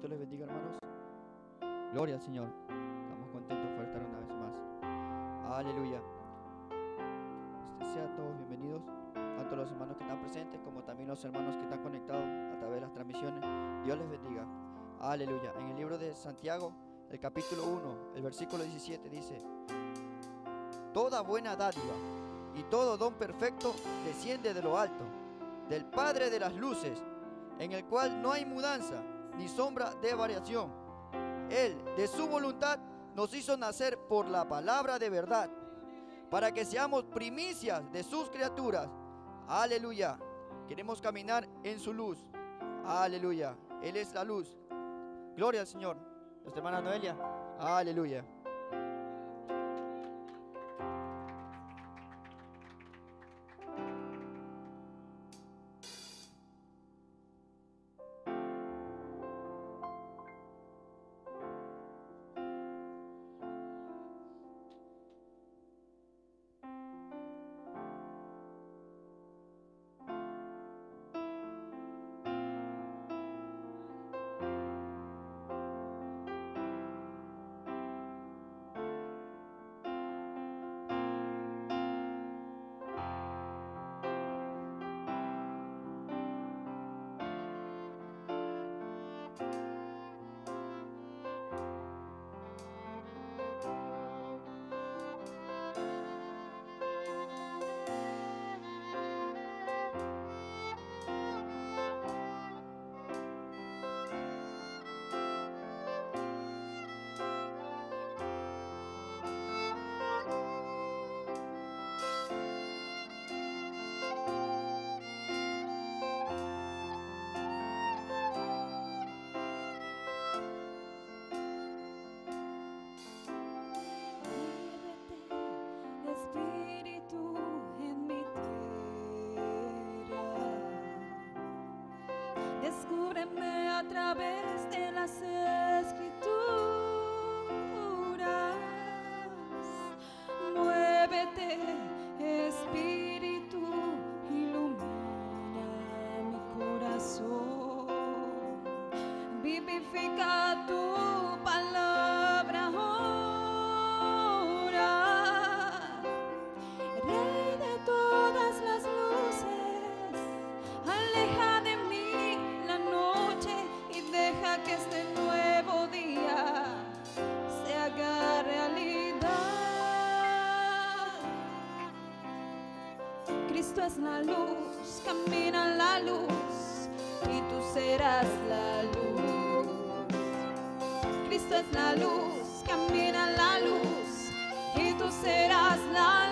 Diosito les bendiga, hermanos. Gloria al Señor. Estamos contentos por estar una vez más. Aleluya. Sean todos bienvenidos, tanto los hermanos que están presentes como también los hermanos que están conectados a través de las transmisiones. Dios les bendiga. Aleluya. En el libro de Santiago, el capítulo 1, el versículo 17 dice: toda buena dádiva y todo don perfecto desciende de lo alto, del Padre de las luces, en el cual no hay mudanza ni sombra de variación. Él, de su voluntad, nos hizo nacer por la palabra de verdad, para que seamos primicias de sus criaturas. Aleluya. Queremos caminar en su luz. Aleluya. Él es la luz. Gloria al Señor. Nuestra hermana Noelia. Aleluya. Descúbreme a través de las escrituras. Muévete, Espíritu, ilumina mi corazón. Vivifica tu palabra ahora. Rey de todas las luces, aleja de mí la noche y deja que este nuevo día se haga realidad. Cristo es la luz, camina en la luz y tú serás la luz. Cristo es la luz, camina en la luz y tú serás la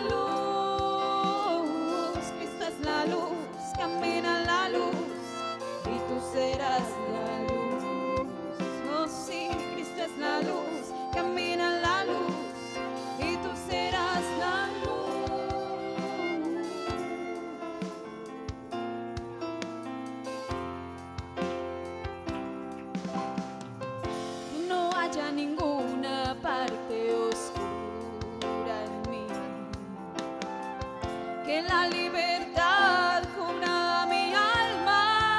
luz. Cristo es la luz, camina en la luz y tú serás la luz. Oh sí, Cristo es la luz, camina en la luz y tú serás la luz. Que no haya ninguna parte oscura en mí, que la libertad cubra mi alma.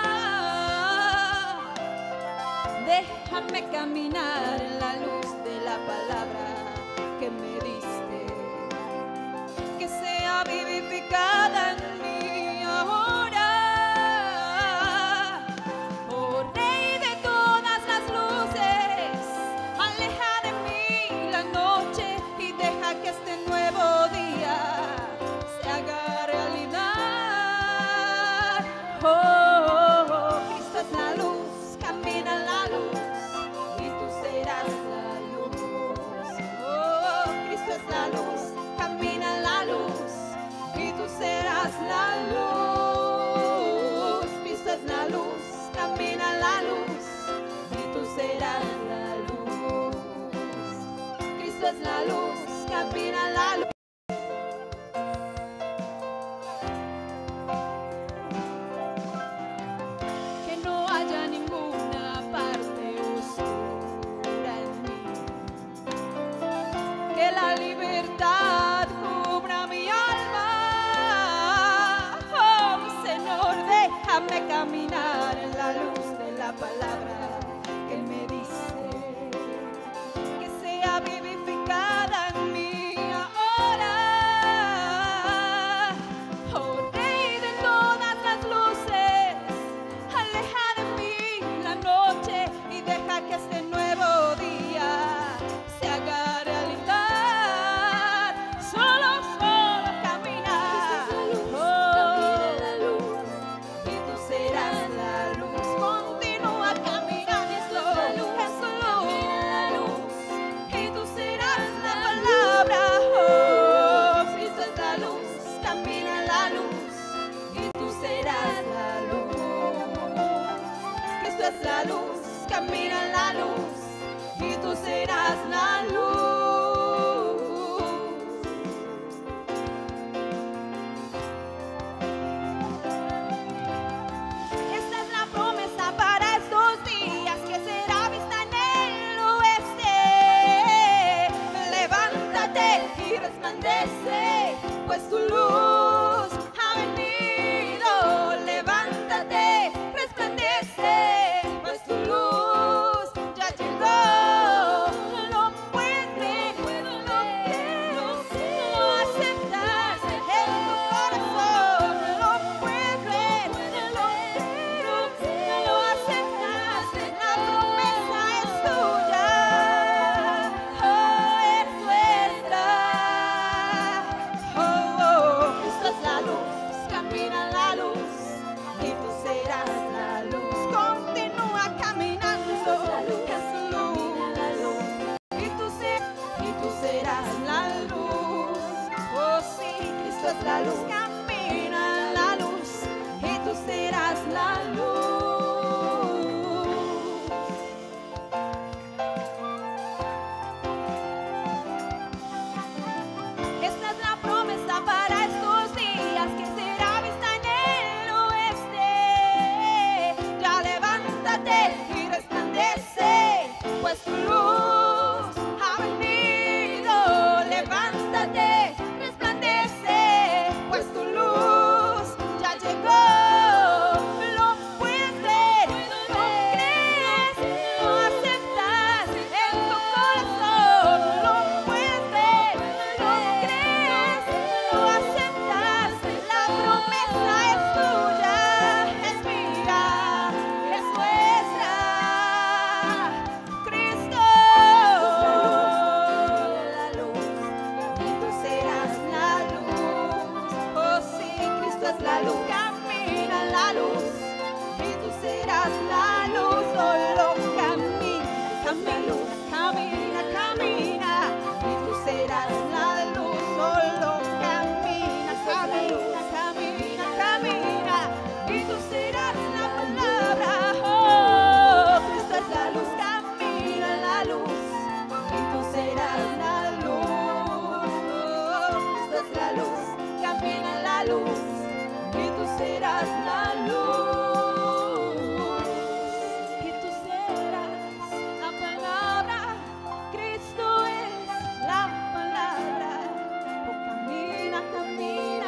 Déjame caminar en la luz de la palabra que me diste, que sea vivificada en mí ahora. Oh Rey de todas las luces, aleja de mí la noche y deja que este nuevo día se haga realidad. Cristo es la luz, camina en la luz y tú serás la luz. Cristo es la luz, camina en la luz y tú serás la luz. Cristo es la luz, camina en la luz y tú serás la luz. Cristo es la luz, camina en la luz. Que no haya ninguna parte oscura en mí, que la libertad cubra mi alma. Oh Señor, déjame caminar en la luz de la palabra que me la luz, camina en la luz y tú serás la luz. Esta es la promesa para estos días que será vista en el oeste. Ya levántate y resplandece, pues tu luz ha venido. Levántate, resplandece, pues tu luz ya llegó. Lo puedes ver, lo crees, lo aceptas en tu corazón. Lo puedes ver, lo crees, lo aceptas. La promesa es tuya, es mía, es nuestra. Cristo, la luz, y tú serás la luz. Oh sí, Cristo es la luz, camina en la luz y tú serás la luz. Solo camina, camina, camina, camina y tú serás la luz. Solo camina, camina, camina, camina y tú serás la palabra. Oh, Cristo es la luz, camina en la luz y tú serás la luz. Oh, Cristo es la luz, camina en la luz y tú serás la luz. Y tú serás la palabra. Cristo es la palabra. Oh, camina, camina,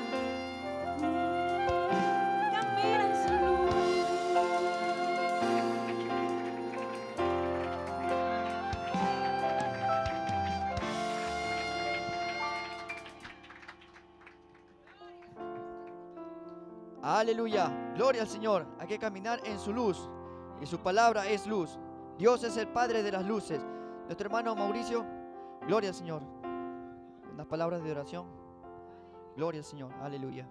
camina en su luz. Aleluya, gloria al Señor. Hay que caminar en su luz y su palabra es luz. Dios es el Padre de las luces. Nuestro hermano Mauricio, gloria al Señor. Unas palabras de oración. Gloria al Señor, aleluya.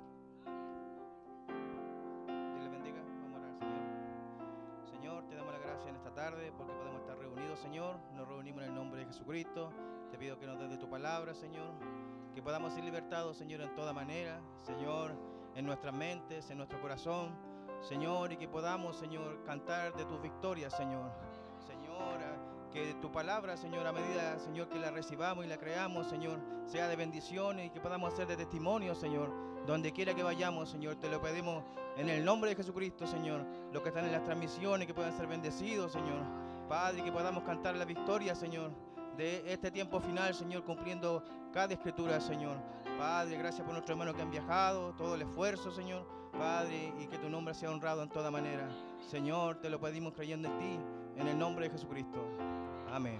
Dios le bendiga, vamos a orar al Señor. Señor, te damos la gracia en esta tarde porque podemos estar reunidos, Señor. Nos reunimos en el nombre de Jesucristo. Te pido que nos des de tu palabra, Señor. Que podamos ser libertados, Señor, en toda manera, Señor, en nuestras mentes, en nuestro corazón, Señor, y que podamos, Señor, cantar de tus victorias, Señor. Señor, que tu palabra, Señor, a medida, Señor, que la recibamos y la creamos, Señor, sea de bendiciones y que podamos hacer de testimonio, Señor, donde quiera que vayamos, Señor. Te lo pedimos en el nombre de Jesucristo, Señor. Los que están en las transmisiones, que puedan ser bendecidos, Señor. Padre, que podamos cantar la victoria, Señor, de este tiempo final, Señor, cumpliendo cada escritura, Señor. Padre, gracias por nuestros hermanos que han viajado, todo el esfuerzo, Señor. Padre, y que tu nombre sea honrado en toda manera. Señor, te lo pedimos creyendo en ti, en el nombre de Jesucristo. Amén.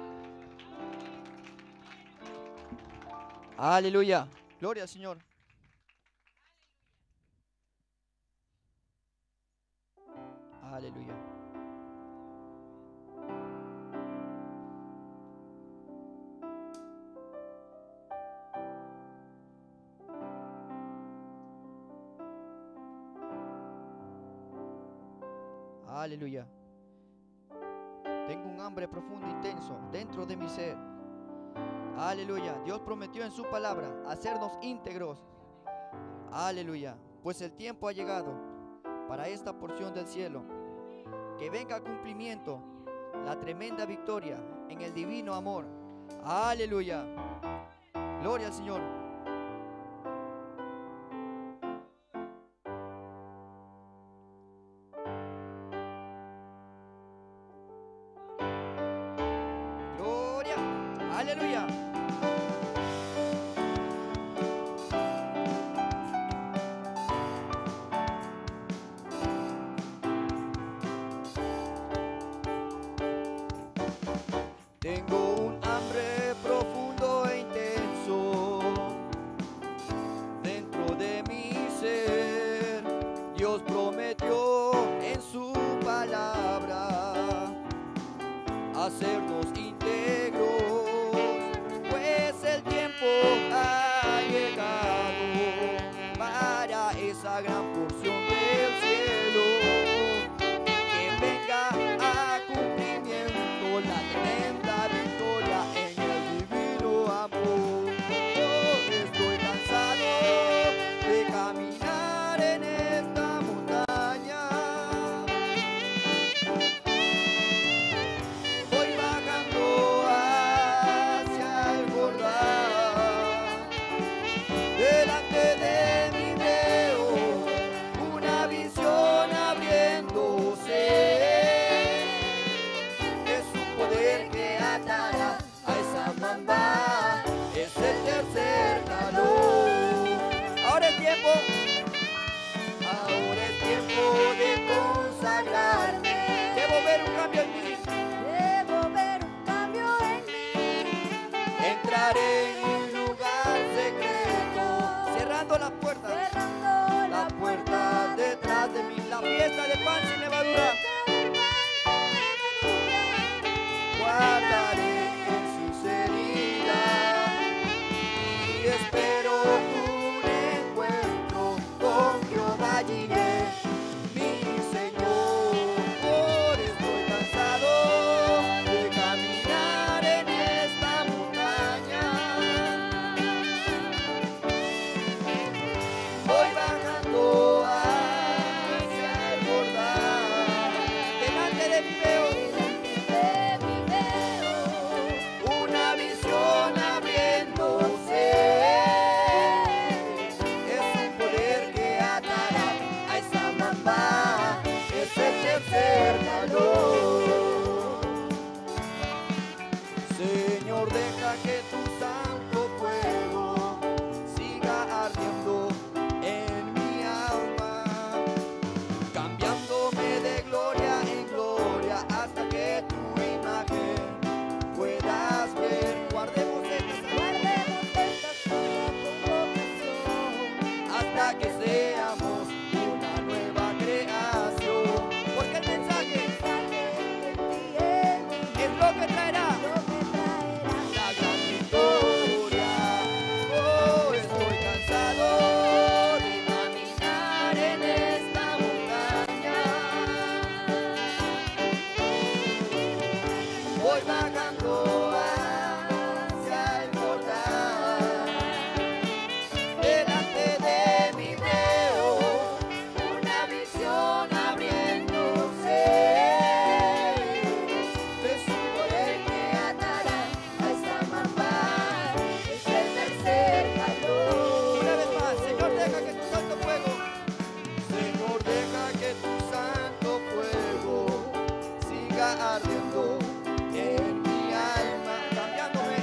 Aleluya, gloria al Señor. Aleluya. Aleluya. Tengo un hambre profundo e intenso dentro de mi ser. Aleluya. Dios prometió en su palabra hacernos íntegros. Aleluya. Pues el tiempo ha llegado para esta porción del cielo. Que venga a cumplimiento la tremenda victoria en el divino amor. Aleluya. Gloria al Señor. Gloria. Aleluya. Tengo un hambre profundo e intenso dentro de mi ser. Dios prometió en su palabra hacernos íntegros, pues Entraré en un lugar secreto, cerrando las puertas detrás de mí. La fiesta de pan sin levadura. Guardaré en sus heridas y espero un encuentro con Jehová Jireh, mi Señor. Estoy cansado de caminar en esta montaña. Voy bajando hacia el Jordán. Delante de mí veo una visión abriéndose. Es un poder que atará a esa mamba. Es el tercer calor. Señor, deja que tu santo fuego siga ardiendo en mi alma, cambiándome de gloria en gloria hasta que tu imagen puedas ver. Guardemos esta convocación hasta que seamos una nueva creación, porque el mensaje es lo que traerá la gran victoria. Oh, estoy cansado de caminar en esta montaña. Voy bajando hacia el Jordán. Delante de mí veo una visión abriéndose. Es un poder que atará a esta mamba. Es el tercer calor. Una vez más, Señor, deja que tu santo fuego, Señor, deja que tu santo fuego siga ardiendo en mi alma, cambiándome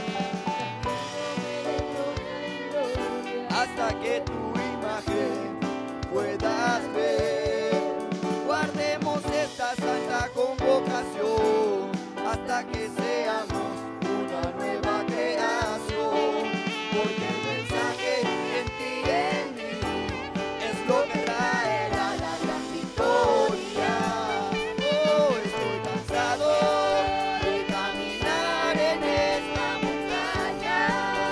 hasta que tu imagen puedas ver. Guardemos esta santa convocación hasta que seamos una nueva creación, porque el mensaje en ti y en mí es lo que traerá la gran victoria. Oh, estoy cansado de caminar en esta montaña.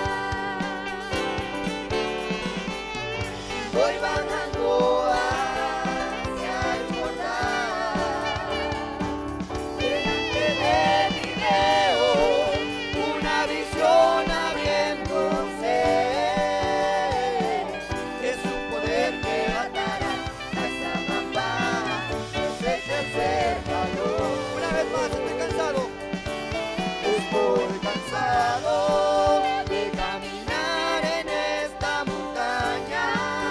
Voy bajando hacia el Jordán. Delante de mí veo una visión abriéndose. Es un poder que atará a esa mamba. Es el tercer calor. Una vez más, estoy cansado. Estoy cansado de caminar en esta montaña.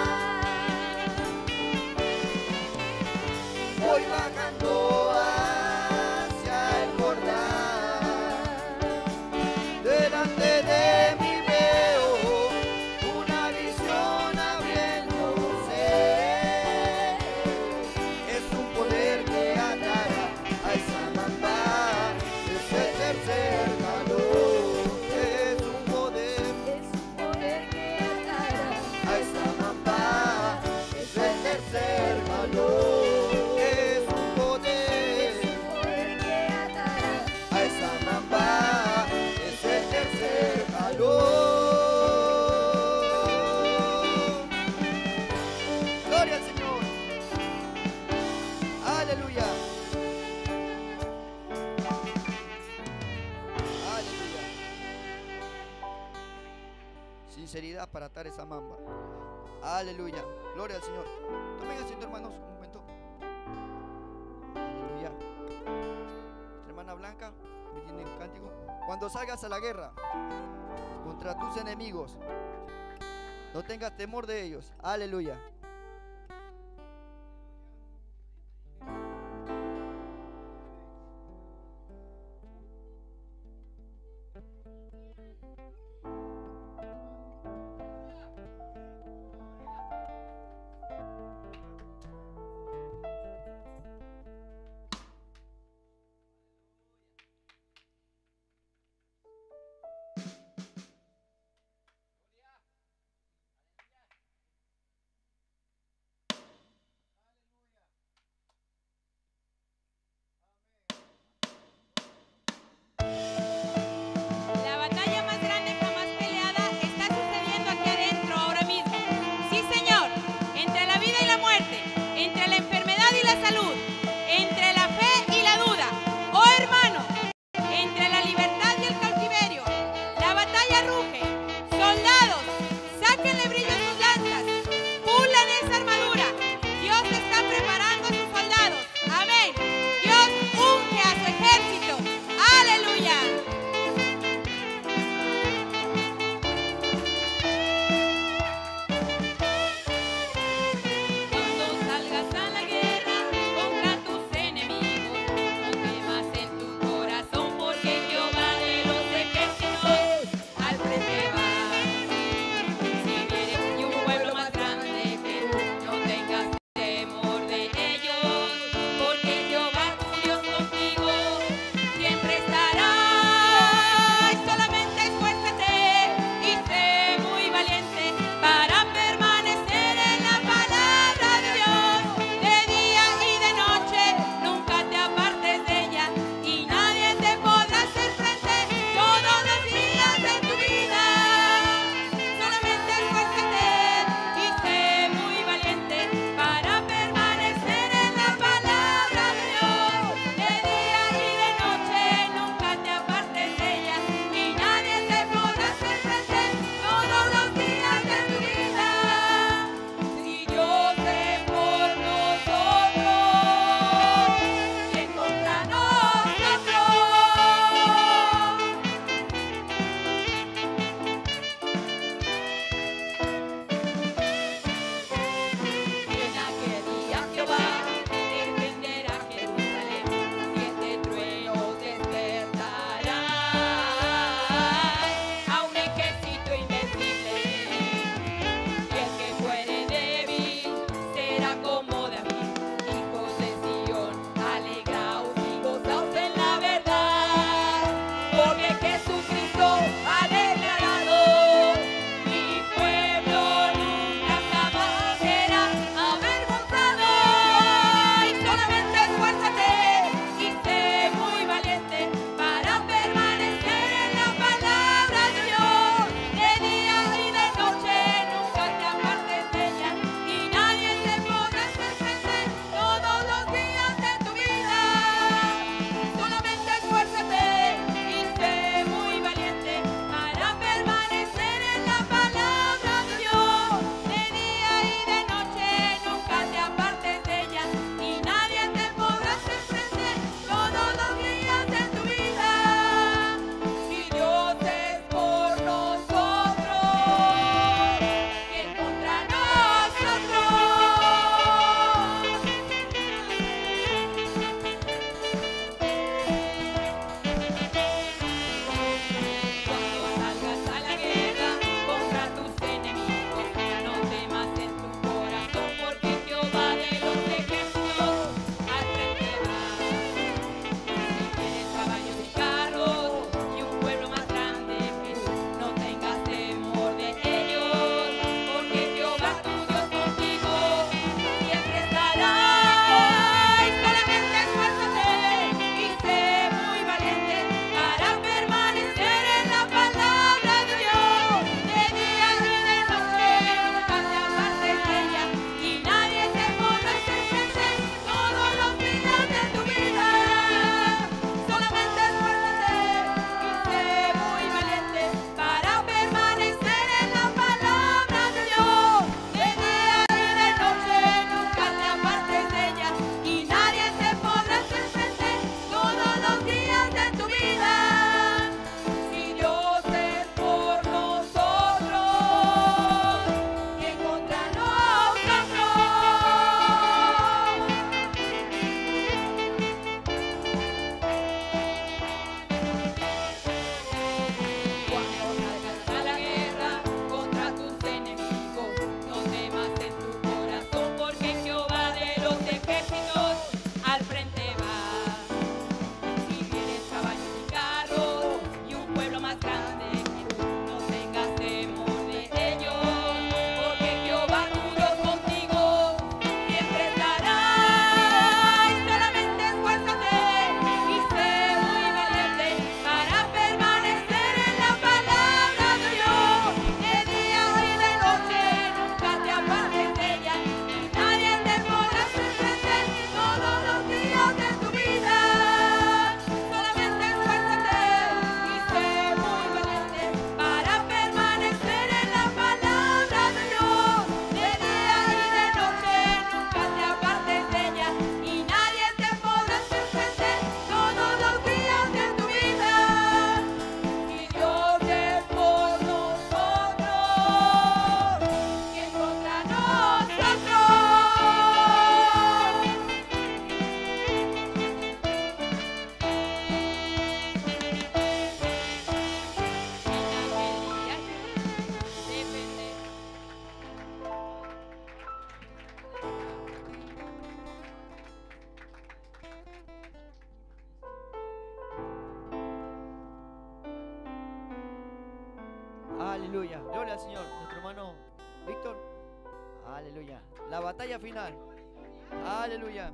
Voy bajando hacia el Jordán. Delante de mí veo una visión abriéndose. Es un poder que atará a esa mamba. Es el tercer calor. Es un poder que atará a esa mamba. Es el tercer calor. Es un poder que atará a esa mamba. Es el tercer calor. Gloria al Señor. Aleluya. Aleluya. Sinceridad para atar esa mamba. Aleluya. Gloria al Señor. Tomen asiento, hermanos, un momento. Aleluya. Nuestra hermana Blanca me tiene un cántico. Cuando salgas a la guerra contra tus enemigos, no tengas temor de ellos. Aleluya. Aleluya. Gloria al Señor. Nuestro hermano Víctor. Aleluya. La batalla final. Aleluya.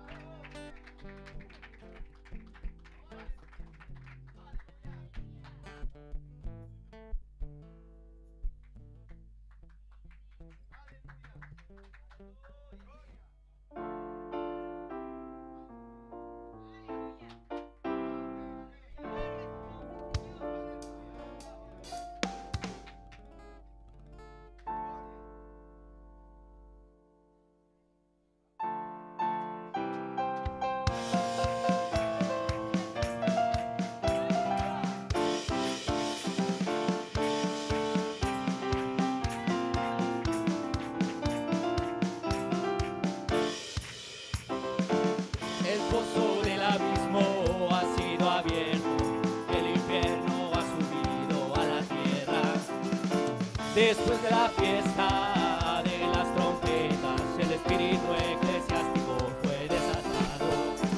El pozo del abismo ha sido abierto, el infierno ha subido a la tierra. Después de la fiesta de las trompetas, el espíritu eclesiástico fue desatado.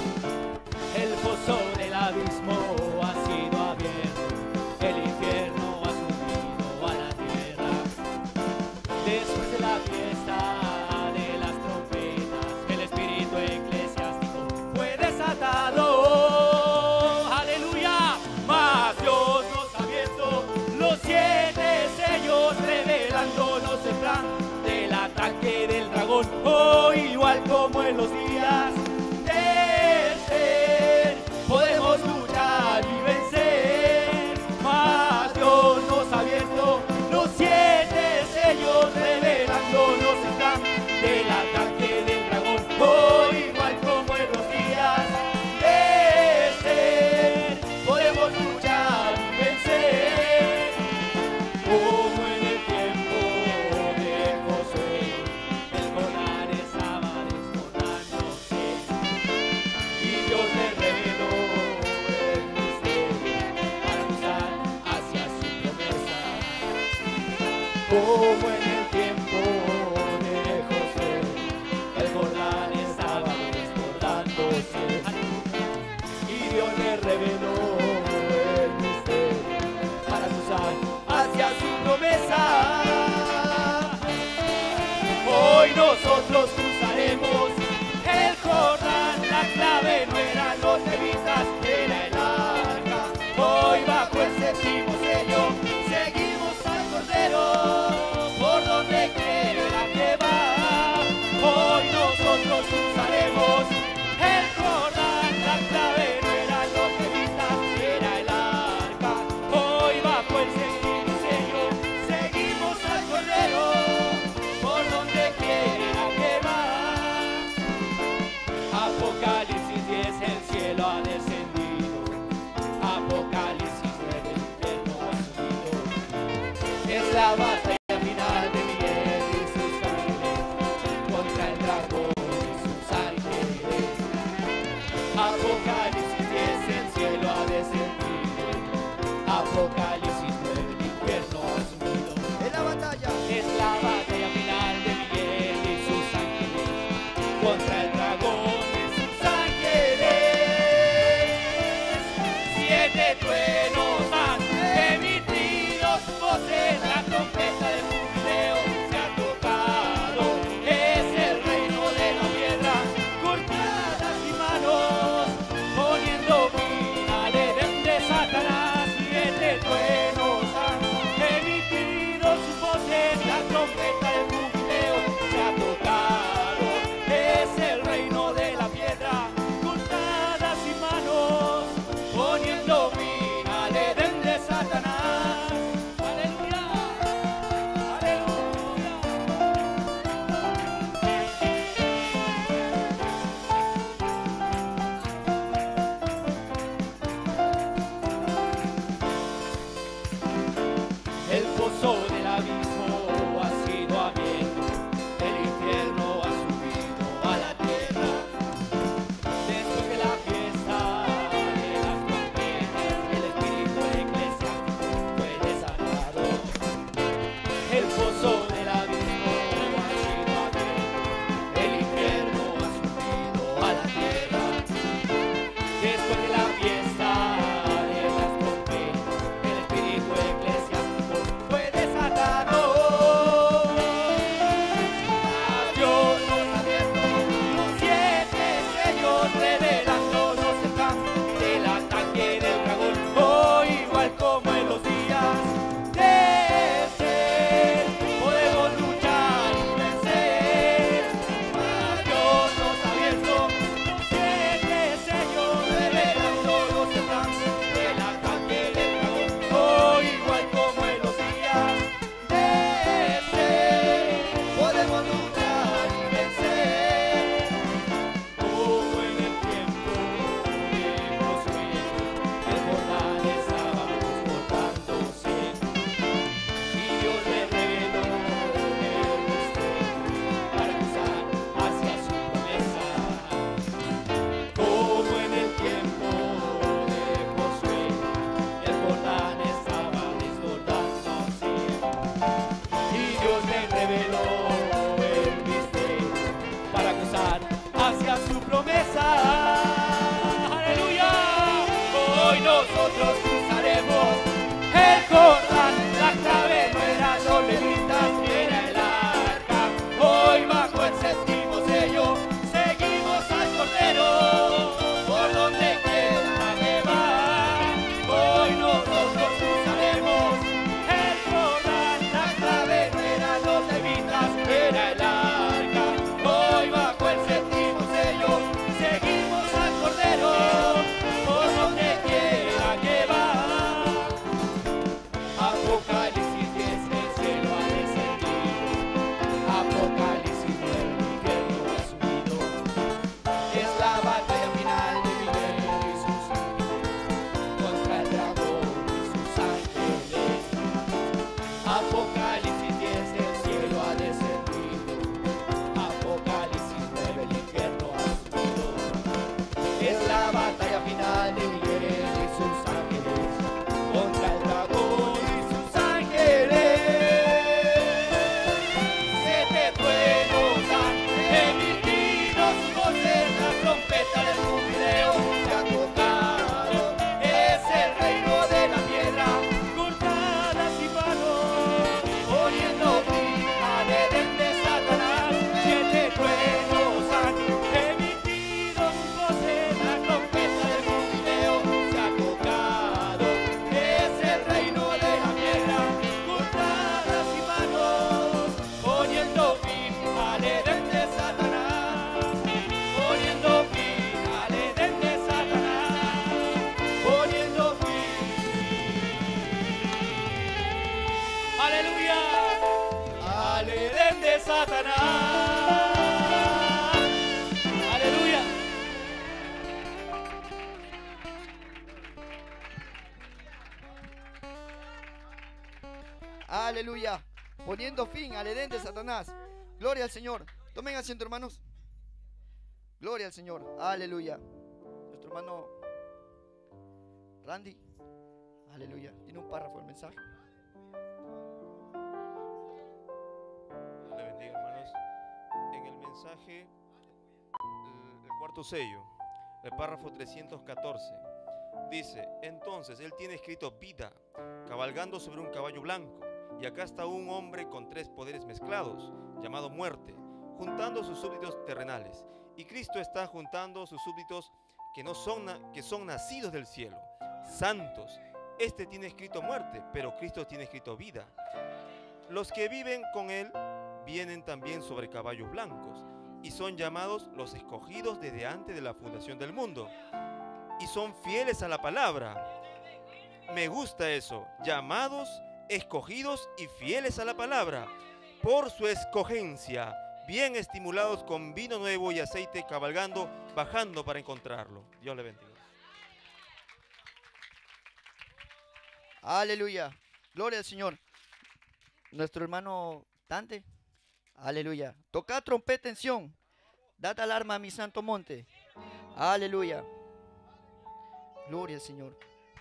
El pozo del abismo ha sido abierto, el infierno ha subido a la tierra. Después de la fiesta de las trompetas, el espíritu eclesiástico fue desatado. Aleluya. Mas Dios nos ha abierto los 7 sellos, revelándonos el plan del ataque del dragón. Oh, igual como en los días de Esther, podemos luchar y vencer. Mas Dios nos ha abierto los 7 sellos, revelándonos el plan del ataque del dragón. Oh, igual como en los días de Esther, podemos luchar y vencer. Como en el tiempo de Josué, el Jordán estaba desbordándose, y Dios le reveló el misterio para cruzar hacia su promesa. Como en el tiempo de Josué, el Jordán estaba desbordándose, y Dios le reveló el misterio para cruzar hacia su promesa. Hoy nosotros cruzaremos el Jordán. La clave no eran los levitas, era el arca. Hoy bajo el 7º sello seguimos al Cordero por donde quiera que va. Hoy nosotros cruzaremos el Jordán. La clave no eran los levitas, era el arca. Hoy bajo el 7º sello seguimos al Cordero por donde quiera que va. Apocalipsis 10, el cielo ha descendido. Apocalipsis 9, el infierno ha subido. Es la batalla final de Miguel y sus ángeles contra el dragón y sus ángeles. Apocalipsis 10, el cielo ha descendido. Apocalipsis 9, el infierno ha subido. Es la batalla. Es la batalla final de Miguel y sus ángeles contra el dragón y sus ángeles. 7 truenos han emitido voces, la trompeta Apocalipsis 10, el cielo ha descendido. Apocalipsis 9, el infierno ha subido. Es la batalla final de Miguel y sus ángeles contra el dragón y sus ángeles. 7 truenos han emitido sus voces, la trompeta del jubileo se ha tocado. Es el reino de la tierra, cortadas y manos, poniendo fin al Edén de Satanás. 7 truenos han emitido sus voces, la trompeta del jubileo se ha tocado. Es el reino de la tierra, cortadas y manos, poniendo fin al Edén de Satanás. Poniendo fin al Edén de Satanás. Poniendo fin. Aleluya. Al Edén de Satanás. Aleluya. Aleluya. Poniendo fin al Edén de Satanás. Gloria al Señor. Tomen asiento, hermanos. Gloria al Señor. Aleluya. Nuestro hermano Randy. Aleluya. Tiene un párrafo el mensaje. Dios le bendiga, hermanos. En el mensaje, el cuarto sello, el párrafo 314, dice: entonces él tiene escrito vida, cabalgando sobre un caballo blanco, y acá está un hombre con 3 poderes mezclados, llamado muerte, juntando sus súbditos terrenales. Y Cristo está juntando sus súbditos que son nacidos del cielo, santos. Este tiene escrito muerte, pero Cristo tiene escrito vida. Los que viven con él vienen también sobre caballos blancos, y son llamados los escogidos desde antes de la fundación del mundo, y son fieles a la palabra. Me gusta eso, llamados, escogidos y fieles a la palabra. Por su escogencia, bien estimulados con vino nuevo y aceite, cabalgando, bajando para encontrarlo. Dios le bendiga. Aleluya. Gloria al Señor. Nuestro hermano Dante. Aleluya. Tocad trompeta en Sión. Dad alarma a mi santo monte. Aleluya. Gloria al Señor.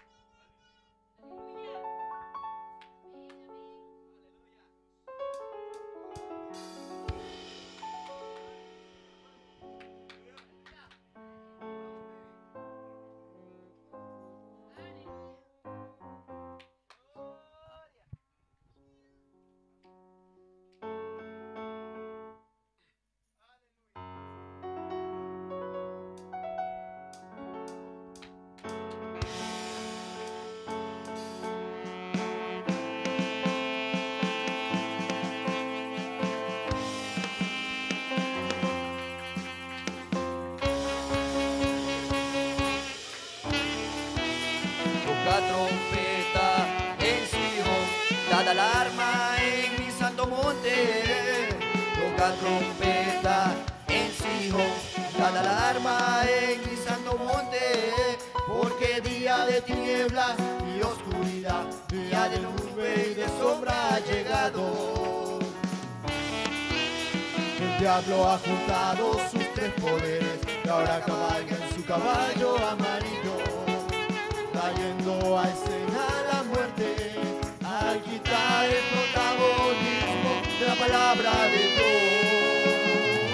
Toca trompeta en Sion, dad alarma en mi santo monte. Toca trompeta en Sion, dad alarma en mi santo monte. Porque día de tinieblas y oscuridad, día de nube y de sombra ha llegado. El diablo ha juntado sus 3 poderes y ahora cabalga en su caballo amarillo, trayendo a escena la muerte, al quitar el protagonismo de la palabra de Dios.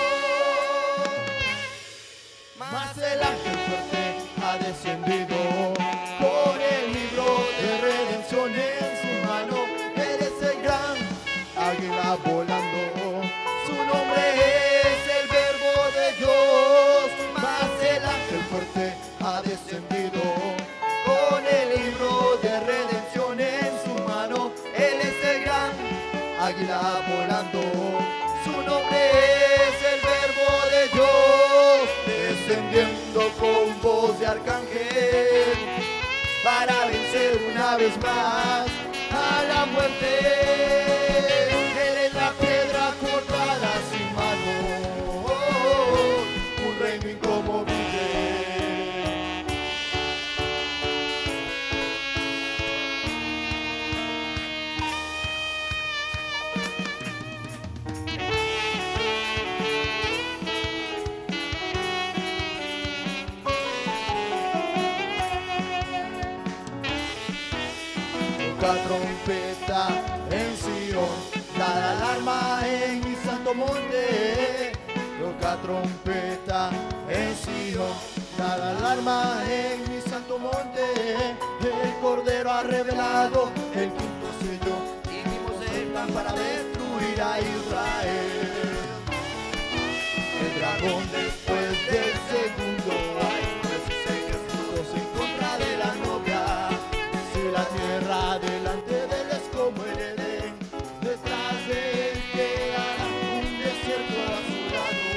Mas el ángel fuerte ha descendido con el libro de redención en su mano. Él es el gran águila volando, su nombre es el verbo de Dios. Mas el ángel fuerte ha descendido con el libro de redención en su mano. Él es el gran águila volando, su nombre es el verbo de Dios, descendiendo con voz de arcángel para vencer una vez más a la muerte. Él es la piedra cortada sin mano, un reino inconmovible. Toca trompeta en Sion, da la alarma en mi santo monte. Toca trompeta en Sion, da la alarma en mi santo monte. El Cordero ha revelado el quinto sello y vimos el plan para destruir a Israel. El dragón después del segundo hay sus ejércitos en contra de la novia. Si la tierra delante de él es como el Edén, detrás de él quedará un desierto asolado.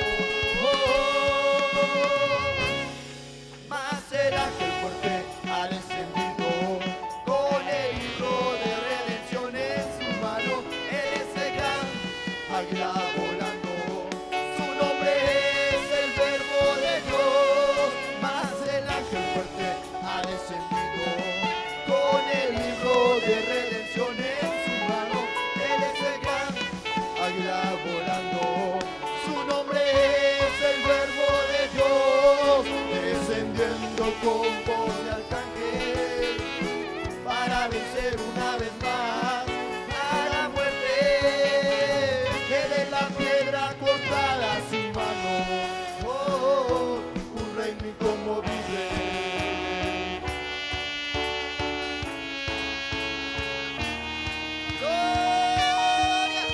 Mas el ángel fuerte ha descendido con el libro de redención en su mano. Él es el gran águila volando. Su nombre es el verbo de Dios. Mas el ángel fuerte ha descendido con el libro de redención en su mano. Él es el gran águila volando. Su nombre es el verbo de Dios, descendiendo con voz de arcángel para vencer una vez más a la muerte. Él es la piedra cortada sin mano, un reino inconmovible. ¡Gloria!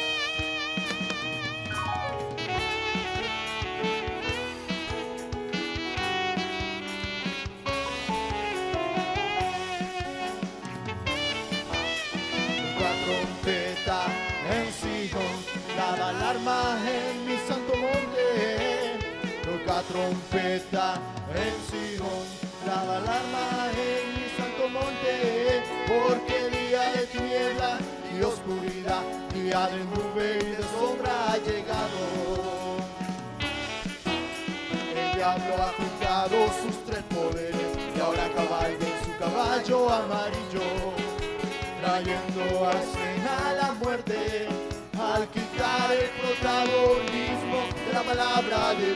Toca trompeta en Sion, da la alarma en mi santo monte. Toca trompeta en Sion, da la alarma en mi santo monte. Porque día de tiniebla y oscuridad, día de nube y de sombra ha llegado. El diablo ha juntado sus tres poderes y ahora cabalga en su caballo amarillo, trayendo a escena la muerte al quitar el protagonismo de la palabra de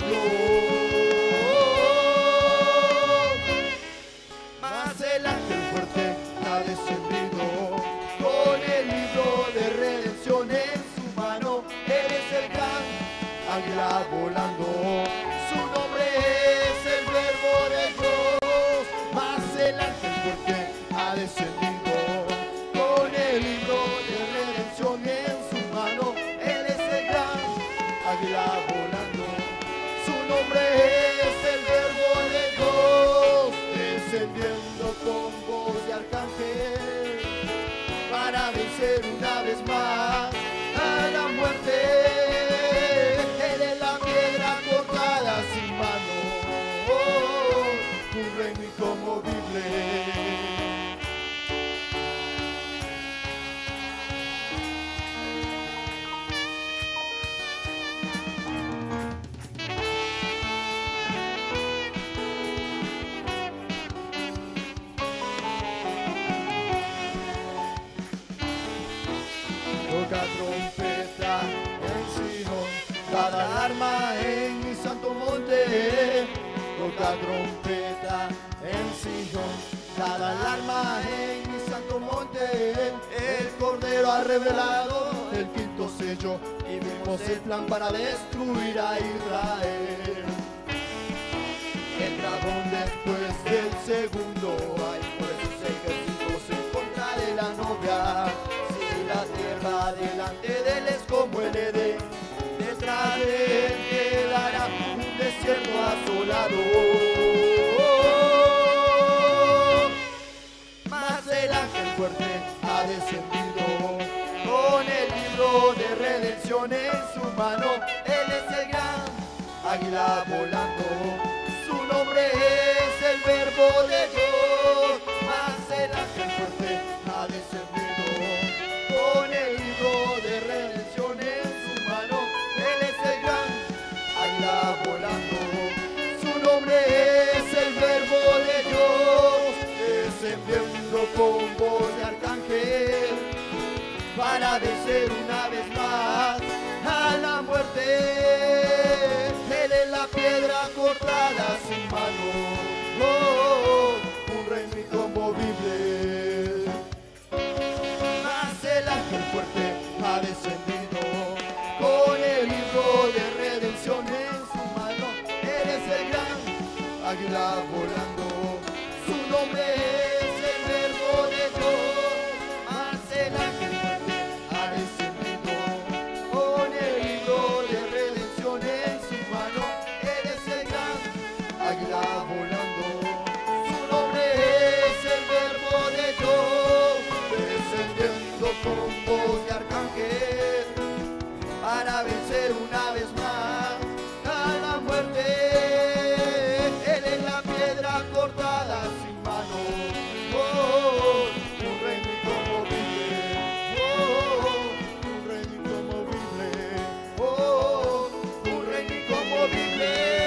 Dios. Mas el ángel fuerte ha descendido con el libro de redención en su mano. Él es el gran águila volando. Su nombre es el verbo de Dios. Mas el ángel fuerte ha descendido con el libro de redención en su mano. Él es el gran águila volando. Su nombre es el verbo de Dios, descendiendo con voz de arcángel para vencer una vez más a la muerte. Él es la piedra cortada sin mano, un reino inconmovible. Toca trompeta en Sion, da la alarma en mi santo monte. Toca trompeta en Sion, da la alarma en mi santo monte. El Cordero ha revelado el quinto sello y vimos el plan para destruir a Israel. El dragón después del segundo hay pues sus ejércitos en contra de la novia. Si la tierra delante de él es como el Edén, detrás de él quedará un desierto asolado. Mas el ángel fuerte ha descendido con el libro de redención en su mano. Él es el gran águila volando. Su nombre es el verbo de Dios. Mas el ángel fuerte ha descendido con el libro de redención en su mano. Él es el gran águila volando. Su nombre es el verbo de Dios, descendiendo con voz de arcángel para vencer una vez más a la muerte. Él es la piedra cortada sin mano, un reino inconmovible. águila volando. Su nombre es el verbo de Dios, mas el ángel fuerte ha descendido con el libro de redención en su mano. Él es el gran águila volando. Su nombre es el verbo de Dios, descendiendo con voz de arcángel para vencer una vez más a la muerte. Él es la piedra cortada sin mano, un reino inconmovible, un reino inconmovible, un reino inconmovible.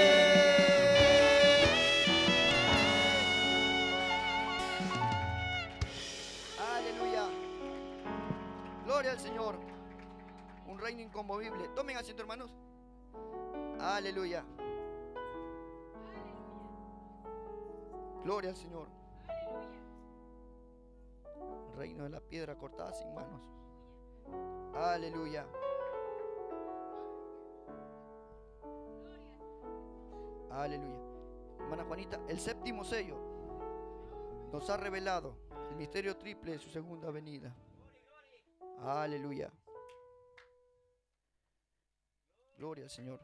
Aleluya. Gloria al Señor. Un reino inconmovible. Tomen asiento, hermanos. Aleluya. Gloria al Señor. Reino de la piedra cortada sin manos. Aleluya. Aleluya. Hermana Juanita, el séptimo sello nos ha revelado el misterio triple de su segunda venida. Aleluya. Gloria al Señor.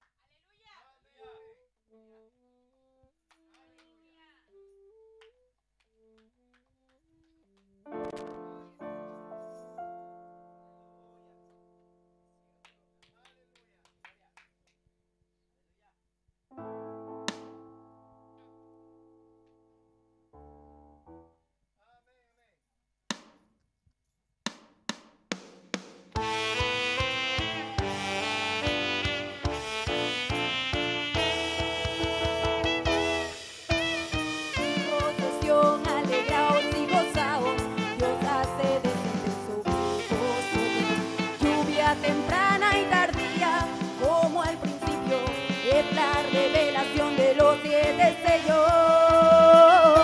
Posesión, alegraos y gozaos, Dios hace descender sobre vosotros lluvia temprana y tardía, como al principio es la revelación de los 7 sellos.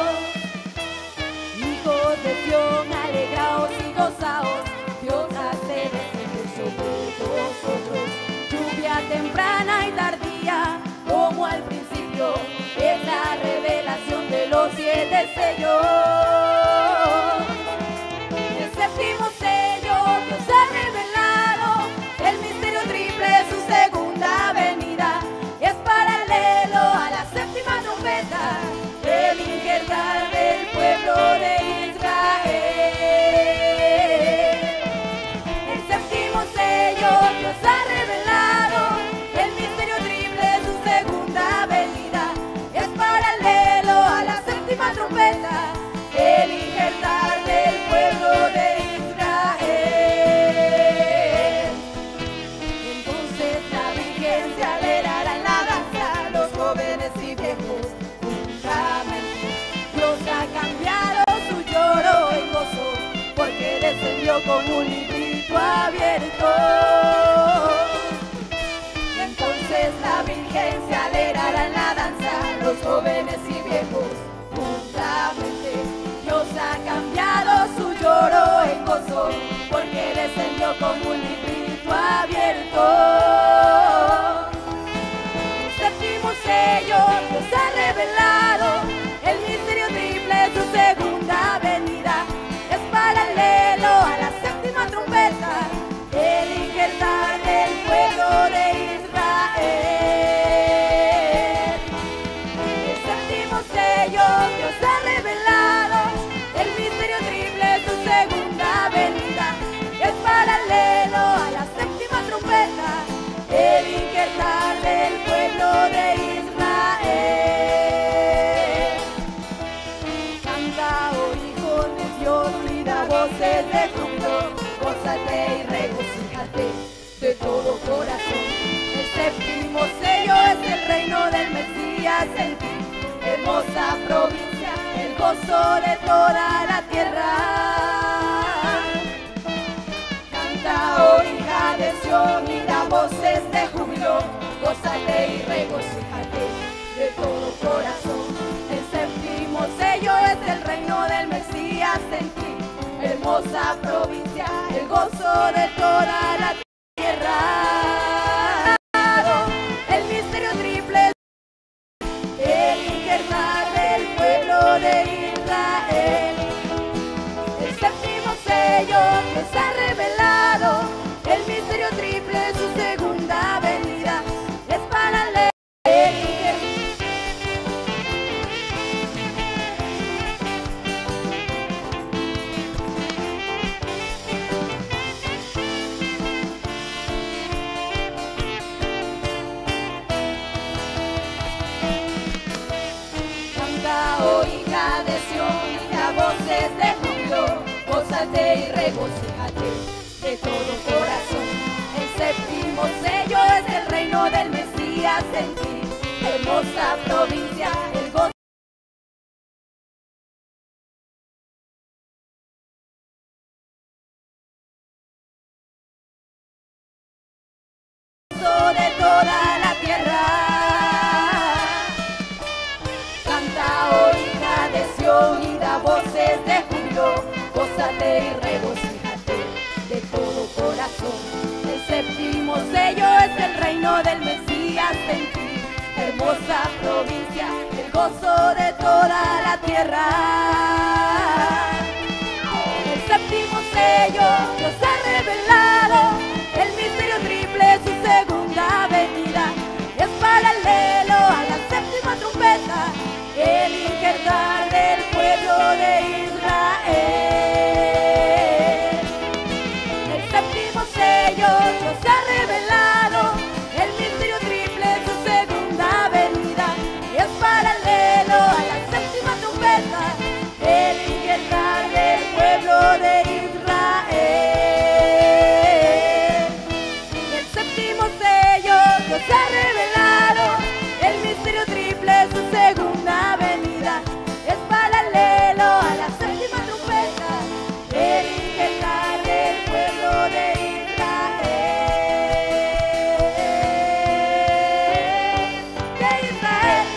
Hijos de Sión, alegraos y gozaos, Dios hace descender sobre vosotros lluvia temprana y tardía, como al principio es la revelación de los 7 sellos. El séptimo sello Dios ha revelado, el misterio triple de su segunda venida. Es paralelo a la séptima trompeta, el injertar del pueblo de Israel. El séptimo sello Dios ha revelado, el misterio triple de su segunda venida. Es paralelo a la séptima trompeta, el injertar del pueblo de Israel. Entonces la Virgen se alegrará en la danza, los jóvenes y viejos juntamente. Dios ha cambiado su lloro en gozo, porque descendió con un librito abierto. Entonces la Virgen se alegrará en la danza, los jóvenes y viejos juntamente. Dios ha cambiado su lloro en gozo, porque descendió con un librito abierto. El séptimo sello Dios ha revelado, el misterio triple de su segunda venida. Es paralelo a la séptima trompeta, el injertar del pueblo de Israel. El séptimo sello Dios ha revelado, el misterio triple de su segunda venida. Es paralelo a la séptima trompeta, el injertar del pueblo de Israel. Canta, oh hijos de Dios, y da voces de júbilo, gózate y regocíjate de todo corazón. El séptimo sello es el reino del Mesías en ti, hermosa provincia, el gozo de toda la tierra. Canta, oh hija de Sión, y da voces de júbilo, gózate y regocíjate de todo corazón. El séptimo sello es el reino del Mesías en ti, hermosa provincia, el gozo de toda la tierra. El misterio triple, el injertar sello nos ha revelado, el misterio triple, su segunda venida, es para leer. Canta, oh hija de Sión, hija, voces de júbilo, gózate y regocíjate de todo corazón. El séptimo sello es el reino del Mesías en ti, hermosa provincia, el gozo de toda la tierra. Canta, oh hija de Sión, y da voces de júbilo, gózate y regocíjate de todo corazón. El séptimo sello es el reino del Mesías en ti, hermosa provincia, el gozo de toda la tierra. El séptimo sello nos ha revelado, el misterio triple, su segunda venida, es paralelo a la séptima trompeta, el injertar del pueblo de Israel. El séptimo sello nos ha revelado, el misterio triple, su segunda venida, es paralelo a la séptima trompeta, el injertar del pueblo de Israel. El séptimo sello nos ha revelado, el misterio triple, su segunda venida, es paralelo a la séptima trompeta, el injertar del pueblo de Israel. De Israel.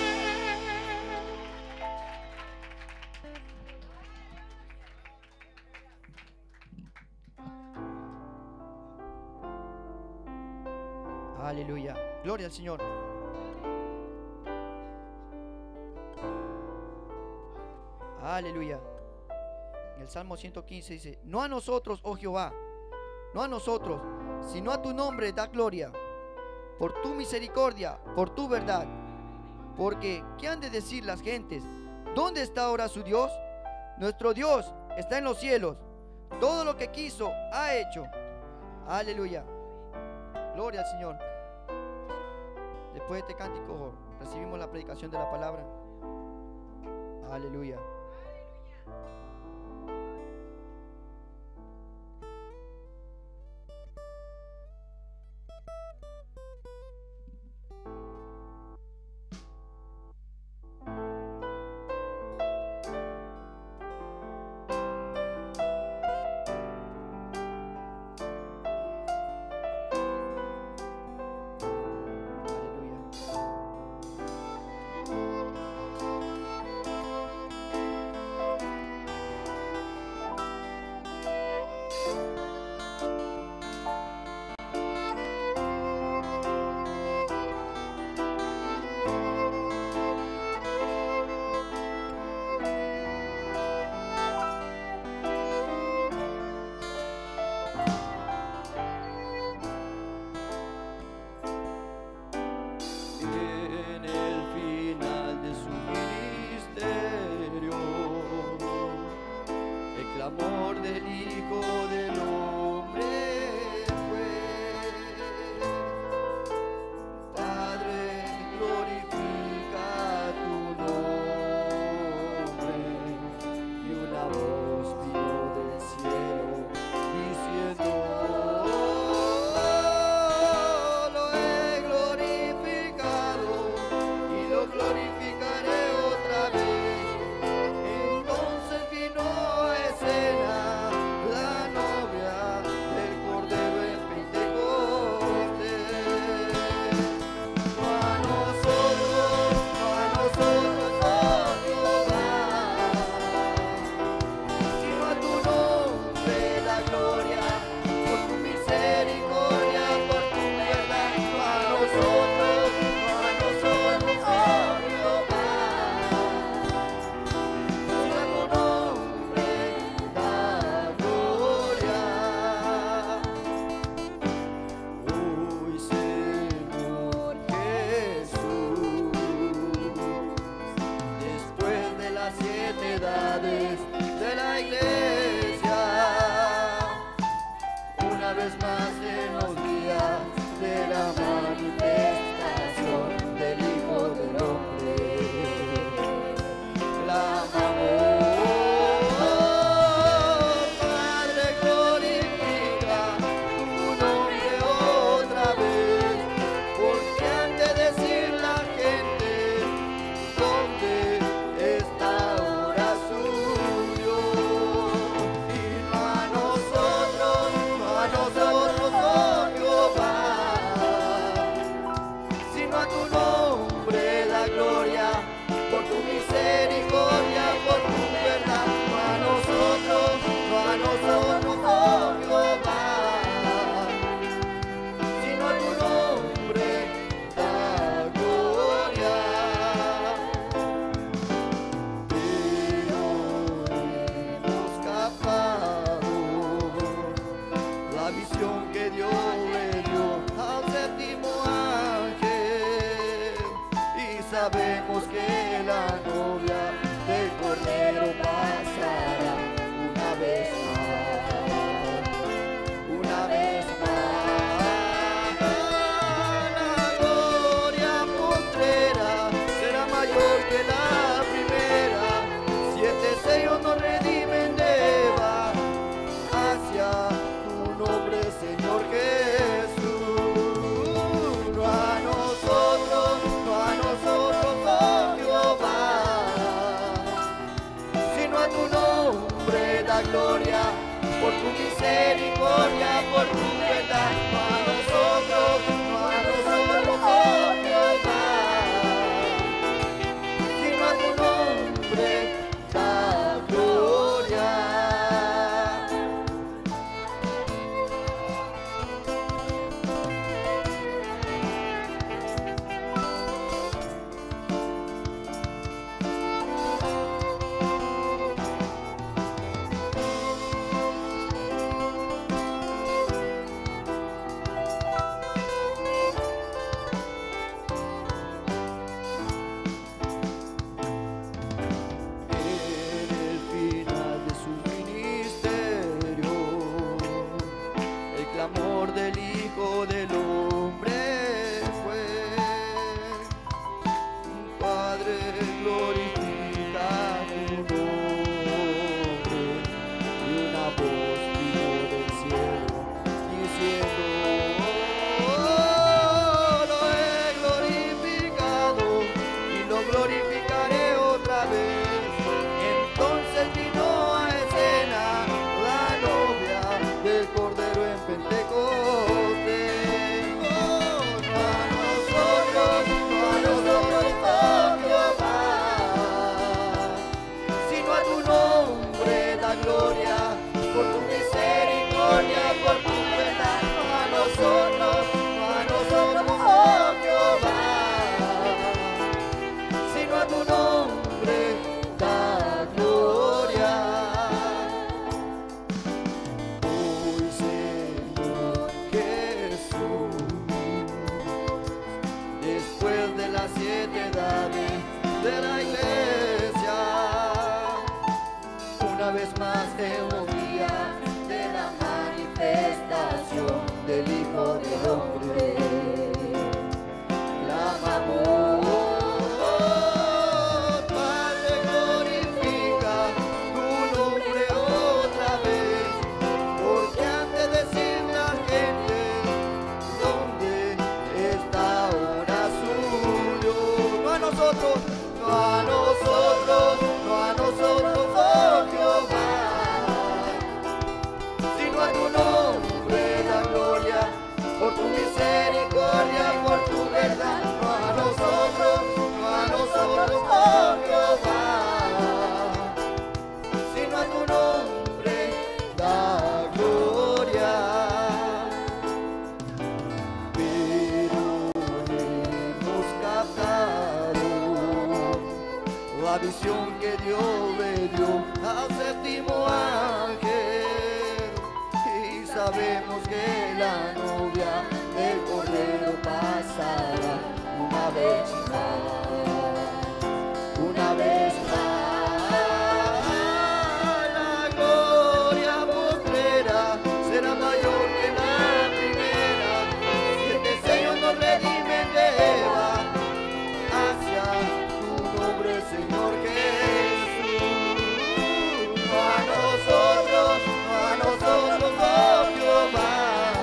Aleluya. Gloria al Señor. Aleluya. En el Salmo 115 dice: no a nosotros, oh Jehová, no a nosotros, sino a tu nombre da gloria, por tu misericordia, por tu verdad. Porque, ¿qué han de decir las gentes? ¿Dónde está ahora su Dios? Nuestro Dios está en los cielos. Todo lo que quiso ha hecho. Aleluya. Gloria al Señor. Después de este cántico recibimos la predicación de la palabra. Aleluya. Aleluya. misericordia, por tu verdad, no a nosotros, oh Jehová, sino a tu nombre da gloria. Del Hijo del Hombre fue, Padre, glorifica tu nombre, y una voz vino del cielo diciendo, lo he glorificado y lo glorificaré otra vez. Entonces vino a escena la novia del Cordero en Pentecostés. Gloria por tu misericordia, por tu verdad, no a nosotros, oh Jehová, sino a tu nombre da gloria. Hoy, Señor Jesús, después de las 7 edades de la iglesia, una vez más en los días de la manifestación del Hijo del Hombre, clamamos, Padre, glorifica tu nombre otra vez, porque han de decir la gente, ¿dónde está ahora suyo? No a nosotros, no a nosotros, no a nosotros, oh Jehová, sino a tu nombre la gloria, por tu misericordia, por tu verdad, no a nosotros, oh Jehová, sino a tu nombre da gloria. Pero hemos captado la visión que Dios le dio al séptimo ángel, y sabemos que la novia del Cordero pasará una vez más, la gloria postrera será mayor que la primera, 7 sellos nos redimen de Eva hacia tu nombre, Señor Jesús. No a nosotros, oh Jehová,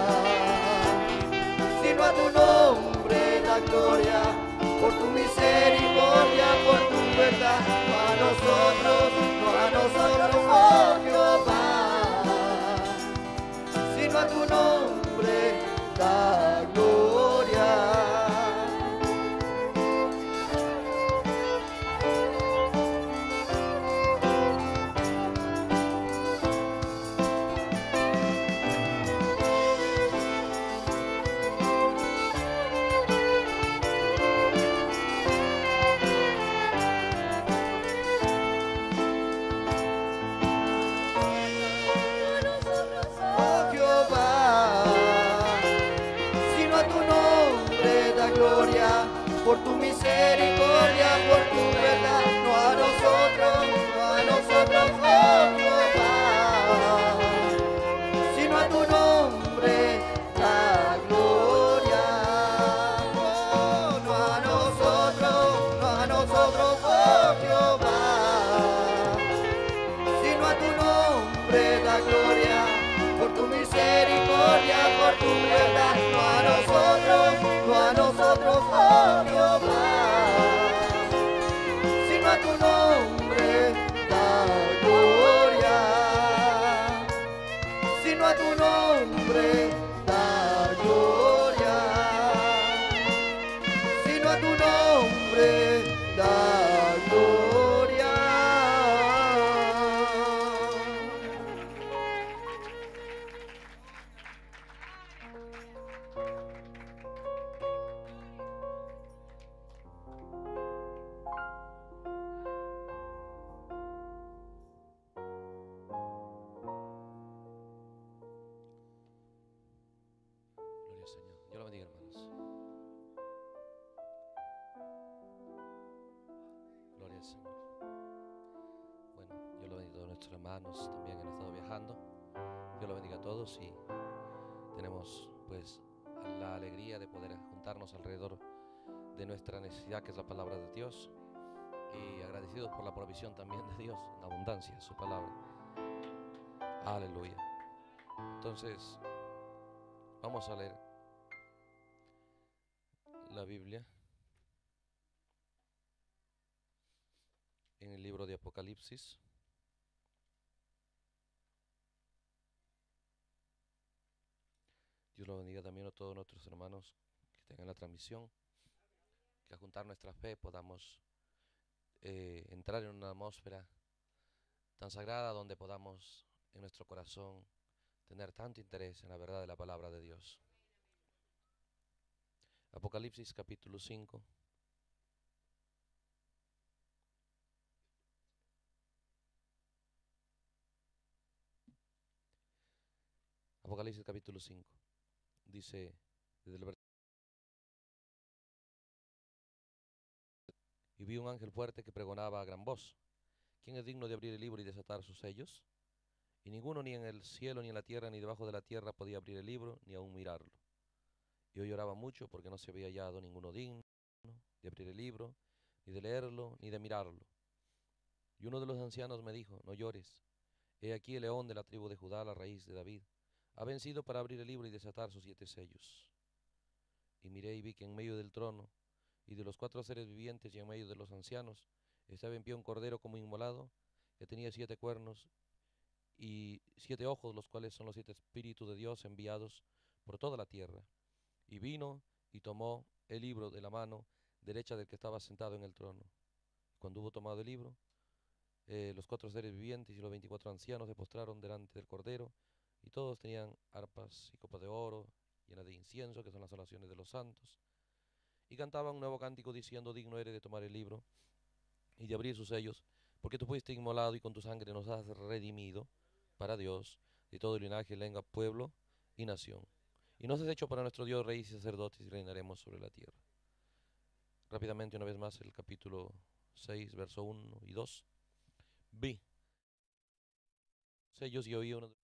sino a tu nombre la gloria, por tu misericordia, por tu verdad, no a nosotros, oh Jehová, sino a tu nombre da gloria. Oh Jehová, sino a tu nombre da gloria, sino a tu nombre da gloria. Gloria al Señor. Dios lo bendiga, hermanos. Gloria al Señor. Bueno, Dios lo bendiga a todos nuestros hermanos también que han estado viajando. Dios lo bendiga a todos y tenemos pues la alegría de poder juntarnos alrededor de nuestra necesidad, que es la palabra de Dios, y agradecidos por la provisión también de Dios en abundancia, su palabra. Aleluya. Entonces, vamos a leer la Biblia en el libro de Apocalipsis. Dios lo bendiga también a todos nuestros hermanos que tengan la transmisión, que al juntar nuestra fe podamos entrar en una atmósfera tan sagrada donde podamos en nuestro corazón tener tanto interés en la verdad de la palabra de Dios. Apocalipsis capítulo 5. Apocalipsis capítulo 5. Dice desde el versículo: y vi un ángel fuerte que pregonaba a gran voz: ¿quién es digno de abrir el libro y desatar sus sellos? Y ninguno, ni en el cielo, ni en la tierra, ni debajo de la tierra, podía abrir el libro, ni aún mirarlo. Yo lloraba mucho porque no se había hallado ninguno digno de abrir el libro, ni de leerlo, ni de mirarlo. Y uno de los ancianos me dijo: no llores, he aquí el león de la tribu de Judá, la raíz de David, ha vencido para abrir el libro y desatar sus 7 sellos. Y miré y vi que en medio del trono y de los 4 seres vivientes y en medio de los ancianos estaba en pie un cordero como inmolado, que tenía 7 cuernos y 7 ojos, los cuales son los 7 espíritus de Dios enviados por toda la tierra. Y vino y tomó el libro de la mano derecha del que estaba sentado en el trono. Cuando hubo tomado el libro, los 4 seres vivientes y los 24 ancianos se postraron delante del cordero, y todos tenían arpas y copas de oro llenas de incienso, que son las oraciones de los santos, y cantaban un nuevo cántico diciendo: digno eres de tomar el libro y de abrir sus sellos, porque tú fuiste inmolado y con tu sangre nos has redimido para Dios de todo linaje, lengua, pueblo y nación. Y nos has hecho para nuestro Dios reyes y sacerdotes, y reinaremos sobre la tierra. Rápidamente, una vez más, el capítulo 6, verso 1 y 2. Vi sellos y oí uno.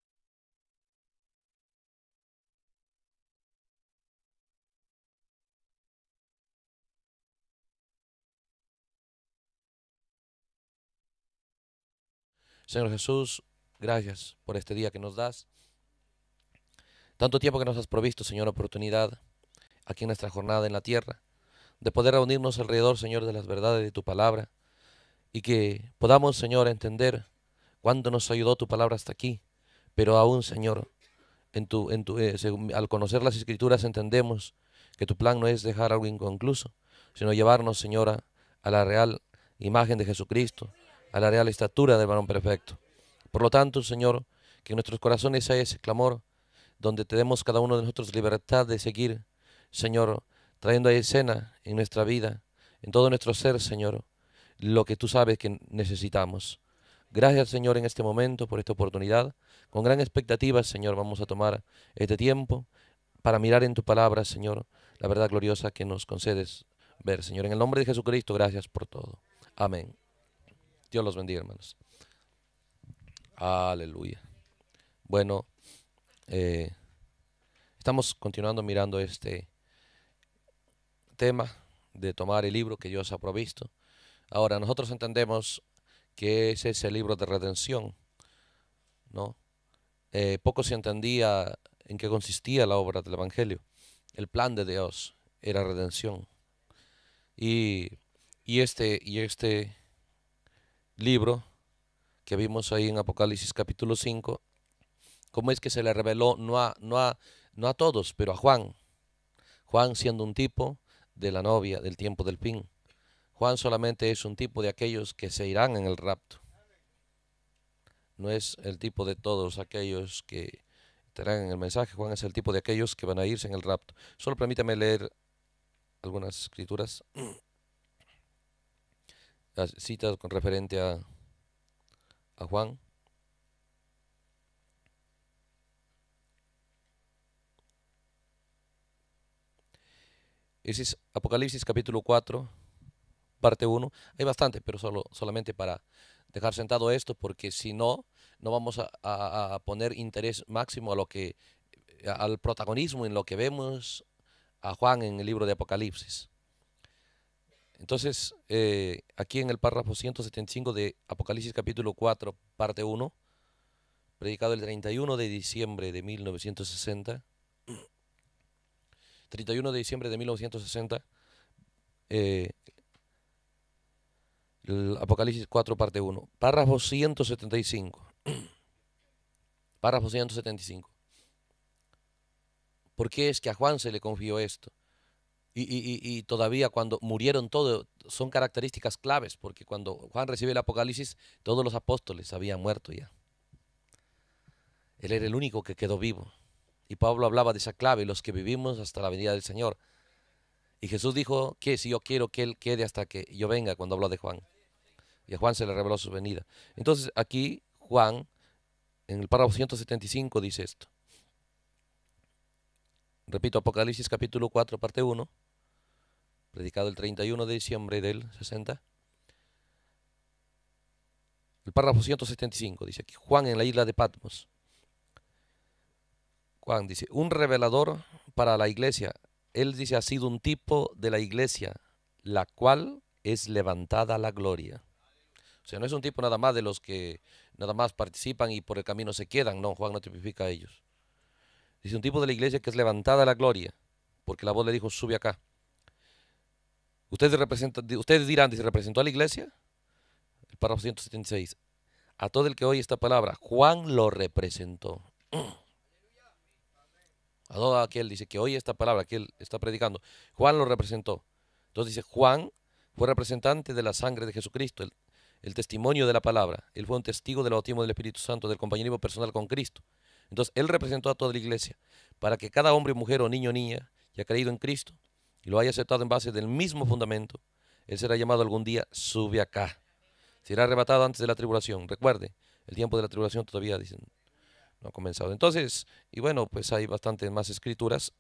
Señor Jesús, gracias por este día que nos das. Tanto tiempo que nos has provisto, Señor, oportunidad aquí en nuestra jornada en la tierra, de poder reunirnos alrededor, Señor, de las verdades de tu palabra, y que podamos, Señor, entender cuánto nos ayudó tu palabra hasta aquí. Pero aún, Señor, al conocer las Escrituras entendemos que tu plan no es dejar algo inconcluso, sino llevarnos, Señora, a la real imagen de Jesucristo, a la real estatura del varón perfecto. Por lo tanto, Señor, que en nuestros corazones haya ese clamor, donde tenemos cada uno de nosotros libertad de seguir, Señor, trayendo a escena en nuestra vida, en todo nuestro ser, Señor, lo que tú sabes que necesitamos. Gracias, Señor, en este momento por esta oportunidad. Con gran expectativa, Señor, vamos a tomar este tiempo para mirar en tu palabra, Señor, la verdad gloriosa que nos concedes ver, Señor. En el nombre de Jesucristo, gracias por todo. Amén. Dios los bendiga, hermanos. Aleluya. Bueno, estamos continuando mirando este tema de tomar el libro que Dios ha provisto. Ahora, nosotros entendemos que ese es el libro de redención, ¿no? Poco se entendía en qué consistía la obra del Evangelio. El plan de Dios era redención. Y este libro que vimos ahí en Apocalipsis capítulo 5 ¿Cómo es que se le reveló? No a todos, pero a Juan. Juan siendo un tipo de la novia del tiempo del fin. Juan solamente es un tipo de aquellos que se irán en el rapto. No es el tipo de todos aquellos que estarán en el mensaje. Juan es el tipo de aquellos que van a irse en el rapto. Solo permítame leer algunas escrituras, las citas con referente a Juan. Ese es Apocalipsis capítulo 4, parte 1. Hay bastante, pero solamente para dejar sentado esto, porque si no, no vamos a poner interés máximo al protagonismo en lo que vemos a Juan en el libro de Apocalipsis. Entonces, aquí en el párrafo 175 de Apocalipsis capítulo 4, parte 1, predicado el 31 de diciembre de 1960, 31 de diciembre de 1960, el Apocalipsis 4, parte 1, párrafo 175. Párrafo 175. ¿Por qué es que a Juan se le confió esto? Y todavía cuando murieron todos, son características claves, porque cuando Juan recibe el Apocalipsis, todos los apóstoles habían muerto ya. Él era el único que quedó vivo. Y Pablo hablaba de esa clave, los que vivimos hasta la venida del Señor. Y Jesús dijo que si yo quiero que Él quede hasta que yo venga, cuando habló de Juan. Y a Juan se le reveló su venida. Entonces aquí Juan, en el párrafo 175, dice esto. Repito, Apocalipsis capítulo 4, parte 1, predicado el 31 de diciembre del 60. El párrafo 175 dice aquí, Juan en la isla de Patmos. Juan dice, un revelador para la iglesia. Él dice, ha sido un tipo de la iglesia, la cual es levantada a la gloria. O sea, no es un tipo nada más de los que nada más participan y por el camino se quedan. No, Juan no tipifica a ellos. Dice, un tipo de la iglesia que es levantada a la gloria, porque la voz le dijo, sube acá. Ustedes dirán, dice, ¿representó a la iglesia? El párrafo 176. A todo el que oye esta palabra, Juan lo representó. A todo aquel, dice, que oye esta palabra que él está predicando, Juan lo representó. Entonces dice, Juan fue representante de la sangre de Jesucristo, el testimonio de la palabra. Él fue un testigo del bautismo del Espíritu Santo, del compañerismo personal con Cristo. Entonces, él representó a toda la iglesia para que cada hombre, mujer o niño o niña que ha creído en Cristo y lo haya aceptado en base del mismo fundamento, él será llamado algún día, sube acá. Será arrebatado antes de la tribulación. Recuerde, el tiempo de la tribulación todavía, dicen, no ha comenzado. Entonces, y bueno, pues hay bastantes más escrituras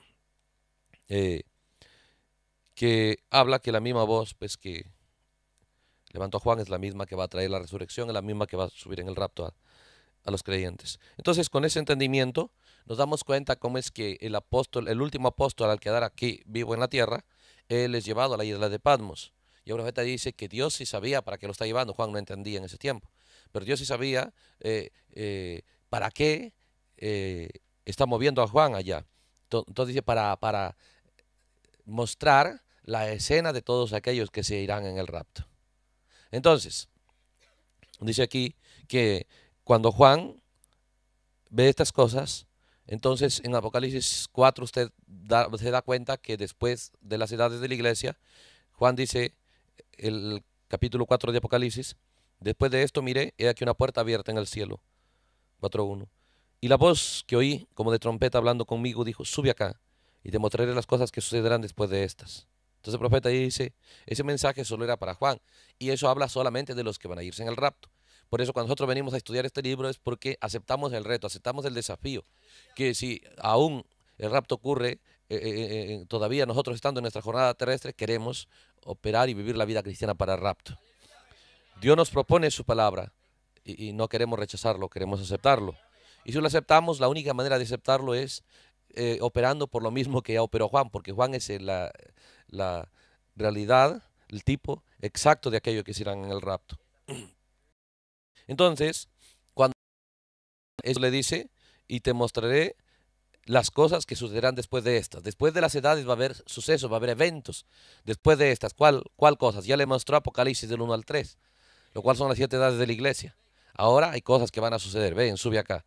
que habla que la misma voz, pues que levantó a Juan es la misma que va a traer la resurrección, es la misma que va a subir en el rapto a los creyentes. Entonces, con ese entendimiento, nos damos cuenta cómo es que el apóstol, el último apóstol al quedar aquí vivo en la tierra, él es llevado a la isla de Patmos. Y el profeta dice que Dios sí sabía para qué lo está llevando. Juan no entendía en ese tiempo, pero Dios sí sabía para qué está moviendo a Juan allá. Entonces dice, para mostrar la escena de todos aquellos que se irán en el rapto. Entonces, dice aquí que cuando Juan ve estas cosas, entonces en Apocalipsis 4 usted se da cuenta que después de las edades de la iglesia, Juan dice, el capítulo 4 de Apocalipsis, después de esto miré, he aquí una puerta abierta en el cielo, 4.1. Y la voz que oí, como de trompeta hablando conmigo, dijo, sube acá y te mostraré las cosas que sucederán después de estas. Entonces el profeta dice, ese mensaje solo era para Juan, y eso habla solamente de los que van a irse en el rapto. Por eso cuando nosotros venimos a estudiar este libro es porque aceptamos el reto, aceptamos el desafío, que si aún el rapto ocurre, todavía nosotros estando en nuestra jornada terrestre queremos operar y vivir la vida cristiana para el rapto. Dios nos propone su palabra y no queremos rechazarlo, queremos aceptarlo. Y si lo aceptamos, la única manera de aceptarlo es operando por lo mismo que ya operó Juan, porque Juan es la realidad, el tipo exacto de aquello que se irán en el rapto. Entonces, cuando eso le dice, y te mostraré las cosas que sucederán después de estas. Después de las edades va a haber sucesos, va a haber eventos. Después de estas, ¿cuál cosas? Ya le mostró Apocalipsis del 1 al 3, lo cual son las 7 edades de la iglesia. Ahora hay cosas que van a suceder. Ven, sube acá.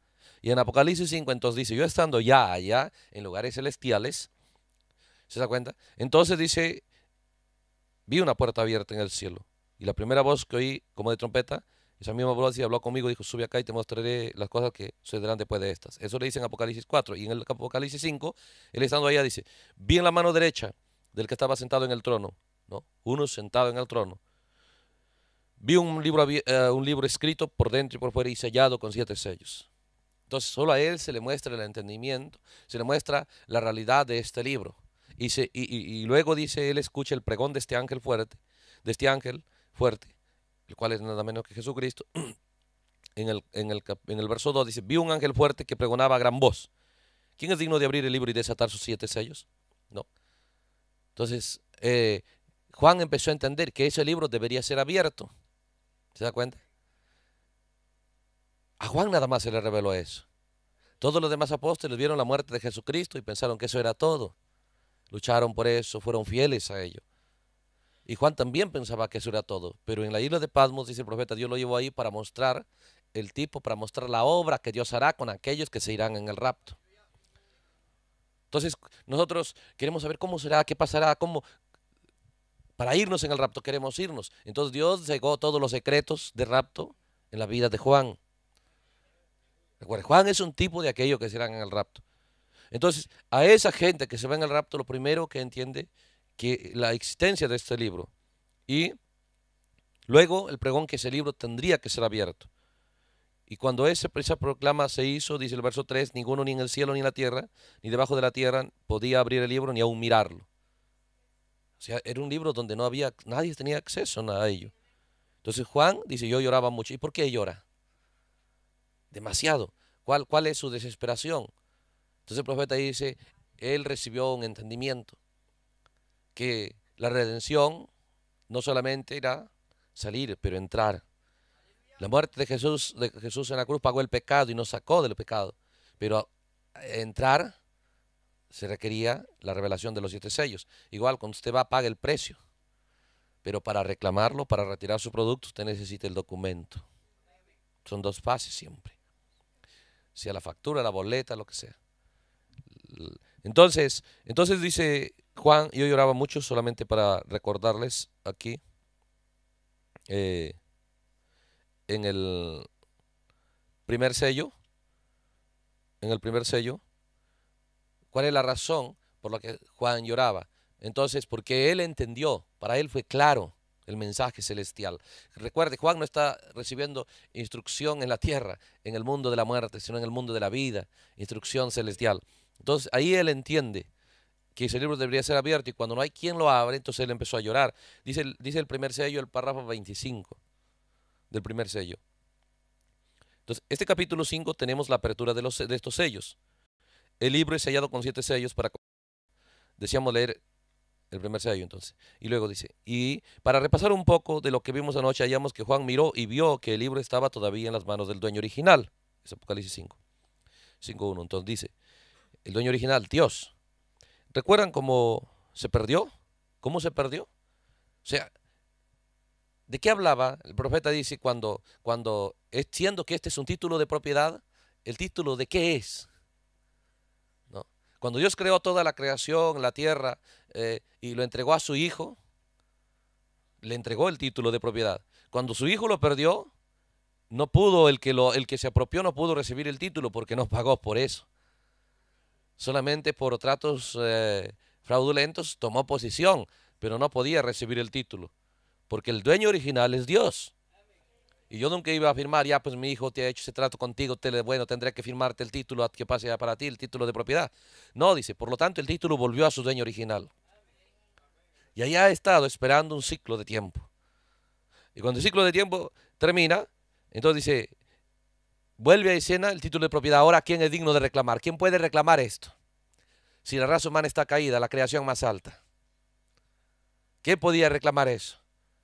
Y en Apocalipsis 5 entonces dice, yo estando ya allá en lugares celestiales, ¿se da cuenta? Entonces dice, vi una puerta abierta en el cielo. Y la primera voz que oí como de trompeta, esa misma voz habló conmigo, dijo, sube acá y te mostraré las cosas que sucederán después de estas. Eso le dice en Apocalipsis 4. Y en el Apocalipsis 5, él estando allá dice, vi en la mano derecha del que estaba sentado en el trono, ¿no? Uno sentado en el trono. Vi un libro escrito por dentro y por fuera y sellado con 7 sellos. Entonces solo a él se le muestra el entendimiento, se le muestra la realidad de este libro. Y luego dice, él escucha el pregón de este ángel fuerte, el cual es nada menos que Jesucristo. En el verso 2 dice, vi un ángel fuerte que pregonaba a gran voz. ¿Quién es digno de abrir el libro y desatar sus 7 sellos? No. Entonces, Juan empezó a entender que ese libro debería ser abierto. ¿Se da cuenta? A Juan nada más se le reveló eso. Todos los demás apóstoles vieron la muerte de Jesucristo y pensaron que eso era todo. Lucharon por eso, fueron fieles a ello. Y Juan también pensaba que eso era todo. Pero en la isla de Patmos, dice el profeta, Dios lo llevó ahí para mostrar para mostrar la obra que Dios hará con aquellos que se irán en el rapto. Entonces, nosotros queremos saber cómo será, qué pasará, para irnos en el rapto queremos irnos. Entonces Dios cegó todos los secretos de rapto en la vida de Juan. Recuerden, Juan es un tipo de aquellos que serán en el rapto. Entonces, a esa gente que se va en el rapto, lo primero que entiende que la existencia de este libro y luego el pregón que ese libro tendría que ser abierto. Y cuando esa proclama se hizo, dice el verso 3, ninguno ni en el cielo ni en la tierra, ni debajo de la tierra podía abrir el libro ni aún mirarlo. O sea, era un libro donde no había, nadie tenía acceso a ello. Entonces Juan dice, yo lloraba mucho. ¿Y por qué llora? Demasiado. ¿Cuál es su desesperación? Entonces el profeta dice, él recibió un entendimiento, que la redención no solamente era salir, pero entrar. La muerte de Jesús en la cruz pagó el pecado y nos sacó del pecado, pero entrar se requería la revelación de los 7 sellos. Igual cuando usted va, paga el precio, pero para reclamarlo, para retirar su producto, usted necesita el documento. Son 2 fases siempre, sea la factura, la boleta, lo que sea. Entonces dice Juan, yo lloraba mucho, solamente para recordarles aquí, en el primer sello, ¿cuál es la razón por la que Juan lloraba? Entonces, porque él entendió, para él fue claro el mensaje celestial. Recuerde, Juan no está recibiendo instrucción en la tierra, en el mundo de la muerte, sino en el mundo de la vida, instrucción celestial. Entonces, ahí él entiende que ese libro debería ser abierto y cuando no hay quien lo abre, entonces él empezó a llorar. Dice el primer sello, el párrafo 25 del primer sello. Entonces, este capítulo 5 tenemos la apertura de estos sellos. El libro es sellado con 7 sellos decíamos leer el primer sello entonces. Y luego dice, y para repasar un poco de lo que vimos anoche, hallamos que Juan miró y vio que el libro estaba todavía en las manos del dueño original. Es Apocalipsis 5:1. Entonces dice, el dueño original, Dios. ¿Recuerdan cómo se perdió? ¿Cómo se perdió? O sea, ¿de qué hablaba? El profeta dice siendo que este es un título de propiedad, ¿el título de qué es? ¿No? Cuando Dios creó toda la creación, la tierra, y lo entregó a su hijo, le entregó el título de propiedad. Cuando su hijo lo perdió, no pudo, el que se apropió no pudo recibir el título porque no pagó por eso. Solamente por tratos fraudulentos tomó posesión, pero no podía recibir el título, porque el dueño original es Dios. Y yo nunca iba a firmar, ya pues mi hijo te ha hecho ese trato contigo, bueno, tendré que firmarte el título, que pase para ti el título de propiedad. No, dice, por lo tanto el título volvió a su dueño original. Y allá ha estado esperando un ciclo de tiempo. Y cuando el ciclo de tiempo termina, entonces dice, vuelve a escena el título de propiedad. Ahora, ¿quién es digno de reclamar? ¿Quién puede reclamar esto? Si la raza humana está caída, la creación más alta. ¿Quién podía reclamar eso?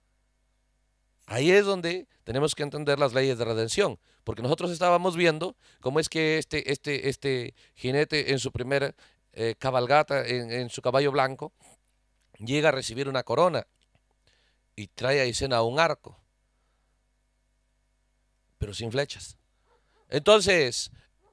Ahí es donde tenemos que entender las leyes de redención, porque nosotros estábamos viendo cómo es que este jinete en su primera cabalgata, en su caballo blanco, llega a recibir una corona y trae a escena un arco, pero sin flechas. Entonces,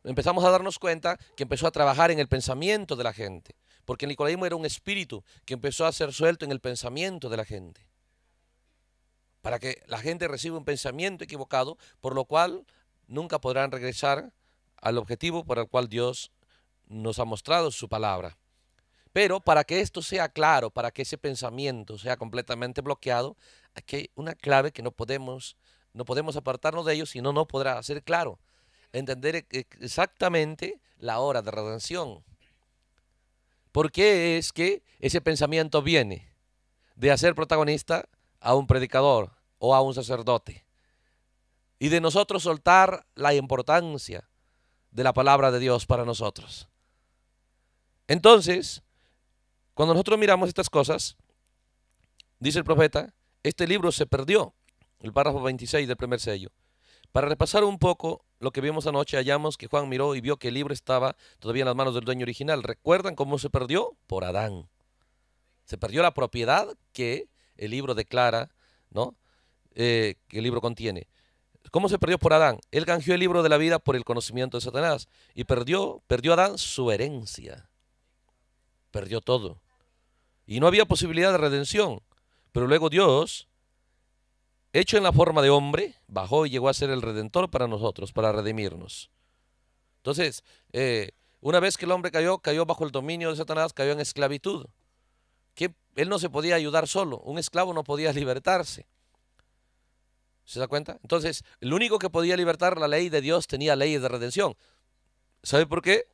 empezamos a darnos cuenta que empezó a trabajar en el pensamiento de la gente. Porque el nicolaísmo era un espíritu que empezó a ser suelto en el pensamiento de la gente. Para que la gente reciba un pensamiento equivocado, por lo cual nunca podrán regresar al objetivo por el cual Dios nos ha mostrado su palabra. Pero para que esto sea claro, para que ese pensamiento sea completamente bloqueado, aquí hay una clave que no podemos apartarnos de ello, sino no podrá ser claro. Entender exactamente la hora de redención. ¿Por qué es que ese pensamiento viene de hacer protagonista a un predicador o a un sacerdote? Y de nosotros soltar la importancia de la palabra de Dios para nosotros. Entonces, cuando nosotros miramos estas cosas, dice el profeta, este libro se perdió, el párrafo 26 del primer sello. Para repasar un poco lo que vimos anoche, hallamos que Juan miró y vio que el libro estaba todavía en las manos del dueño original. ¿Recuerdan cómo se perdió? Por Adán. Se perdió la propiedad que el libro declara, ¿no? Que el libro contiene. ¿Cómo se perdió por Adán? Él canjeó el libro de la vida por el conocimiento de Satanás. Y perdió Adán su herencia. Perdió todo. Y no había posibilidad de redención. Pero luego Dios, hecho en la forma de hombre, bajó y llegó a ser el redentor para nosotros, para redimirnos. Entonces, una vez que el hombre cayó bajo el dominio de Satanás, cayó en esclavitud. Que él no se podía ayudar solo. Un esclavo no podía libertarse. ¿Se da cuenta? Entonces, el único que podía libertar la ley de Dios tenía ley de redención. ¿Sabe por qué?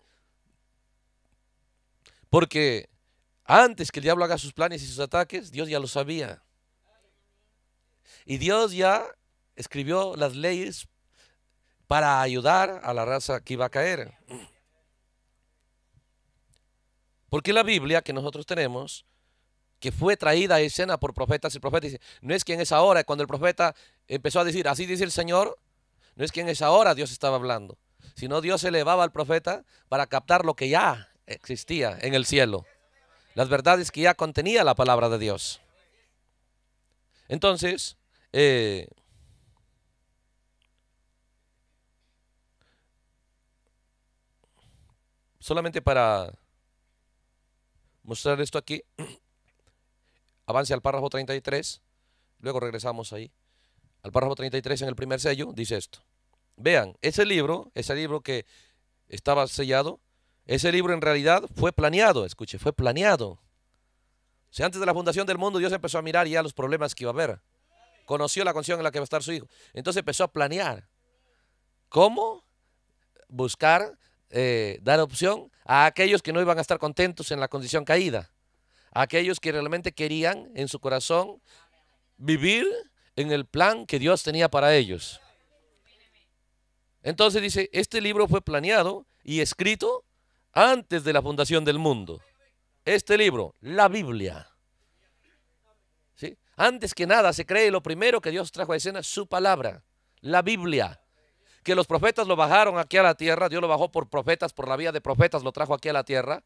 Porque antes que el diablo haga sus planes y sus ataques, Dios ya lo sabía. Y Dios ya escribió las leyes para ayudar a la raza que iba a caer. Porque la Biblia que nosotros tenemos, que fue traída a escena por profetas, el profeta dice, no es que en esa hora, cuando el profeta empezó a decir, así dice el Señor, no es que en esa hora Dios estaba hablando, sino Dios elevaba al profeta para captar lo que ya existía en el cielo, las verdades que ya contenía la palabra de Dios. Entonces, solamente para mostrar esto aquí, avance al párrafo 33, luego regresamos ahí. Al párrafo 33 en el primer sello dice esto. Vean, ese libro que estaba sellado, ese libro en realidad fue planeado, escuche, fue planeado. O sea, antes de la fundación del mundo Dios empezó a mirar ya los problemas que iba a haber. Conoció la condición en la que va a estar su hijo. Entonces empezó a planear cómo buscar, dar opción a aquellos que no iban a estar contentos en la condición caída. A aquellos que realmente querían en su corazón vivir en el plan que Dios tenía para ellos. Entonces dice, este libro fue planeado y escrito antes de la fundación del mundo. Este libro, la Biblia. ¿Sí? Antes que nada se cree lo primero que Dios trajo a escena, su palabra, la Biblia. Que los profetas lo bajaron aquí a la tierra, Dios lo bajó por profetas, por la vía de profetas lo trajo aquí a la tierra.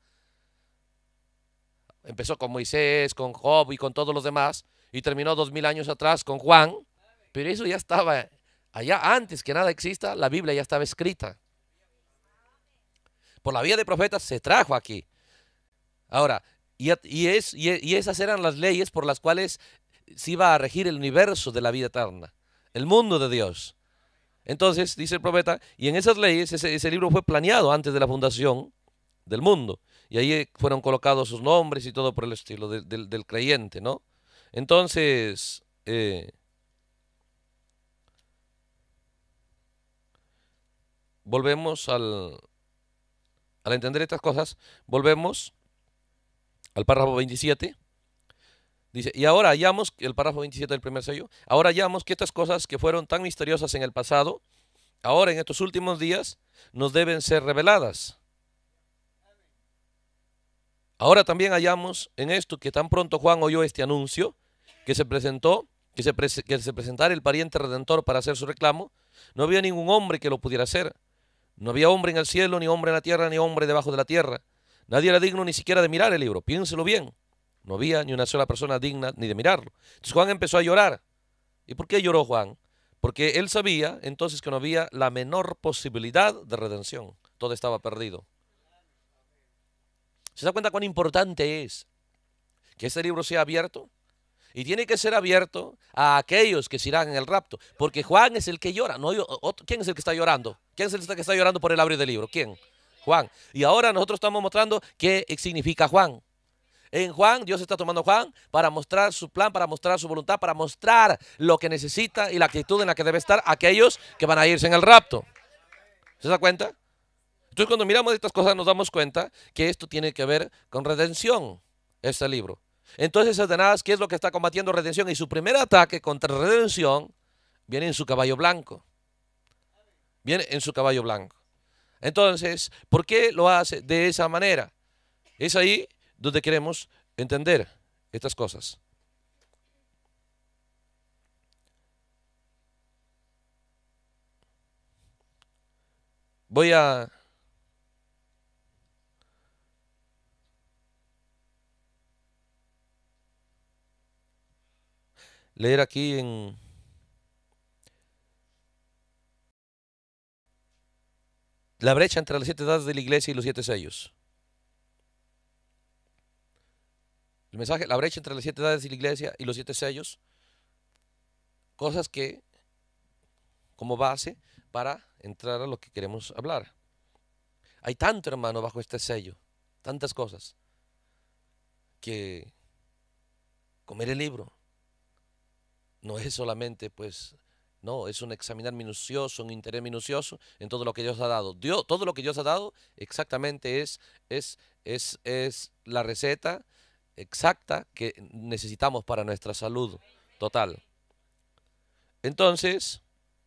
Empezó con Moisés, con Job y con todos los demás, y terminó 2000 años atrás con Juan, pero eso ya estaba allá, antes que nada exista, la Biblia ya estaba escrita. Por la vía de profetas se trajo aquí. Ahora, y esas eran las leyes por las cuales se iba a regir el universo de la vida eterna, el mundo de Dios. Entonces, dice el profeta, y en esas leyes, ese libro fue planeado antes de la fundación del mundo. Y ahí fueron colocados sus nombres y todo por el estilo del creyente, ¿no? Entonces, volvemos al entender estas cosas, volvemos al párrafo 27. Dice, y ahora hallamos, el párrafo 27 del primer sello, ahora hallamos que estas cosas que fueron tan misteriosas en el pasado, ahora en estos últimos días, nos deben ser reveladas. Ahora también hallamos en esto que tan pronto Juan oyó este anuncio, que se presentara el pariente redentor para hacer su reclamo, no había ningún hombre que lo pudiera hacer. No había hombre en el cielo, ni hombre en la tierra, ni hombre debajo de la tierra. Nadie era digno ni siquiera de mirar el libro, piénselo bien. No había ni una sola persona digna ni de mirarlo. Entonces Juan empezó a llorar. ¿Y por qué lloró Juan? Porque él sabía entonces que no había la menor posibilidad de redención. todo estaba perdido. ¿Se da cuenta cuán importante es que este libro sea abierto? Y tiene que ser abierto a aquellos que se irán en el rapto. Porque Juan es el que llora. No, ¿quién es el que está llorando? ¿Quién es el que está llorando por el abrir del libro? ¿Quién? Juan. Y ahora nosotros estamos mostrando qué significa Juan. En Juan, Dios está tomando a Juan para mostrar su plan, para mostrar su voluntad, para mostrar lo que necesita y la actitud en la que debe estar aquellos que van a irse en el rapto. ¿Se da cuenta? Entonces, cuando miramos estas cosas nos damos cuenta que esto tiene que ver con redención, este libro. Entonces, Satanás, ¿qué es lo que está combatiendo? Redención. Y su primer ataque contra redención viene en su caballo blanco. Viene en su caballo blanco. Entonces, ¿por qué lo hace de esa manera? Es ahí donde queremos entender estas cosas. Voy a leer aquí en la brecha entre las 7 edades de la iglesia y los 7 sellos. El mensaje, la brecha entre las 7 edades de la iglesia y los 7 sellos. Cosas que, como base para entrar a lo que queremos hablar. Hay tanto, hermano, bajo este sello, tantas cosas, que comer el libro no es solamente, pues, no, es un examinar minucioso, un interés minucioso en todo lo que Dios ha dado. Todo lo que Dios ha dado exactamente es la receta exacta que necesitamos para nuestra salud total. Entonces,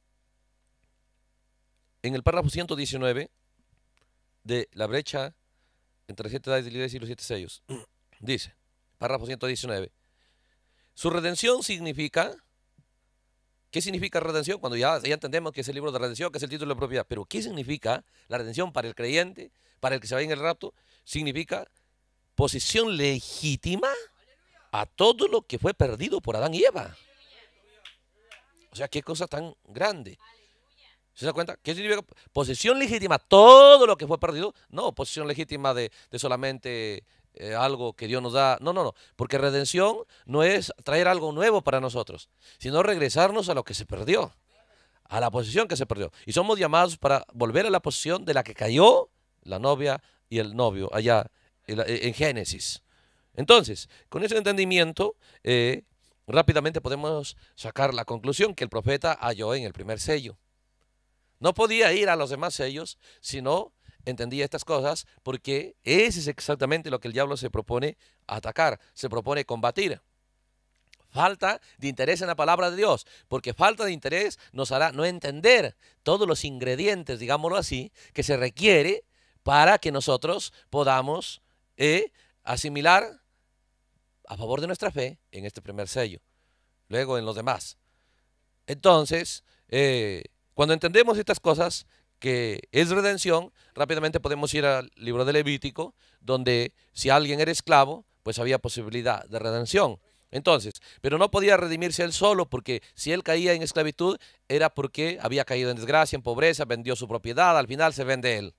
en el párrafo 119 de la brecha entre las 7 edades de la iglesia y los 7 sellos, dice, párrafo 119, su redención significa, ¿qué significa redención? Cuando ya entendemos que es el libro de redención, que es el título de propiedad, pero ¿qué significa la redención para el creyente, para el que se va en el rapto? Significa posición legítima a todo lo que fue perdido por Adán y Eva. O sea, qué cosa tan grande. ¿Se da cuenta? ¿Qué significa posesión legítima? Todo lo que fue perdido. No, posesión legítima de solamente algo que Dios nos da. No, no, no. Porque redención no es traer algo nuevo para nosotros, sino regresarnos a lo que se perdió, a la posesión que se perdió. Y somos llamados para volver a la posesión de la que cayó la novia y el novio allá en Génesis. Entonces, con ese entendimiento, rápidamente podemos sacar la conclusión que el profeta halló en el primer sello. No podía ir a los demás sellos si no entendía estas cosas, porque ese es exactamente lo que el diablo se propone atacar, se propone combatir. Falta de interés en la palabra de Dios, porque falta de interés nos hará no entender todos los ingredientes, digámoslo así, que se requiere para que nosotros podamos asimilar a favor de nuestra fe en este primer sello, luego en los demás. Entonces, cuando entendemos estas cosas, que es redención, rápidamente podemos ir al libro de Levítico, donde si alguien era esclavo, pues había posibilidad de redención. Entonces, pero no podía redimirse él solo, porque si él caía en esclavitud, era porque había caído en desgracia, en pobreza, vendió su propiedad, al final se vende él.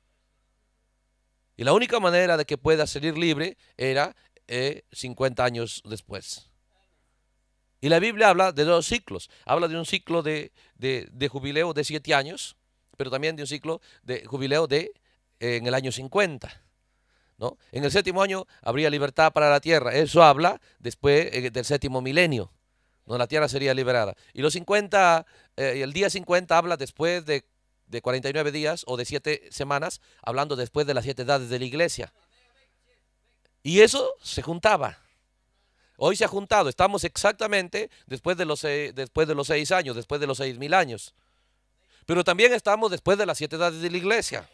Y la única manera de que pueda salir libre era 50 años después. Y la Biblia habla de 2 ciclos. Habla de un ciclo de jubileo de 7 años, pero también de un ciclo de jubileo en el año 50. ¿No? En el 7º año habría libertad para la tierra. Eso habla después del 7º milenio, donde la tierra sería liberada. Y los 50, el día 50 habla después de 49 días o de 7 semanas, hablando después de las 7 edades de la iglesia. Y eso se juntaba. Hoy se ha juntado, estamos exactamente después de los 6 años, después de los 6.000 años. Pero también estamos después de las 7 edades de la iglesia.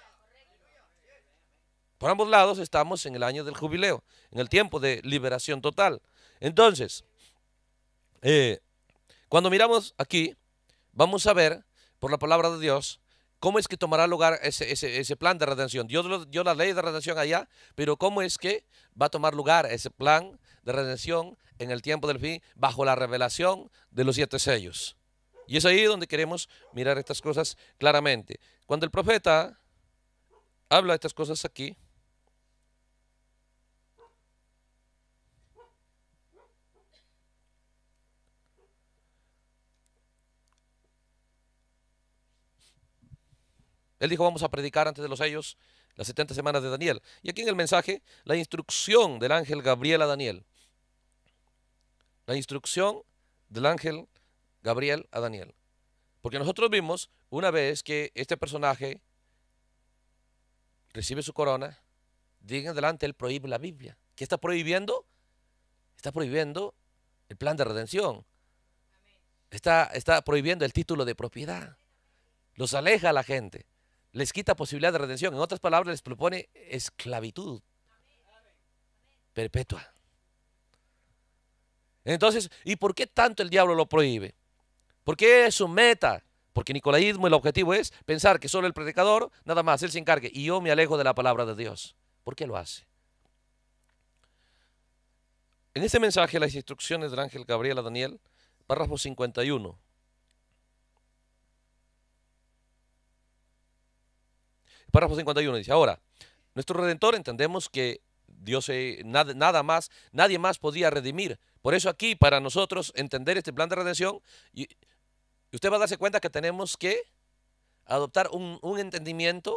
Por ambos lados estamos en el año del jubileo, en el tiempo de liberación total. Entonces, cuando miramos aquí, vamos a ver por la palabra de Dios cómo es que tomará lugar ese plan de redención. Dios dio la ley de redención allá, pero cómo es que va a tomar lugar ese plan de redención en el tiempo del fin bajo la revelación de los 7 sellos. Y es ahí donde queremos mirar estas cosas claramente. Cuando el profeta habla estas cosas aquí. Él dijo, vamos a predicar antes de los sellos las 70 semanas de Daniel. Y aquí en el mensaje, la instrucción del ángel Gabriel a Daniel. La instrucción del ángel Gabriel a Daniel. Porque nosotros vimos una vez que este personaje recibe su corona, de en adelante él prohíbe la Biblia. ¿Qué está prohibiendo? Está prohibiendo el plan de redención. Está prohibiendo el título de propiedad. Los aleja a la gente. Les quita posibilidad de redención. En otras palabras, les propone esclavitud perpetua. Entonces, ¿y por qué tanto el diablo lo prohíbe? ¿Por qué es su meta? Porque nicolaísmo, el objetivo es pensar que solo el predicador, nada más, él se encargue y yo me alejo de la palabra de Dios. ¿Por qué lo hace? En este mensaje, las instrucciones del ángel Gabriel a Daniel, párrafo 51. Párrafo 51 dice, ahora, nuestro Redentor entendemos que Dios nadie más podía redimir. Por eso aquí, para nosotros entender este plan de redención, y usted va a darse cuenta que tenemos que adoptar un entendimiento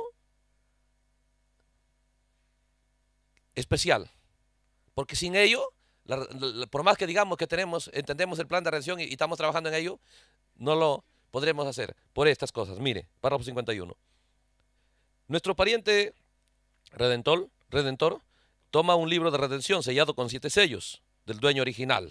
especial. Porque sin ello, por más que digamos que entendemos el plan de redención y estamos trabajando en ello, no lo podremos hacer por estas cosas. Mire, párrafo 51. Nuestro pariente redentor toma un libro de redención sellado con 7 sellos del dueño original.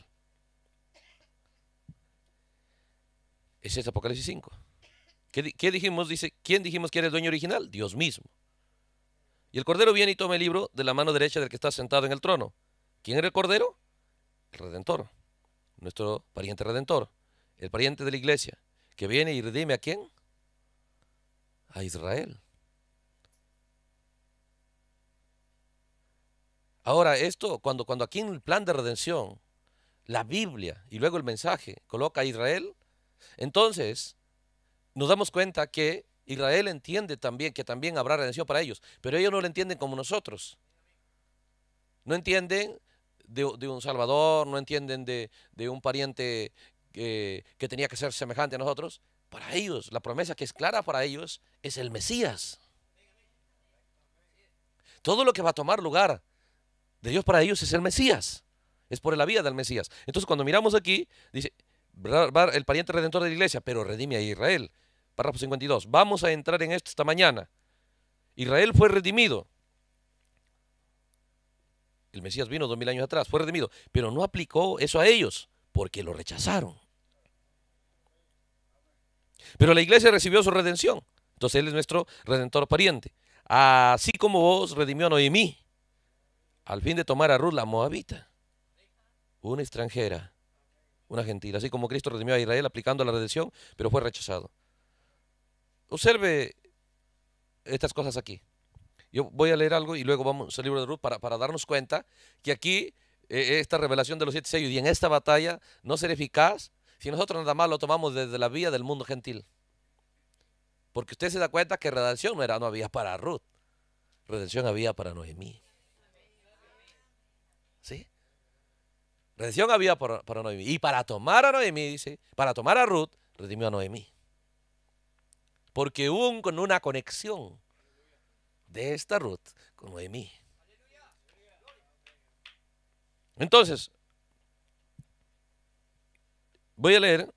Ese es Apocalipsis 5. ¿Qué dijimos? Dice, ¿quién dijimos que era el dueño original? Dios mismo. Y el Cordero viene y toma el libro de la mano derecha del que está sentado en el trono. ¿Quién era el Cordero? El Redentor. Nuestro pariente redentor. El pariente de la iglesia. Que viene y redime ¿a quién? A Israel. Ahora, esto, cuando aquí en el plan de redención, la Biblia y luego el mensaje coloca a Israel, entonces nos damos cuenta que Israel entiende también que también habrá redención para ellos, pero ellos no lo entienden como nosotros. No entienden de un Salvador, no entienden de un pariente que tenía que ser semejante a nosotros. Para ellos, la promesa que es clara para ellos es el Mesías. Todo lo que va a tomar lugar de Dios para ellos es el Mesías, es por la vía del Mesías. Entonces cuando miramos aquí, dice, va el pariente redentor de la iglesia, pero redime a Israel. Párrafo 52, vamos a entrar en esto esta mañana. Israel fue redimido. El Mesías vino 2000 años atrás, fue redimido, pero no aplicó eso a ellos, porque lo rechazaron. Pero la iglesia recibió su redención, entonces él es nuestro redentor pariente. Así como vos redimió a Noemí, al fin de tomar a Ruth la moabita, una extranjera, una gentil, así como Cristo redimió a Israel aplicando la redención, pero fue rechazado. Observe estas cosas aquí. Yo voy a leer algo y luego vamos al libro de Ruth para darnos cuenta que aquí esta revelación de los 7 sellos y en esta batalla no será eficaz si nosotros nada más lo tomamos desde la vía del mundo gentil. Porque usted se da cuenta que redención no había para Ruth, redención había para Noemí. ¿Sí? Redención había para Noemí. Y para tomar a Noemí, dice, para tomar a Ruth, redimió a Noemí. Porque hubo una conexión de esta Ruth con Noemí. Entonces, voy a leer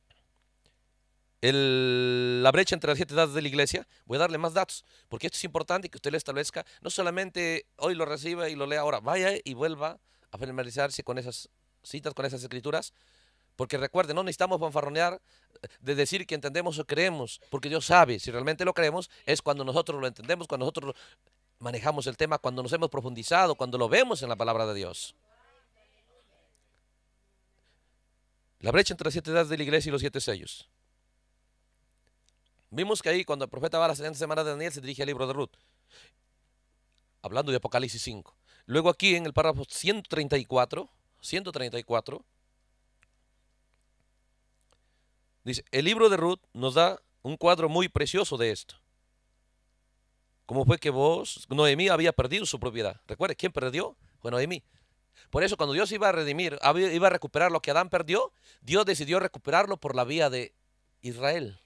la brecha entre las 7 edades de la iglesia. Voy a darle más datos, porque esto es importante que usted lo establezca. No solamente hoy lo reciba y lo lea ahora, vaya y vuelva a familiarizarse con esas citas, con esas escrituras, porque recuerden, no necesitamos fanfarronear de decir que entendemos o creemos, porque Dios sabe, si realmente lo creemos, es cuando nosotros lo entendemos, cuando nosotros manejamos el tema, cuando nos hemos profundizado, cuando lo vemos en la palabra de Dios. La brecha entre las 7 edades de la iglesia y los 7 sellos. Vimos que ahí cuando el profeta va a la siguiente semana de Daniel se dirige al libro de Ruth, hablando de Apocalipsis 5. Luego aquí en el párrafo 134, dice, el libro de Ruth nos da un cuadro muy precioso de esto. ¿Cómo fue que Noemí había perdido su propiedad? Recuerde, ¿quién perdió? Fue Noemí. Por eso cuando Dios iba a redimir, iba a recuperar lo que Adán perdió, Dios decidió recuperarlo por la vía de Israel.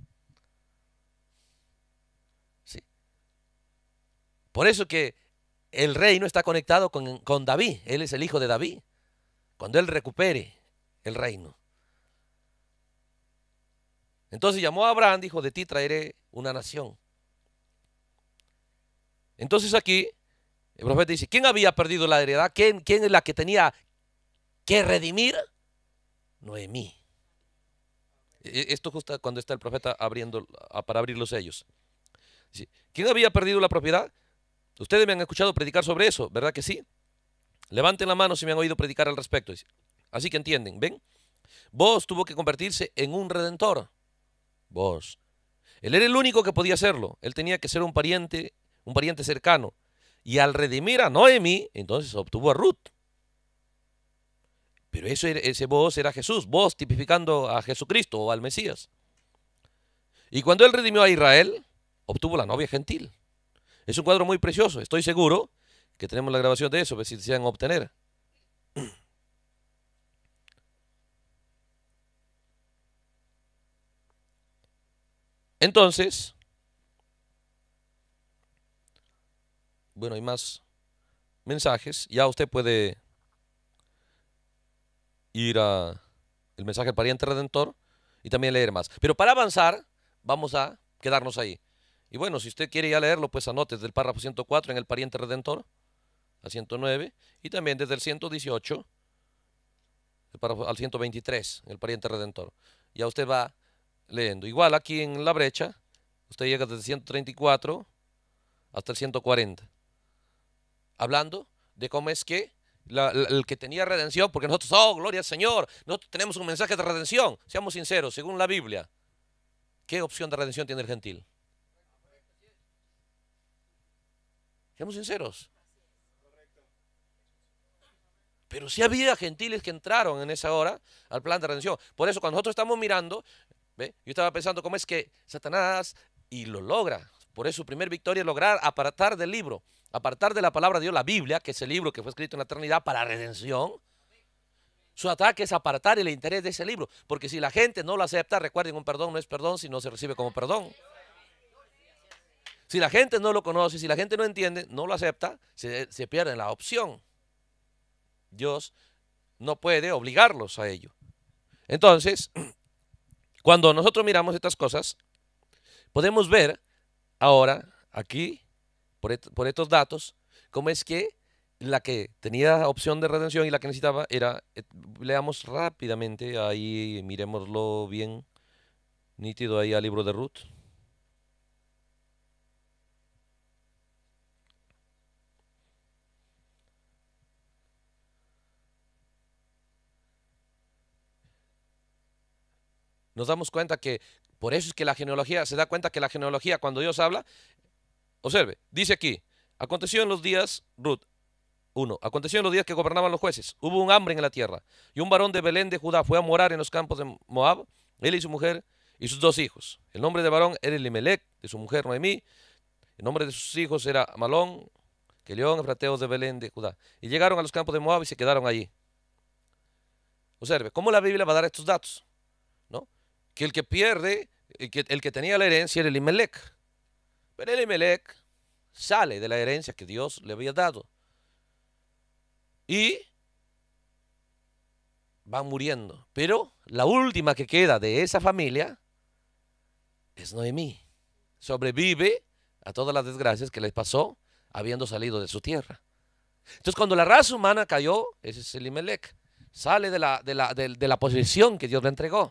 Sí. Por eso que el reino está conectado con David. Él es el hijo de David. Cuando él recupere el reino. Entonces llamó a Abraham, dijo, de ti traeré una nación. Entonces aquí el profeta dice, ¿quién había perdido la heredad? ¿Quién es la que tenía que redimir? Noemí. Esto justo cuando está el profeta para abrir los sellos. Dice, ¿quién había perdido la propiedad? Ustedes me han escuchado predicar sobre eso, ¿verdad que sí? Levanten la mano si me han oído predicar al respecto. Dice. Así que entienden, ¿ven? Vos tuvo que convertirse en un redentor. Vos. Él era el único que podía hacerlo. Él tenía que ser un pariente cercano. Y al redimir a Noemí, entonces obtuvo a Ruth. Pero ese vos era Jesús, vos tipificando a Jesucristo o al Mesías. Y cuando él redimió a Israel, obtuvo la novia gentil. Es un cuadro muy precioso. Estoy seguro que tenemos la grabación de eso, si desean obtener. Entonces, bueno, hay más mensajes. Ya usted puede ir a el mensaje del pariente redentor y también leer más. Pero para avanzar, vamos a quedarnos ahí. Y bueno, si usted quiere ya leerlo, pues anote desde el párrafo 104 en el pariente redentor, a 109, y también desde el 118 al 123 en el pariente redentor. Ya usted va leyendo. Igual aquí en la brecha, usted llega desde el 134 hasta el 140. Hablando de cómo es que el que tenía redención, porque nosotros, oh, gloria al Señor, nosotros tenemos un mensaje de redención. Seamos sinceros, según la Biblia, ¿qué opción de redención tiene el gentil? Seamos sinceros. Pero sí había gentiles que entraron en esa hora al plan de redención. Por eso cuando nosotros estamos mirando, ¿ve? Yo estaba pensando cómo es que Satanás, y lo logra. Por eso su primer victoria es lograr apartar del libro, apartar de la palabra de Dios, la Biblia, que es el libro que fue escrito en la eternidad para redención. Su ataque es apartar el interés de ese libro. Porque si la gente no lo acepta, recuerden, un perdón no es perdón si no se recibe como perdón. Si la gente no lo conoce, si la gente no entiende, no lo acepta, se pierde la opción. Dios no puede obligarlos a ello. Entonces, cuando nosotros miramos estas cosas, podemos ver ahora, aquí, por estos datos, cómo es que la que tenía opción de redención y la que necesitaba era, leamos rápidamente, ahí miremoslo bien nítido ahí al libro de Ruth. Nos damos cuenta que, por eso es que la genealogía, se da cuenta que la genealogía, cuando Dios habla, observe, dice aquí, aconteció en los días, Ruth 1, aconteció en los días que gobernaban los jueces, hubo un hambre en la tierra, y un varón de Belén de Judá fue a morar en los campos de Moab, él y su mujer y sus 2 hijos. El nombre de varón era Elimelec, de su mujer Noemí, el nombre de sus hijos era Malón, Kelión, efrateos de Belén de Judá. Y llegaron a los campos de Moab y se quedaron allí. Observe, ¿cómo la Biblia va a dar estos datos? ¿No? Que el que pierde, el que tenía la herencia era Elimelec. Pero Elimelec sale de la herencia que Dios le había dado. Y van muriendo. Pero la última que queda de esa familia es Noemí. Sobrevive a todas las desgracias que les pasó habiendo salido de su tierra. Entonces cuando la raza humana cayó, ese es Elimelec. Sale de la posición que Dios le entregó.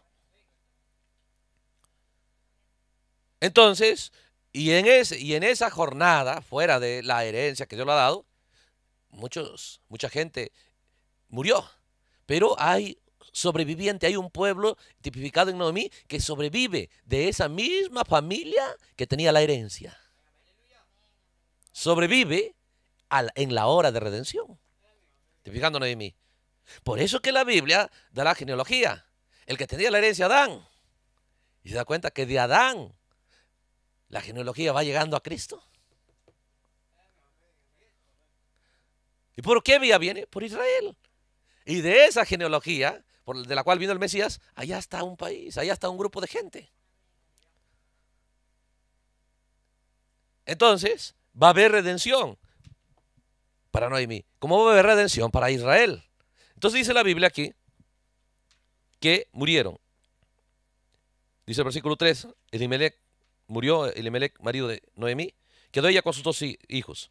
Entonces, y en esa jornada, fuera de la herencia que Dios le ha dado, mucha gente murió. Pero hay sobreviviente, hay un pueblo tipificado en Noemí que sobrevive de esa misma familia que tenía la herencia. Sobrevive en la hora de redención. Tipificando Noemí. Por eso que la Biblia da la genealogía. El que tenía la herencia, Adán. Y se da cuenta que de Adán la genealogía va llegando a Cristo. ¿Y por qué vía viene? Por Israel. Y de esa genealogía, de la cual vino el Mesías, allá está un país, allá está un grupo de gente. Entonces, va a haber redención para Noemí. ¿Cómo va a haber redención para Israel? Entonces dice la Biblia aquí que murieron. Dice el versículo 3, Elimelec murió, Elimelec, marido de Noemí, quedó ella con sus 2 hijos,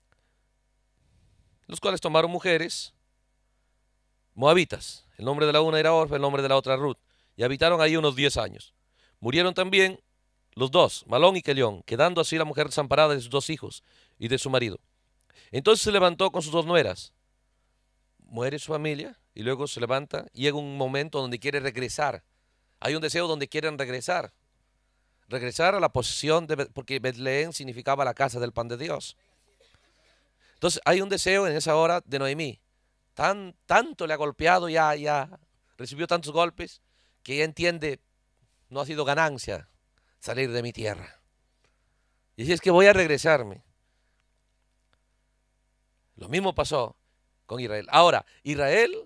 los cuales tomaron mujeres moabitas. El nombre de la una era Orfa, el nombre de la otra Ruth, y habitaron ahí unos 10 años. Murieron también los 2, Malón y Quelión, quedando así la mujer desamparada de sus 2 hijos y de su marido. Entonces se levantó con sus 2 nueras. Muere su familia y luego se levanta y llega un momento donde quiere regresar. Hay un deseo donde quieren regresar. Regresar a la posesión, porque Betlén significaba la casa del pan de Dios. Entonces hay un deseo en esa hora de Noemí. Tanto le ha golpeado, ya recibió tantos golpes, que ella entiende, no ha sido ganancia salir de mi tierra. Y así es que voy a regresarme. Lo mismo pasó con Israel. Ahora, Israel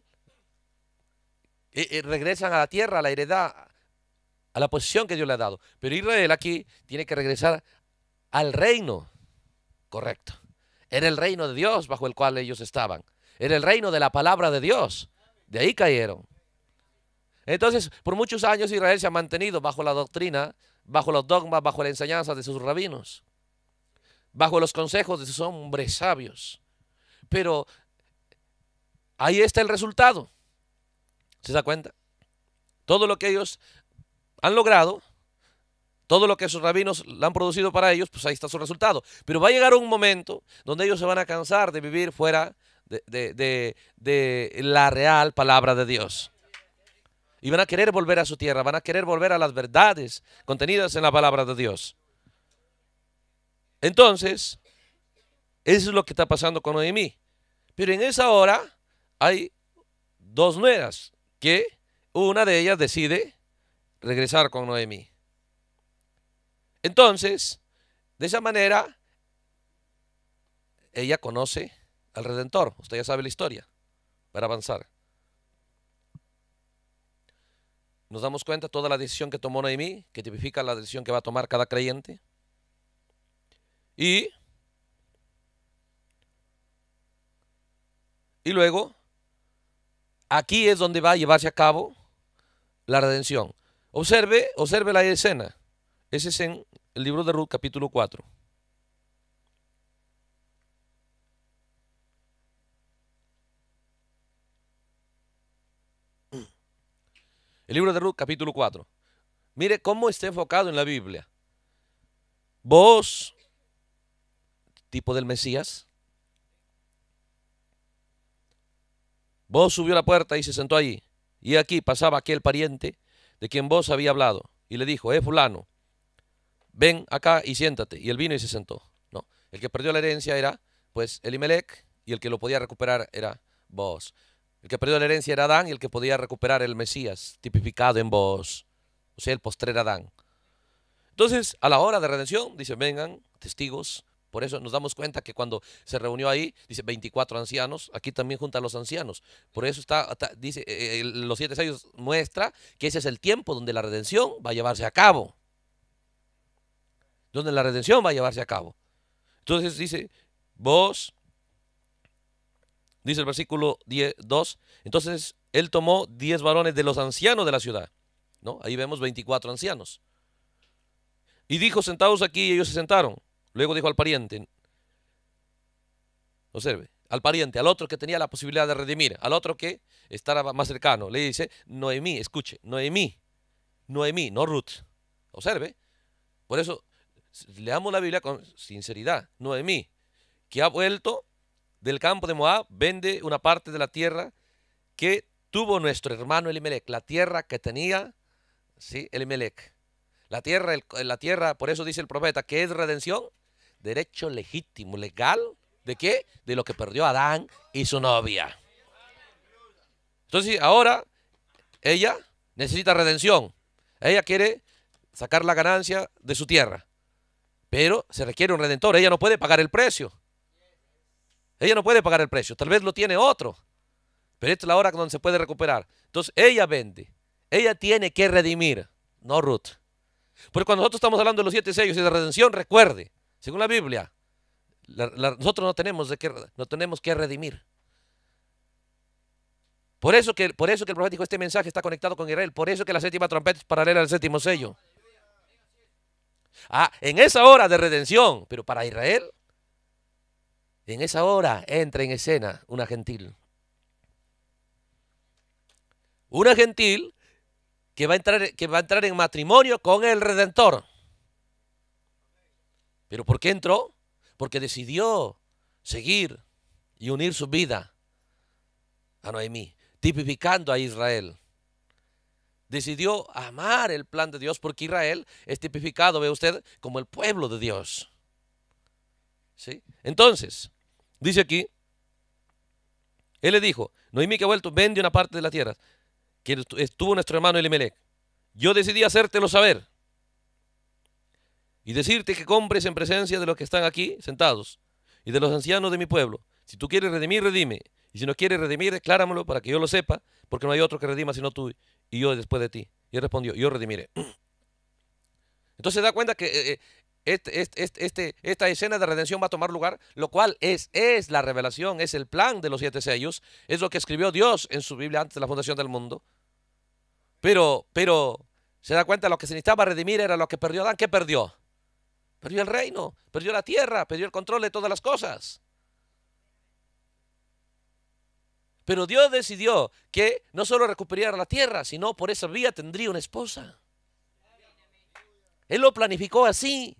regresan a la tierra, a la heredad, a la posición que Dios le ha dado. Pero Israel aquí tiene que regresar al reino correcto. Era el reino de Dios bajo el cual ellos estaban. Era el reino de la palabra de Dios. De ahí cayeron. Entonces, por muchos años Israel se ha mantenido bajo la doctrina, bajo los dogmas, bajo la enseñanza de sus rabinos, bajo los consejos de sus hombres sabios. Pero ahí está el resultado. ¿Se da cuenta? Todo lo que ellos han logrado, todo lo que sus rabinos han producido para ellos, pues ahí está su resultado. Pero va a llegar un momento donde ellos se van a cansar de vivir fuera de la real palabra de Dios. Y van a querer volver a su tierra, van a querer volver a las verdades contenidas en la palabra de Dios. Entonces, eso es lo que está pasando con Noemí. Pero en esa hora hay 2 nueras que una de ellas decide regresar con Noemí. Entonces, de esa manera, ella conoce al Redentor. Usted ya sabe la historia para avanzar. Nos damos cuenta de toda la decisión que tomó Noemí, que tipifica la decisión que va a tomar cada creyente. Y luego, aquí es donde va a llevarse a cabo la redención. Observe la escena. Ese es en el libro de Ruth, capítulo 4. El libro de Ruth, capítulo 4. Mire cómo está enfocado en la Biblia. Vos, tipo del Mesías, vos subió a la puerta y se sentó allí. Y aquí pasaba aquel pariente de quien vos había hablado. Y le dijo, fulano, ven acá y siéntate. Y él vino y se sentó. No, el que perdió la herencia era, pues, Elimelec, y el que lo podía recuperar era vos. El que perdió la herencia era Adán, y el que podía recuperar el Mesías, tipificado en vos. O sea, el postrer Adán. Entonces, a la hora de redención, dice, vengan testigos. Por eso nos damos cuenta que cuando se reunió ahí, dice 24 ancianos, aquí también juntan los ancianos. Por eso dice, los 7 sellos muestra que ese es el tiempo donde la redención va a llevarse a cabo. Donde la redención va a llevarse a cabo. Entonces dice, vos, dice el versículo 2, entonces él tomó 10 varones de los ancianos de la ciudad. ¿No? Ahí vemos 24 ancianos. Y dijo, sentados aquí, y ellos se sentaron. Luego dijo al pariente, observe, al pariente, al otro que tenía la posibilidad de redimir, al otro que estaba más cercano, le dice, Noemí, escuche, Noemí, no Ruth. Observe, por eso leamos la Biblia con sinceridad. Noemí, que ha vuelto del campo de Moab, vende una parte de la tierra que tuvo nuestro hermano Elimelec, la tierra que tenía, sí, Elimelec. La tierra, por eso dice el profeta, que es redención, derecho legítimo, legal, ¿de qué? De lo que perdió Adán y su novia. Entonces ahora ella necesita redención. Ella quiere sacar la ganancia de su tierra, pero se requiere un redentor. Ella no puede pagar el precio. Ella no puede pagar el precio, tal vez lo tiene otro, pero esta es la hora donde se puede recuperar. Entonces ella vende, ella tiene que redimir, no Ruth. Porque cuando nosotros estamos hablando de los 7 sellos y de redención, recuerde, según la Biblia, nosotros no tenemos que redimir. Por eso que el profeta dijo, este mensaje está conectado con Israel, por eso que la 7ª trompeta es paralela al 7º sello. En esa hora de redención, pero para Israel, en esa hora entra en escena una gentil. Una gentil que va a entrar en matrimonio con el Redentor. ¿Pero por qué entró? Porque decidió seguir y unir su vida a Noemí, tipificando a Israel. Decidió amar el plan de Dios porque Israel es tipificado, ve usted, como el pueblo de Dios. ¿Sí? Entonces, dice aquí, él le dijo, Noemí que ha vuelto, vende una parte de la tierra que estuvo nuestro hermano Elimelech. Yo decidí hacértelo saber y decirte que compres en presencia de los que están aquí sentados y de los ancianos de mi pueblo. Si tú quieres redimir, redime. Y si no quieres redimir, decláramelo para que yo lo sepa, porque no hay otro que redima sino tú y yo después de ti. Y él respondió, yo redimiré. Entonces se da cuenta que esta escena de redención va a tomar lugar, lo cual es la revelación, es el plan de los 7 sellos, es lo que escribió Dios en su Biblia antes de la fundación del mundo. Pero se da cuenta, lo que se necesitaba redimir era lo que perdió Adán. ¿Qué perdió? Perdió el reino, perdió la tierra, perdió el control de todas las cosas. Pero Dios decidió que no solo recuperaría la tierra, sino por esa vía tendría una esposa. Él lo planificó así.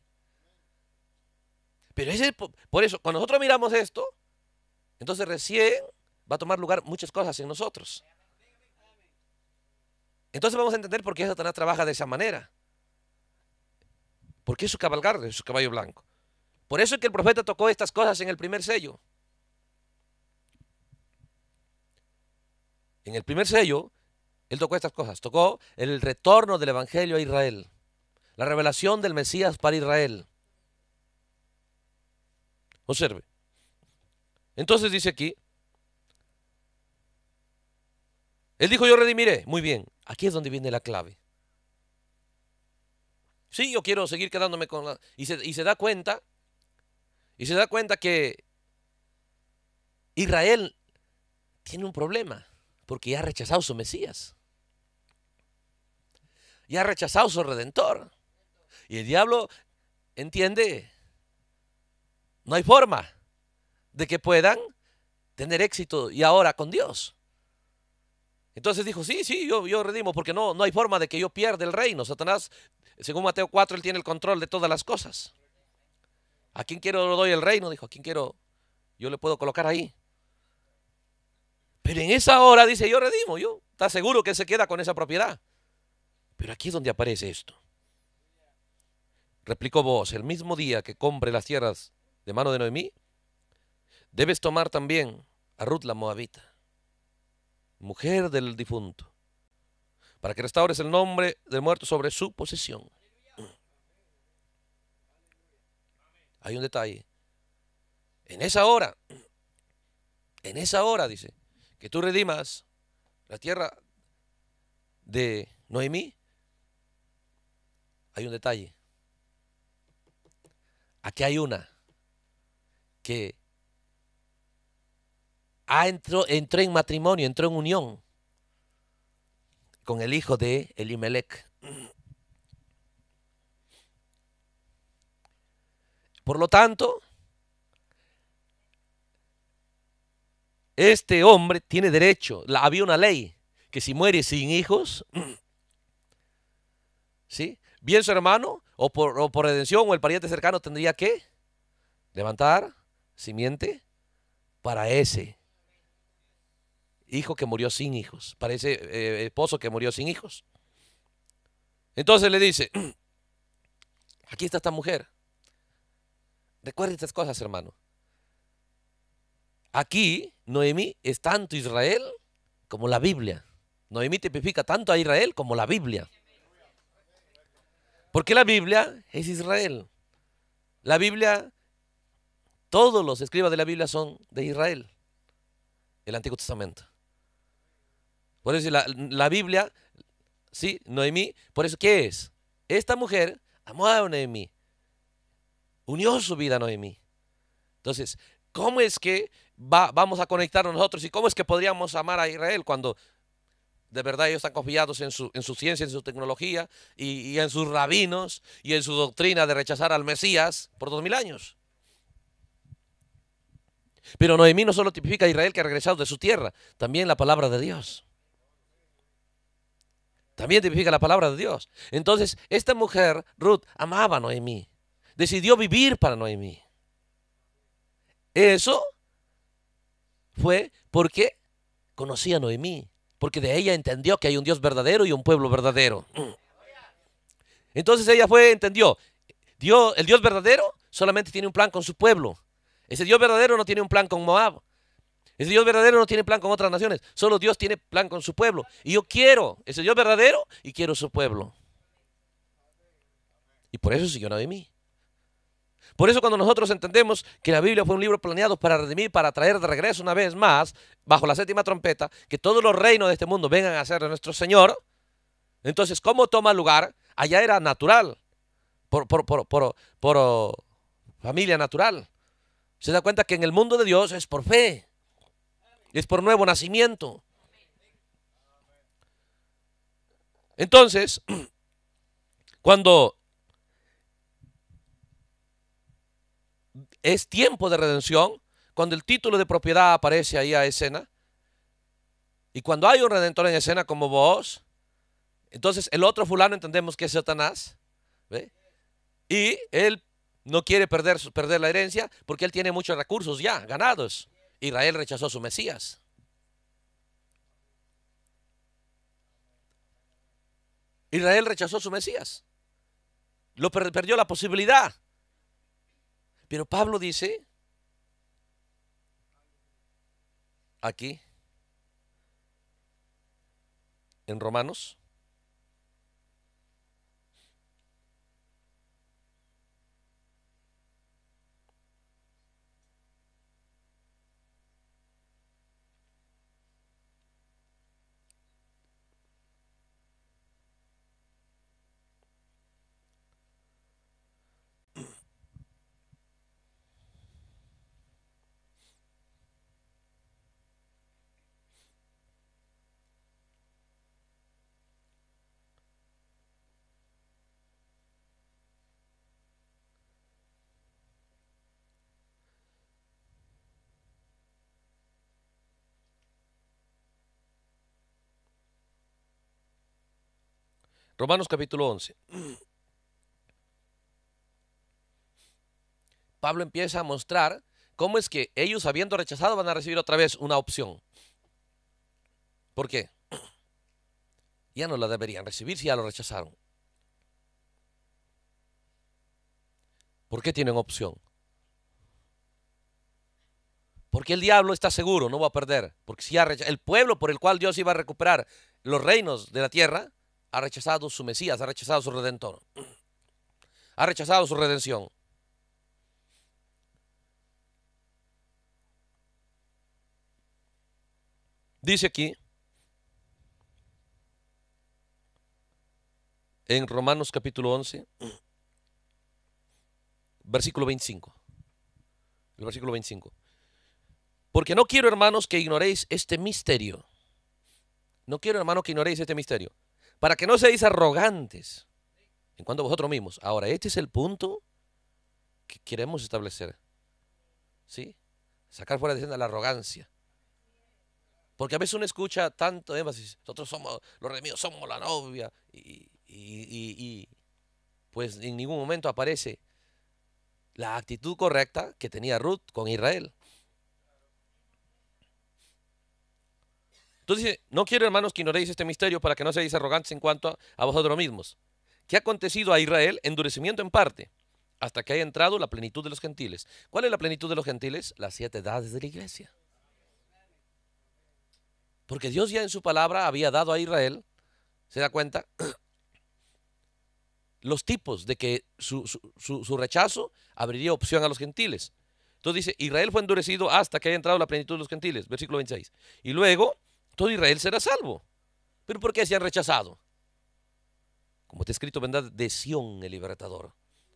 Pero por eso, cuando nosotros miramos esto, entonces recién va a tomar lugar muchas cosas en nosotros. Entonces vamos a entender por qué Satanás trabaja de esa manera. ¿Por qué su cabalgar es su caballo blanco? Por eso es que el profeta tocó estas cosas en el primer sello. En el primer sello, él tocó estas cosas. Tocó el retorno del evangelio a Israel. La revelación del Mesías para Israel. Observe. Entonces dice aquí, él dijo, yo redimiré. Muy bien, aquí es donde viene la clave. Sí, yo quiero seguir quedándome con la... Y se da cuenta que Israel tiene un problema, porque ya ha rechazado su Mesías. Ya ha rechazado su Redentor. Y el diablo entiende, no hay forma de que puedan tener éxito y ahora con Dios. Entonces dijo, sí, yo redimo, porque no hay forma de que yo pierda el reino. Satanás, según Mateo 4, él tiene el control de todas las cosas. ¿A quién quiero le doy el reino? Dijo, ¿a quién quiero? Yo le puedo colocar ahí. Pero en esa hora dice, yo redimo, está seguro que él se queda con esa propiedad. Pero aquí es donde aparece esto. Replicó Booz, el mismo día que compre las tierras de mano de Noemí, debes tomar también a Ruth la Moabita, mujer del difunto, para que restaures el nombre del muerto sobre su posesión. Hay un detalle. En esa hora dice, que tú redimas la tierra de Noemí, hay un detalle. Aquí hay una que entró en matrimonio, entró en unión con el hijo de Elimelech. Por lo tanto, este hombre tiene derecho. Había una ley que si muere sin hijos, ¿sí? Bien su hermano, o por redención, o el pariente cercano tendría que levantar simiente para ese hijo que murió sin hijos, para ese esposo que murió sin hijos. Entonces le dice, aquí está esta mujer. Recuerda estas cosas, hermano. Aquí, Noemí es tanto Israel como la Biblia. Noemí tipifica tanto a Israel como la Biblia. Porque la Biblia es Israel. La Biblia, todos los escribas de la Biblia son de Israel, el Antiguo Testamento. Por eso la Biblia, sí, Noemí, por eso, ¿qué es? Esta mujer amó a Noemí, unió su vida a Noemí. Entonces, ¿cómo es que vamos a conectarnos nosotros y cómo es que podríamos amar a Israel cuando de verdad ellos están confiados en su ciencia, en su tecnología y en sus rabinos y en su doctrina de rechazar al Mesías por 2000 años? Pero Noemí no solo tipifica a Israel que ha regresado de su tierra, también la palabra de Dios. También tipifica la palabra de Dios. Entonces, esta mujer, Ruth, amaba a Noemí. Decidió vivir para Noemí. Eso fue porque conocía a Noemí. Porque de ella entendió que hay un Dios verdadero y un pueblo verdadero. Entonces ella entendió. El Dios verdadero solamente tiene un plan con su pueblo. Ese Dios verdadero no tiene un plan con Moab. Ese Dios verdadero no tiene plan con otras naciones. Solo Dios tiene plan con su pueblo. Y yo quiero ese Dios verdadero y quiero su pueblo. Y por eso siguió Noemí. Por eso cuando nosotros entendemos que la Biblia fue un libro planeado para redimir, para traer de regreso una vez más, bajo la séptima trompeta, que todos los reinos de este mundo vengan a ser de nuestro Señor, entonces, ¿cómo toma lugar? Allá era natural, por familia natural. Se da cuenta que en el mundo de Dios es por fe, es por nuevo nacimiento. Entonces, cuando es tiempo de redención, cuando el título de propiedad aparece ahí a escena, y cuando hay un redentor en escena como vos, entonces el otro fulano entendemos que es Satanás, ¿ve? Y él no quiere perder la herencia porque él tiene muchos recursos ya ganados. Israel rechazó su Mesías. Israel rechazó su Mesías. Perdió la posibilidad. Pero Pablo dice, aquí, en Romanos, Romanos capítulo 11. Pablo empieza a mostrar cómo es que ellos, habiendo rechazado, van a recibir otra vez una opción. ¿Por qué? Ya no la deberían recibir si ya lo rechazaron. ¿Por qué tienen opción? Porque el diablo está seguro, no va a perder. Porque si el pueblo por el cual Dios iba a recuperar los reinos de la tierra, ha rechazado su Mesías, ha rechazado su Redentor, ha rechazado su redención. Dice aquí, en Romanos capítulo 11, versículo 25. El versículo 25. Porque no quiero, hermanos, que ignoréis este misterio. No quiero, hermanos, que ignoréis este misterio. Para que no seáis arrogantes en cuanto a vosotros mismos. Ahora, este es el punto que queremos establecer. ¿Sí? Sacar fuera de escena la arrogancia. Porque a veces uno escucha tanto énfasis. Nosotros somos los redimidos, somos la novia. Y pues en ningún momento aparece la actitud correcta que tenía Ruth con Israel. Entonces dice, no quiero, hermanos, que ignoréis este misterio para que no seáis arrogantes en cuanto a vosotros mismos. ¿Qué ha acontecido a Israel? Endurecimiento en parte, hasta que haya entrado la plenitud de los gentiles. ¿Cuál es la plenitud de los gentiles? Las 7 edades de la iglesia. Porque Dios ya en su palabra había dado a Israel, ¿se da cuenta? Los tipos de que su rechazo abriría opción a los gentiles. Entonces dice, Israel fue endurecido hasta que haya entrado la plenitud de los gentiles, versículo 26. Y luego, todo Israel será salvo. ¿Pero por qué se han rechazado? Como está escrito, vendrá de Sión el libertador,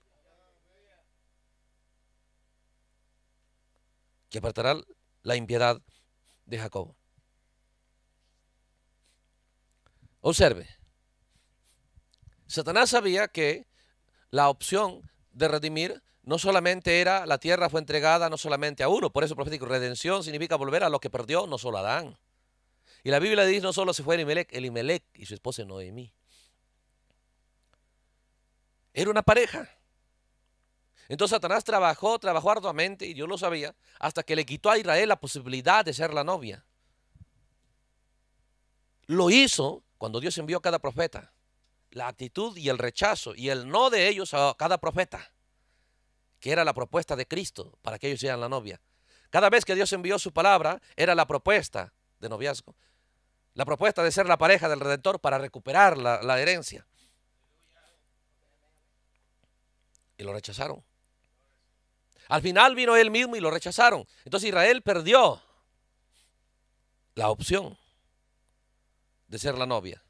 que apartará la impiedad de Jacob. Observe, Satanás sabía que la opción de redimir no solamente era, la tierra fue entregada no solamente a uno, por eso profético, redención significa volver a lo que perdió no solo Adán. Y la Biblia dice, no solo se fue Elimelec y su esposa Noemí. Era una pareja. Entonces Satanás trabajó arduamente, y Dios lo sabía, hasta que le quitó a Israel la posibilidad de ser la novia. Lo hizo cuando Dios envió a cada profeta. La actitud y el rechazo y el no de ellos a cada profeta, que era la propuesta de Cristo para que ellos sean la novia. Cada vez que Dios envió su palabra, era la propuesta de noviazgo, la propuesta de ser la pareja del Redentor para recuperar la herencia. Y lo rechazaron. Al final vino él mismo y lo rechazaron. Entonces Israel perdió la opción de ser la novia.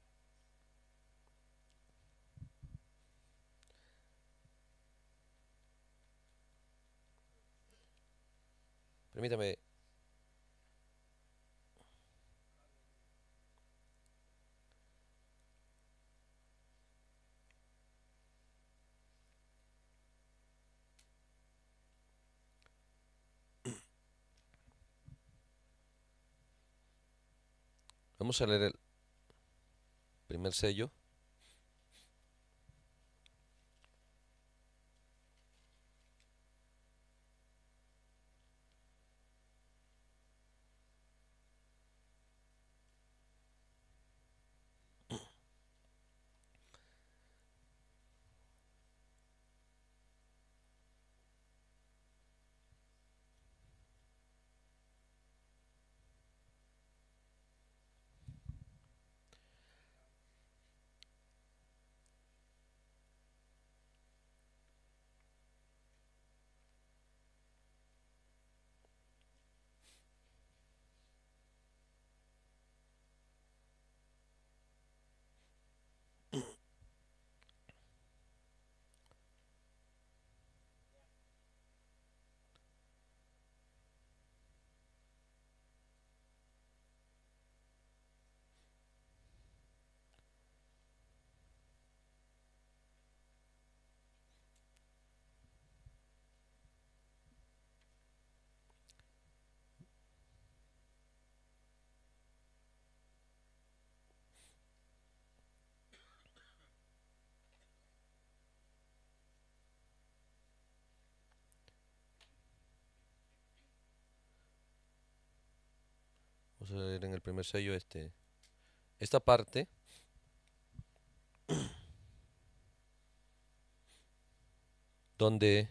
Permítame. Vamos a leer el primer sello. Vamos a leer en el primer sello esta parte. Donde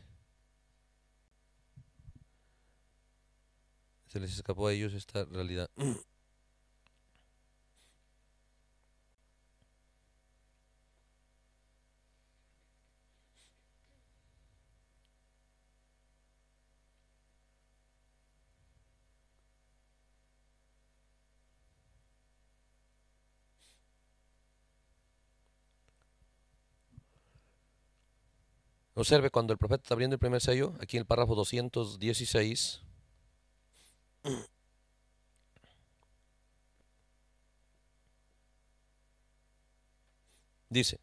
se les escapó a ellos esta realidad. Observe cuando el profeta está abriendo el primer sello, aquí en el párrafo 216. Dice,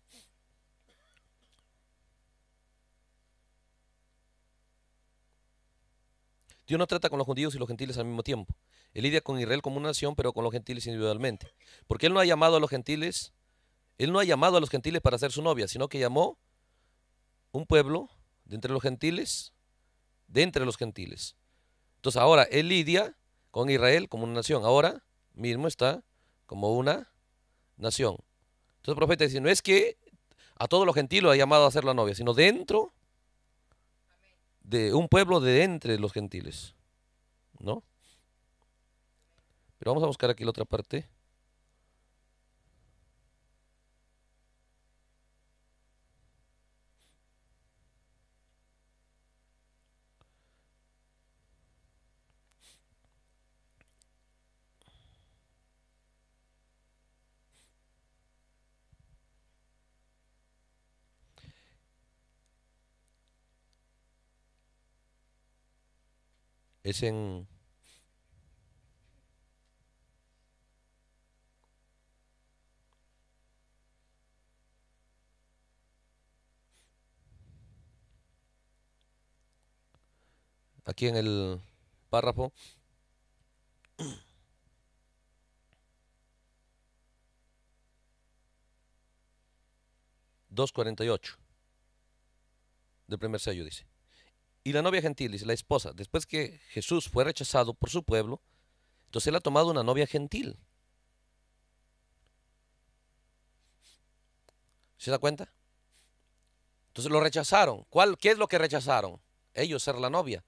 Dios no trata con los judíos y los gentiles al mismo tiempo. Él lidia con Israel como una nación, pero con los gentiles individualmente. Porque Él no ha llamado a los gentiles, para ser su novia, sino que llamó un pueblo de entre los gentiles, Entonces ahora Él lidia con Israel como una nación. Ahora mismo está como una nación. Entonces el profeta dice, no es que a todos los gentiles ha llamado a ser la novia, sino dentro de un pueblo de entre los gentiles, ¿no? Pero vamos a buscar aquí la otra parte. Es en aquí en el párrafo 2:48 del primer sello dice. Y la novia gentil, dice, la esposa, después que Jesús fue rechazado por su pueblo, entonces él ha tomado una novia gentil. ¿Se da cuenta? Entonces lo rechazaron. ¿Qué es lo que rechazaron? Ellos, ser la novia.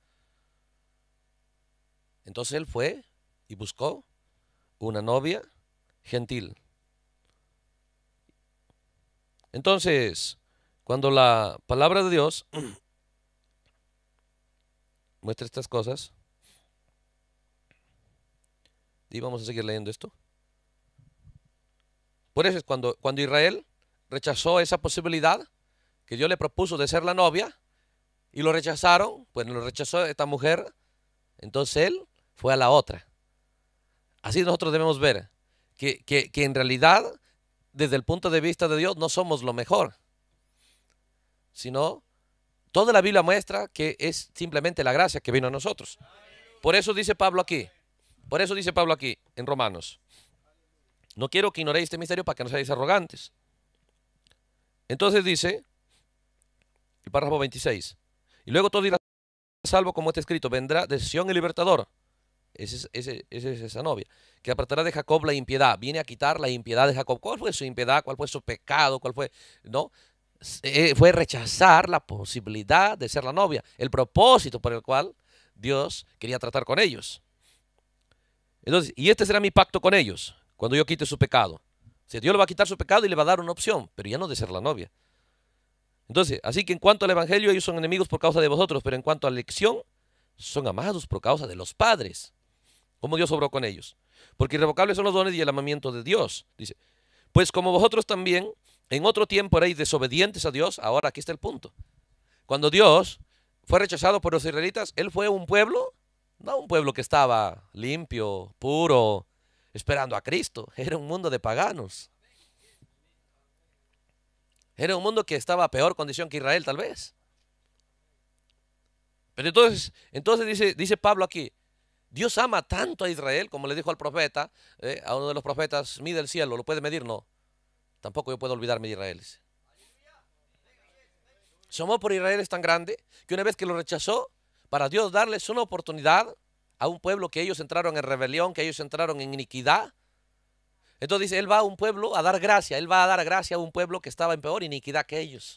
Entonces él fue y buscó una novia gentil. Entonces, cuando la palabra de Dios muestra estas cosas, y vamos a seguir leyendo esto. Por eso es cuando Israel rechazó esa posibilidad que Dios le propuso de ser la novia, y lo rechazaron, pues lo rechazó esta mujer, entonces él fue a la otra. Así nosotros debemos ver que en realidad, desde el punto de vista de Dios, no somos lo mejor, sino toda la Biblia muestra que es simplemente la gracia que vino a nosotros. Por eso dice Pablo aquí en Romanos: no quiero que ignoréis este misterio para que no seáis arrogantes. Entonces dice el párrafo 26: y luego todo irá salvo, como está escrito, vendrá de Sión el libertador. Esa es esa novia, que apartará de Jacob la impiedad. Viene a quitar la impiedad de Jacob. ¿Cuál fue su impiedad? ¿Cuál fue su pecado? ¿Cuál fue? No, fue rechazar la posibilidad de ser la novia, el propósito por el cual Dios quería tratar con ellos. Entonces, y este será mi pacto con ellos cuando yo quite su pecado. O sea, Dios le va a quitar su pecado y le va a dar una opción, pero ya no de ser la novia. Entonces, así que en cuanto al evangelio, ellos son enemigos por causa de vosotros, pero en cuanto a la elección, son amados por causa de los padres. ¿Cómo Dios obró con ellos? Porque irrevocables son los dones y el amamiento de Dios. Dice, pues como vosotros también en otro tiempo erais desobedientes a Dios. Ahora aquí está el punto. Cuando Dios fue rechazado por los israelitas, él fue un pueblo, no un pueblo que estaba limpio, puro, esperando a Cristo. Era un mundo de paganos. Era un mundo que estaba a peor condición que Israel, tal vez. Pero entonces dice Pablo aquí, Dios ama tanto a Israel, como le dijo al profeta, a uno de los profetas: mide el cielo, ¿lo puede medir? No. Tampoco yo puedo olvidarme de Israel. Su amor por Israel es tan grande que una vez que lo rechazó, para Dios darles una oportunidad a un pueblo que ellos entraron en rebelión, que ellos entraron en iniquidad. Entonces dice, él va a un pueblo a dar gracia, él va a dar gracia a un pueblo que estaba en peor iniquidad que ellos,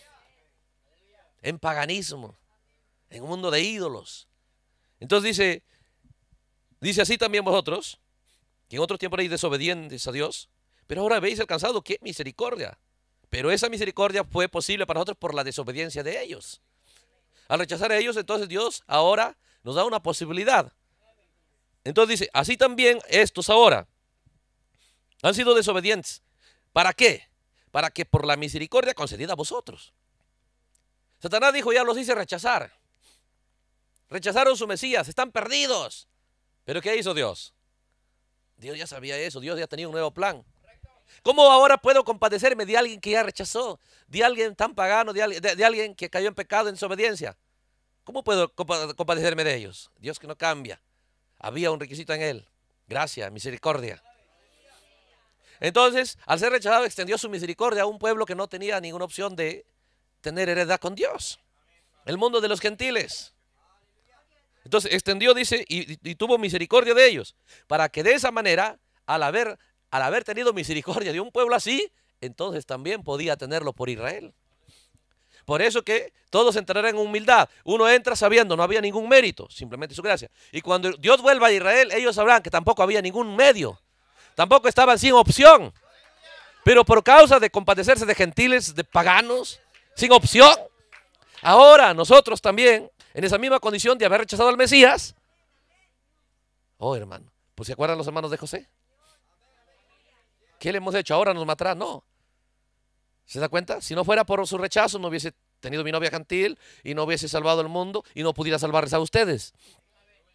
en paganismo, en un mundo de ídolos. Entonces dice así también vosotros, que en otro tiempo erais desobedientes a Dios, pero ahora habéis alcanzado ¿qué? Misericordia. Pero esa misericordia fue posible para nosotros por la desobediencia de ellos. Al rechazar a ellos, entonces Dios ahora nos da una posibilidad. Entonces dice, así también estos ahora han sido desobedientes. ¿Para qué? Para que por la misericordia concedida a vosotros. Satanás dijo, ya los hice rechazar. Rechazaron su Mesías, están perdidos. ¿Pero qué hizo Dios? Dios ya sabía eso, Dios ya tenía un nuevo plan. ¿Cómo ahora puedo compadecerme de alguien que ya rechazó? De alguien tan pagano, de alguien que cayó en pecado, en desobediencia. ¿Cómo puedo compadecerme de ellos? Dios que no cambia. Había un requisito en él: gracia, misericordia. Entonces, al ser rechazado, extendió su misericordia a un pueblo que no tenía ninguna opción de tener heredad con Dios. El mundo de los gentiles. Entonces extendió, dice, y tuvo misericordia de ellos, para que de esa manera, al haber tenido misericordia de un pueblo así, entonces también podía tenerlo por Israel. Por eso que todos entrarán en humildad. Uno entra sabiendo, no había ningún mérito, simplemente su gracia. Y cuando Dios vuelva a Israel, ellos sabrán que tampoco había ningún medio, tampoco estaban sin opción. Pero por causa de compadecerse de gentiles, de paganos, sin opción, ahora nosotros también, en esa misma condición de haber rechazado al Mesías. Oh, hermano, pues ¿se acuerdan los hermanos de José? ¿Qué le hemos hecho? Ahora nos matará. No. ¿Se da cuenta? Si no fuera por su rechazo, no hubiese tenido mi novia gentil y no hubiese salvado el mundo y no pudiera salvarles a ustedes.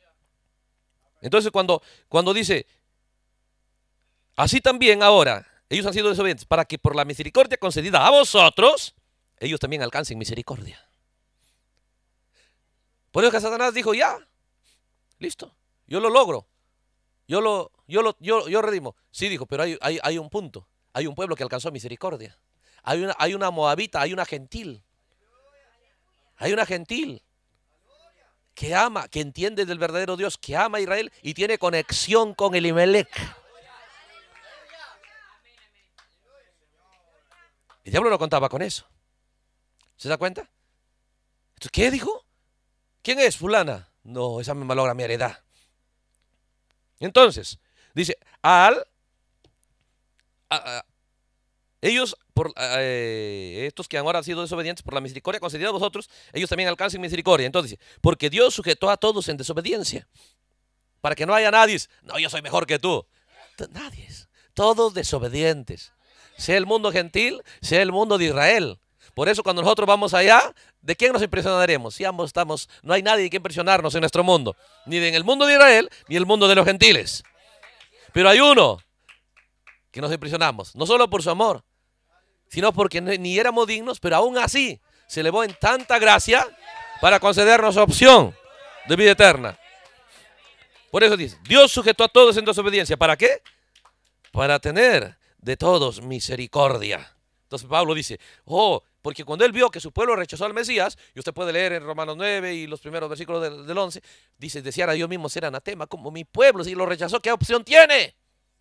Entonces cuando dice, así también ahora, ellos han sido desobedientes, para que por la misericordia concedida a vosotros, ellos también alcancen misericordia. Por eso que Satanás dijo, ya, listo, yo lo logro, yo redimo. Sí, dijo, pero hay un punto, hay un pueblo que alcanzó misericordia. Hay una moabita, hay una gentil que ama, que entiende del verdadero Dios, que ama a Israel y tiene conexión con Elimelech. El diablo no contaba con eso. ¿Se da cuenta? Entonces, ¿qué dijo? ¿Quién es fulana? No, esa me malogra mi heredad. Entonces, dice, ellos, estos que ahora han sido desobedientes por la misericordia concedida a vosotros, ellos también alcancen misericordia. Entonces dice, porque Dios sujetó a todos en desobediencia, para que no haya nadie, no, yo soy mejor que tú. Nadie, todos desobedientes. Sea el mundo gentil, sea el mundo de Israel. Por eso cuando nosotros vamos allá, ¿de quién nos impresionaremos? Si ambos estamos, no hay nadie que impresionarnos en nuestro mundo, ni en el mundo de Israel, ni en el mundo de los gentiles. Pero hay uno que nos impresionamos, no solo por su amor, sino porque ni éramos dignos, pero aún así se elevó en tanta gracia para concedernos opción de vida eterna. Por eso dice, Dios sujetó a todos en desobediencia. ¿Para qué? Para tener de todos misericordia. Entonces Pablo dice, porque cuando él vio que su pueblo rechazó al Mesías, y usted puede leer en Romanos 9 y los primeros versículos del 11, dice, deseara yo mismo ser anatema como mi pueblo, si lo rechazó, ¿qué opción tiene?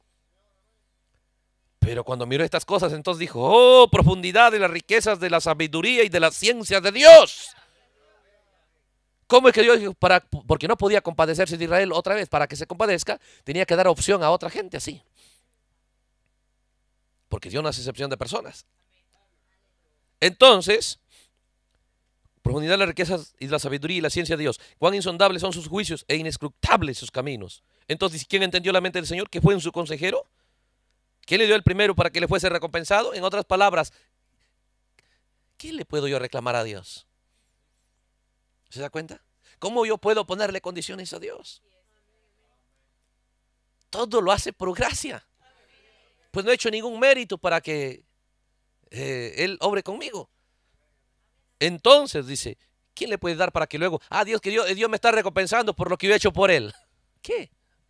Pero cuando miró estas cosas, entonces dijo, profundidad de las riquezas de la sabiduría y de la ciencia de Dios. ¿Cómo es que Dios dijo? Porque no podía compadecerse de Israel otra vez. Para que se compadezca, tenía que dar opción a otra gente así. Porque Dios no hace excepción de personas. Entonces, profundidad de las riquezas y de la sabiduría y la ciencia de Dios. Cuán insondables son sus juicios e inescrutables sus caminos. Entonces, ¿quién entendió la mente del Señor? ¿Qué fue en su consejero? ¿Quién le dio el primero para que le fuese recompensado? En otras palabras, ¿qué le puedo yo reclamar a Dios? ¿Se da cuenta? ¿Cómo yo puedo ponerle condiciones a Dios? Todo lo hace por gracia. Pues no he hecho ningún mérito para que Él obre conmigo. Entonces dice, ¿quién le puede dar para que luego, Dios me está recompensando por lo que yo he hecho por Él? ¿Qué?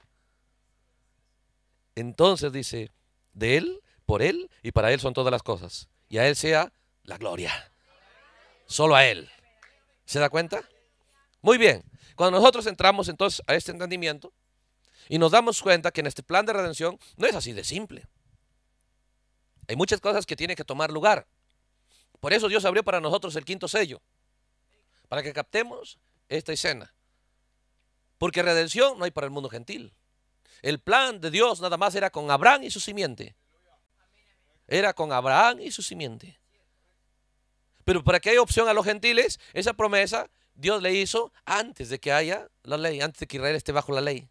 Entonces dice, de Él, por Él y para Él son todas las cosas. Y a Él sea la gloria. Solo a Él. ¿Se da cuenta? Muy bien. Cuando nosotros entramos entonces a este entendimiento y nos damos cuenta que en este plan de redención no es así de simple. Hay muchas cosas que tienen que tomar lugar. Por eso Dios abrió para nosotros el quinto sello. Para que captemos esta escena. Porque redención no hay para el mundo gentil. El plan de Dios nada más era con Abraham y su simiente. Era con Abraham y su simiente. Pero para que haya opción a los gentiles, esa promesa Dios le hizo antes de que haya la ley, antes de que Israel esté bajo la ley.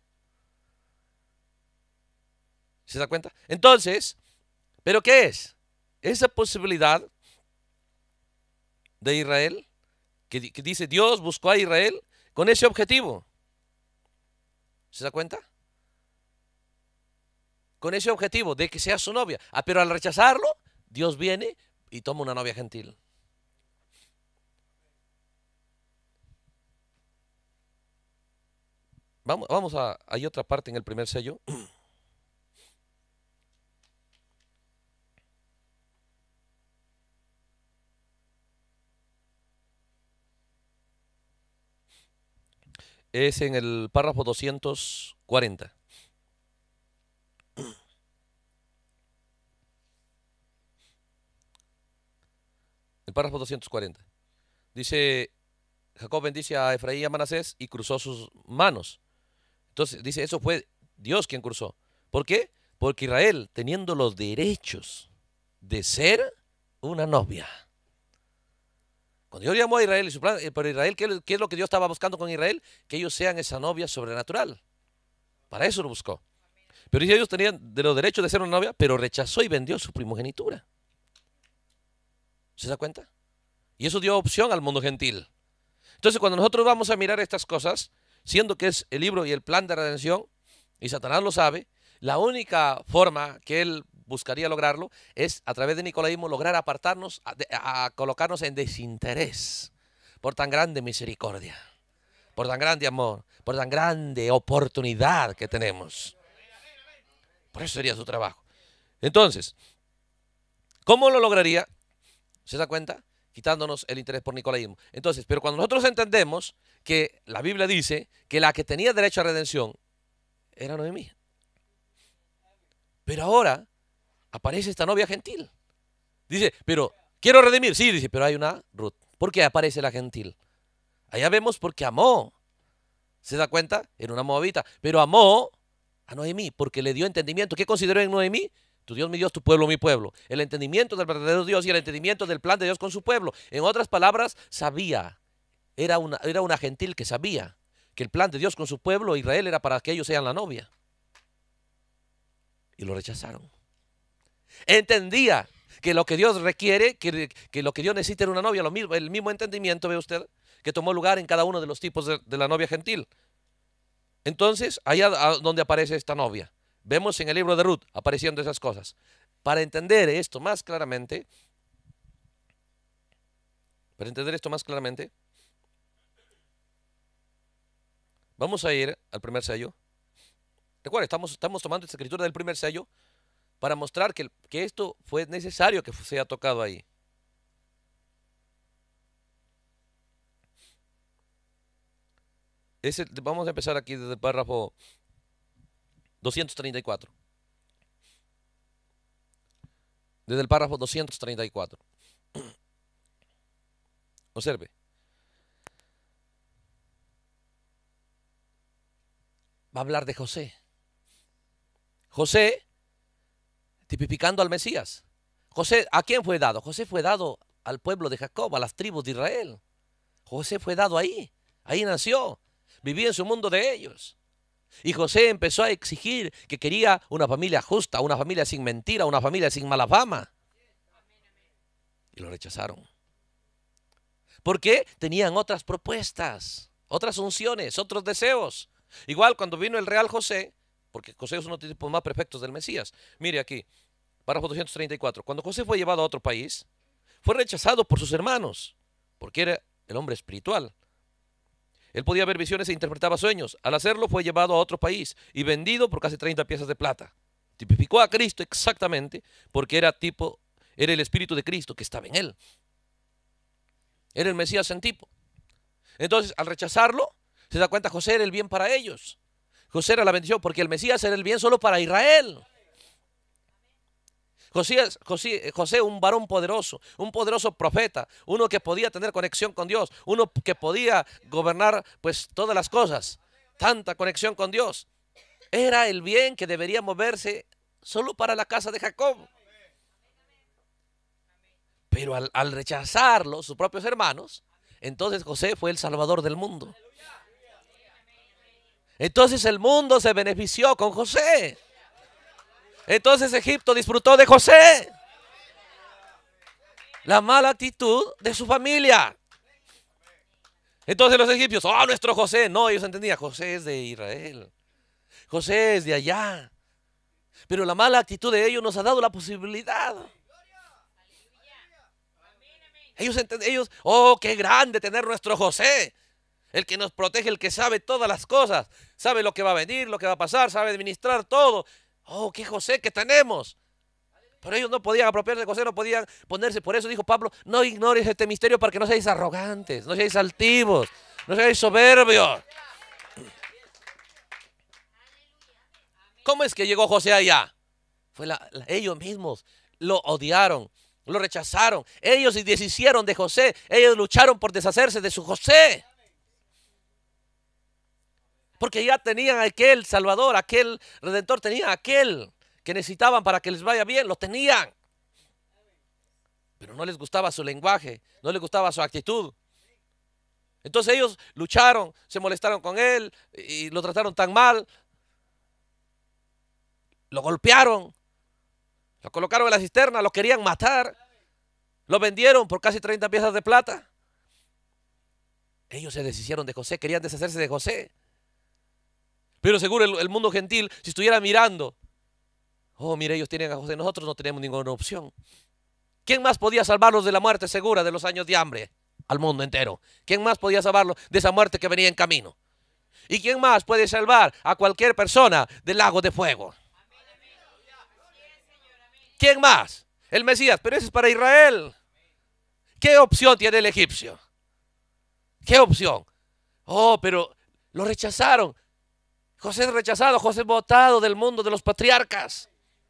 ¿Se da cuenta? Entonces, ¿pero qué es? Esa posibilidad de Israel, que dice Dios buscó a Israel con ese objetivo. ¿Se da cuenta? Con ese objetivo de que sea su novia. Pero al rechazarlo, Dios viene y toma una novia gentil. Hay otra parte en el primer sello. Es en el párrafo 240. El párrafo 240. Dice, Jacob bendice a Efraín y a Manasés y cruzó sus manos. Entonces dice, eso fue Dios quien cruzó. ¿Por qué? Porque Israel, teniendo los derechos de ser una novia. Cuando Dios llamó a Israel y su plan, pero Israel, ¿qué es lo que Dios estaba buscando con Israel? Que ellos sean esa novia sobrenatural. Para eso lo buscó. Pero dice, ellos tenían de los derechos de ser una novia, pero rechazó y vendió su primogenitura. ¿Se da cuenta? Y eso dio opción al mundo gentil. Entonces, cuando nosotros vamos a mirar estas cosas, siendo que es el libro y el plan de redención, y Satanás lo sabe, la única forma que él buscaría lograrlo es a través de nicolaísmo lograr apartarnos, a colocarnos en desinterés por tan grande misericordia, por tan grande amor, por tan grande oportunidad que tenemos. Por eso sería su trabajo. Entonces, ¿cómo lo lograría? ¿Se da cuenta? Quitándonos el interés por nicolaísmo. Entonces, pero cuando nosotros entendemos que la Biblia dice que la que tenía derecho a redención era Noemí. Pero ahora aparece esta novia gentil. Dice, pero quiero redimir. Sí, dice, pero hay una Ruth. ¿Por qué aparece la gentil? Allá vemos porque amó. ¿Se da cuenta? Era una moabita. Pero amó a Noemí porque le dio entendimiento. ¿Qué consideró en Noemí? Tu Dios, mi Dios, tu pueblo, mi pueblo. El entendimiento del verdadero Dios y el entendimiento del plan de Dios con su pueblo. En otras palabras, sabía. Era una gentil que sabía que el plan de Dios con su pueblo, Israel, era para que ellos sean la novia. Y lo rechazaron. Entendía que lo que Dios requiere, que lo que Dios necesita era una novia, el mismo entendimiento, ve usted, que tomó lugar en cada uno de los tipos de la novia gentil. Entonces, allá donde aparece esta novia, vemos en el libro de Ruth apareciendo esas cosas. Para entender esto más claramente, vamos a ir al primer sello. Recuerden, estamos tomando esta escritura del primer sello para mostrar que esto fue necesario que sea tocado ahí. Vamos a empezar aquí desde el párrafo 234. Desde el párrafo 234. Observe. Va a hablar de José. José, tipificando al Mesías. José, ¿a quién fue dado? José fue dado al pueblo de Jacob, a las tribus de Israel. José fue dado ahí. Ahí nació. Vivía en su mundo de ellos. Y José empezó a exigir que quería una familia justa, una familia sin mentira, una familia sin mala fama. Y lo rechazaron. Porque tenían otras propuestas, otras unciones, otros deseos. Igual cuando vino el real José, porque José es uno de los tipos más perfectos del Mesías. Mire aquí, párrafo 234. Cuando José fue llevado a otro país, fue rechazado por sus hermanos, porque era el hombre espiritual. Él podía ver visiones e interpretaba sueños. Al hacerlo fue llevado a otro país y vendido por casi 30 piezas de plata. Tipificó a Cristo exactamente porque era el Espíritu de Cristo que estaba en él. Era el Mesías en tipo. Entonces, al rechazarlo, se da cuenta, José era el bien para ellos. José era la bendición porque el Mesías era el bien solo para Israel. José, un varón poderoso, un poderoso profeta, uno que podía tener conexión con Dios, uno que podía gobernar pues todas las cosas, tanta conexión con Dios. Era el bien que debería moverse solo para la casa de Jacob. Pero al rechazarlo, sus propios hermanos, entonces José fue el salvador del mundo. Entonces el mundo se benefició con José. Entonces Egipto disfrutó de José. La mala actitud de su familia. Entonces los egipcios, oh, nuestro José. No, ellos entendían, José es de Israel. José es de allá. Pero la mala actitud de ellos nos ha dado la posibilidad. Ellos, oh, qué grande tener nuestro José. El que nos protege, el que sabe todas las cosas. Sabe lo que va a venir, lo que va a pasar, sabe administrar todo. Oh, qué José que tenemos. Pero ellos no podían apropiarse de José, no podían ponerse. Por eso dijo Pablo, no ignores este misterio para que no seáis arrogantes, no seáis altivos, no seáis soberbios. ¿Cómo es que llegó José allá? Ellos mismos lo odiaron, lo rechazaron. Ellos se deshicieron de José. Ellos lucharon por deshacerse de su José. Porque ya tenían aquel Salvador, aquel Redentor, tenían aquel que necesitaban para que les vaya bien, lo tenían. Pero no les gustaba su lenguaje, no les gustaba su actitud. Entonces ellos lucharon, se molestaron con él y lo trataron tan mal. Lo golpearon, lo colocaron en la cisterna, lo querían matar. Lo vendieron por casi 30 piezas de plata. Ellos se deshicieron de José, querían deshacerse de José. Pero seguro el mundo gentil, si estuviera mirando, oh, mire, ellos tienen a José, nosotros no tenemos ninguna opción. ¿Quién más podía salvarlos de la muerte segura de los años de hambre al mundo entero? ¿Quién más podía salvarlos de esa muerte que venía en camino? ¿Y quién más puede salvar a cualquier persona del lago de fuego? ¿Quién más? El Mesías, pero ese es para Israel. ¿Qué opción tiene el egipcio? ¿Qué opción? Oh, pero lo rechazaron. José es rechazado, José es botado del mundo de los patriarcas,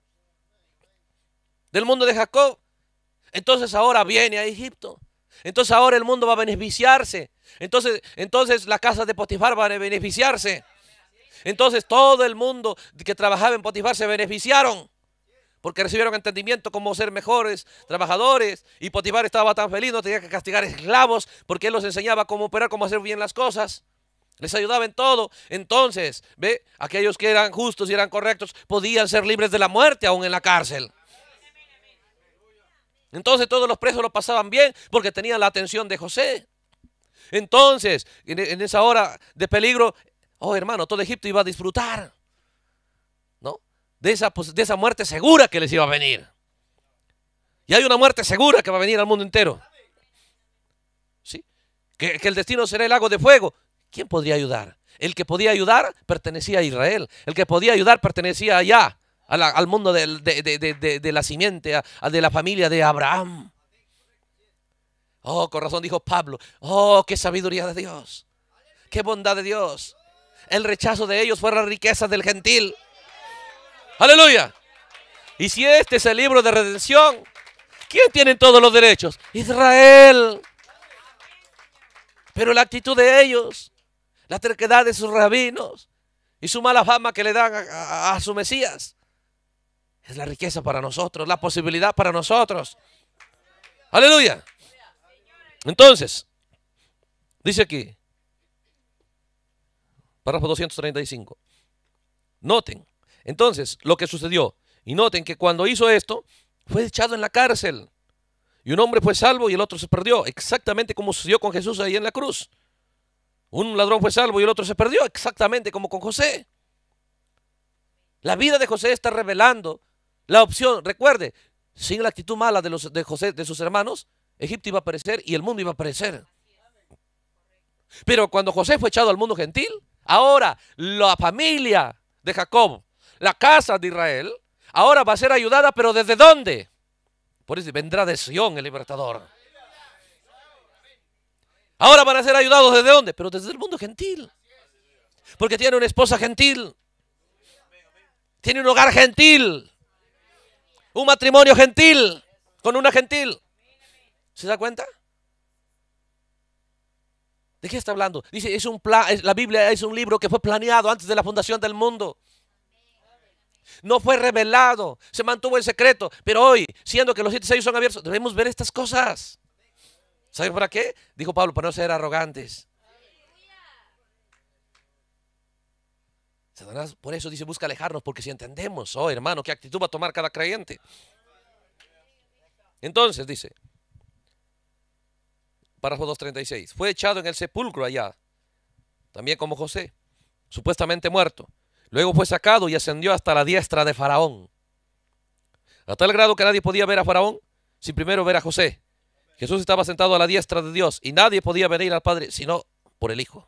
del mundo de Jacob. Entonces ahora viene a Egipto. Entonces ahora el mundo va a beneficiarse. Entonces la casa de Potifar va a beneficiarse. Entonces todo el mundo que trabajaba en Potifar se beneficiaron, porque recibieron entendimiento cómo ser mejores trabajadores. Y Potifar estaba tan feliz, no tenía que castigar esclavos, porque él los enseñaba cómo operar, cómo hacer bien las cosas. Les ayudaba en todo. Entonces, ve, aquellos que eran justos y eran correctos podían ser libres de la muerte aún en la cárcel. Entonces todos los presos lo pasaban bien porque tenían la atención de José. Entonces, en esa hora de peligro, oh hermano, todo Egipto iba a disfrutar, ¿no? De esa muerte segura que les iba a venir. Y hay una muerte segura que va a venir al mundo entero. ¿Sí? Que el destino será el lago de fuego. ¿Quién podría ayudar? El que podía ayudar pertenecía a Israel. El que podía ayudar pertenecía allá, al mundo de la simiente, de la familia de Abraham. Oh, con razón dijo Pablo. Oh, qué sabiduría de Dios. Qué bondad de Dios. El rechazo de ellos fue la riqueza del gentil. Aleluya. Y si este es el libro de redención, ¿quién tiene todos los derechos? Israel. Pero la actitud de ellos, la terquedad de sus rabinos y su mala fama que le dan a su Mesías, es la riqueza para nosotros, la posibilidad para nosotros. Aleluya. Entonces, dice aquí, párrafo 235. Noten, entonces, lo que sucedió. Y noten que cuando hizo esto, fue echado en la cárcel. Y un hombre fue salvo y el otro se perdió. Exactamente como sucedió con Jesús ahí en la cruz. Un ladrón fue salvo y el otro se perdió. Exactamente como con José. La vida de José está revelando la opción. Recuerde, sin la actitud mala de José, de sus hermanos, Egipto iba a perecer y el mundo iba a perecer. Pero cuando José fue echado al mundo gentil, ahora la familia de Jacob, la casa de Israel, ahora va a ser ayudada, pero ¿desde dónde? Por eso vendrá de Sión el libertador. Ahora van a ser ayudados ¿desde dónde? Pero desde el mundo gentil. Porque tiene una esposa gentil. Tiene un hogar gentil. Un matrimonio gentil. Con una gentil. ¿Se da cuenta? ¿De qué está hablando? Dice, la Biblia es un libro que fue planeado antes de la fundación del mundo. No fue revelado, se mantuvo en secreto. Pero hoy, siendo que los 7 sellos son abiertos, debemos ver estas cosas. ¿Saben para qué? Dijo Pablo, para no ser arrogantes. Satanás, por eso dice, busca alejarnos, porque si entendemos, oh hermano, qué actitud va a tomar cada creyente. Entonces dice, párrafo 236, fue echado en el sepulcro allá, también como José, supuestamente muerto. Luego fue sacado y ascendió hasta la diestra de Faraón. A tal grado que nadie podía ver a Faraón sin primero ver a José. Jesús estaba sentado a la diestra de Dios y nadie podía venir al Padre sino por el Hijo.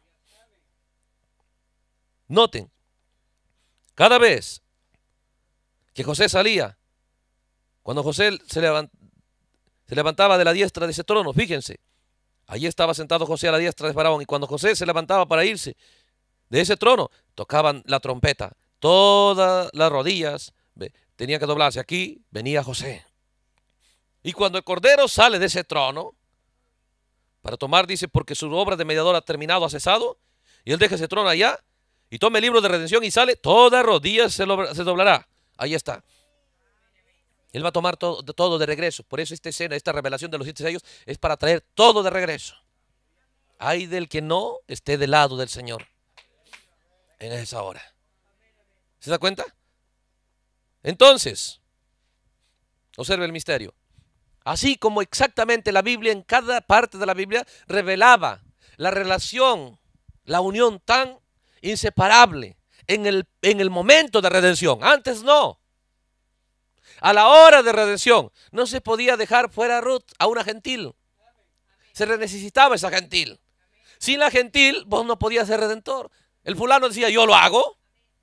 Noten, cada vez que José salía, cuando José se levantaba de la diestra de ese trono, fíjense, allí estaba sentado José a la diestra de Faraón, y cuando José se levantaba para irse de ese trono, tocaban la trompeta. Todas las rodillas tenían que doblarse. Aquí venía José. Y cuando el Cordero sale de ese trono, para tomar, dice, porque su obra de mediador ha terminado, ha cesado, y él deja ese trono allá, y toma el libro de redención y sale, toda rodilla se doblará. Ahí está. Él va a tomar todo de regreso. Por eso esta escena, esta revelación de los 7 sellos, es para traer todo de regreso. Ay del que no esté del lado del Señor en esa hora. ¿Se da cuenta? Entonces, observe el misterio. Así como exactamente la Biblia, en cada parte de la Biblia, revelaba la relación, la unión tan inseparable en el momento de redención. Antes no. A la hora de redención no se podía dejar fuera a Ruth, a una gentil. Se necesitaba esa gentil. Sin la gentil vos no podías ser redentor. El fulano decía, yo lo hago.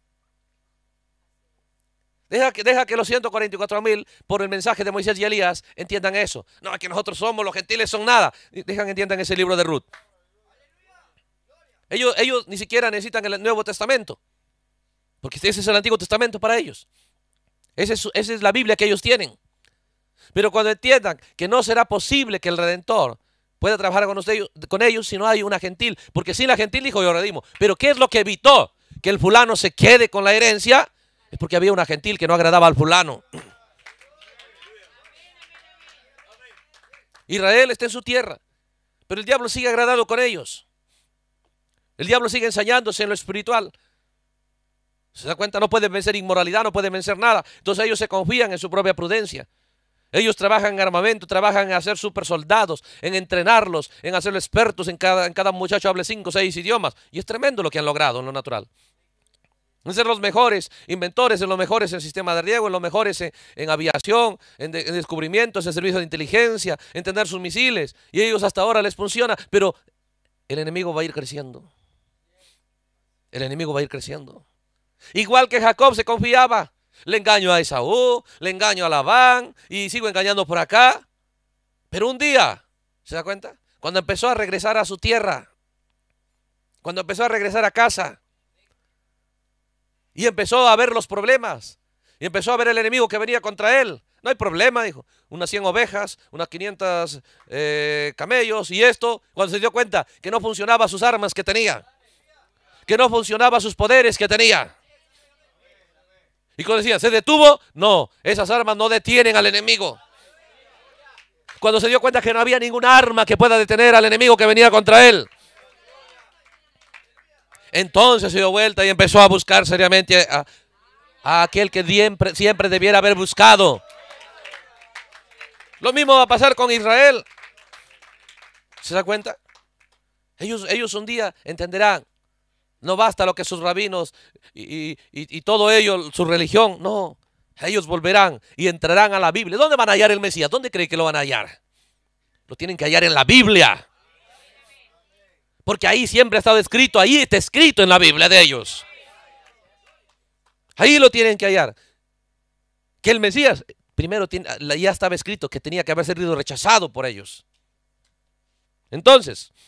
Deja que los 144,000 por el mensaje de Moisés y Elías entiendan eso. No, que nosotros somos, los gentiles son nada. Entiendan ese libro de Ruth. Ellos ni siquiera necesitan el Nuevo Testamento, porque ese es el Antiguo Testamento para ellos. Esa es la Biblia que ellos tienen. Pero cuando entiendan que no será posible que el Redentor pueda trabajar con ellos si no hay una gentil, porque sin la gentil dijo yo redimo. Pero ¿qué es lo que evitó que el fulano se quede con la herencia? Es porque había una gentil que no agradaba al fulano. Israel está en su tierra, pero el diablo sigue agradando con ellos. El diablo sigue ensañándose en lo espiritual. ¿Se da cuenta? No pueden vencer inmoralidad, no pueden vencer nada. Entonces ellos se confían en su propia prudencia. Ellos trabajan en armamento, trabajan en hacer super soldados, en entrenarlos, en hacerlos expertos, en cada muchacho hable 5 o 6 idiomas. Y es tremendo lo que han logrado en lo natural. En ser los mejores inventores, en los mejores en sistema de riego, en los mejores en aviación, en descubrimientos, en servicios de inteligencia, en tener sus misiles. Y ellos hasta ahora les funciona, pero el enemigo va a ir creciendo. El enemigo va a ir creciendo. Igual que Jacob se confiaba. Le engaño a Esaú, le engaño a Labán y sigo engañando por acá. Pero un día, ¿se da cuenta? Cuando empezó a regresar a su tierra, cuando empezó a regresar a casa y empezó a ver los problemas y empezó a ver el enemigo que venía contra él. No hay problema, dijo. Unas 100 ovejas, unas 500 camellos y esto. Cuando se dio cuenta que no funcionaban sus armas que tenía, que no funcionaban sus poderes que tenía. Y cuando decían, ¿se detuvo? No, esas armas no detienen al enemigo. Cuando se dio cuenta que no había ninguna arma que pueda detener al enemigo que venía contra él, entonces se dio vuelta y empezó a buscar seriamente a aquel que siempre debiera haber buscado. Lo mismo va a pasar con Israel. ¿Se da cuenta? Ellos un día entenderán. No basta lo que sus rabinos y todo ello, su religión, no. Ellos volverán y entrarán a la Biblia. ¿Dónde van a hallar el Mesías? ¿Dónde creen que lo van a hallar? Lo tienen que hallar en la Biblia. Porque ahí siempre ha estado escrito, ahí está escrito en la Biblia de ellos. Ahí lo tienen que hallar. Que el Mesías, primero ya estaba escrito que tenía que haber sido rechazado por ellos. Entonces,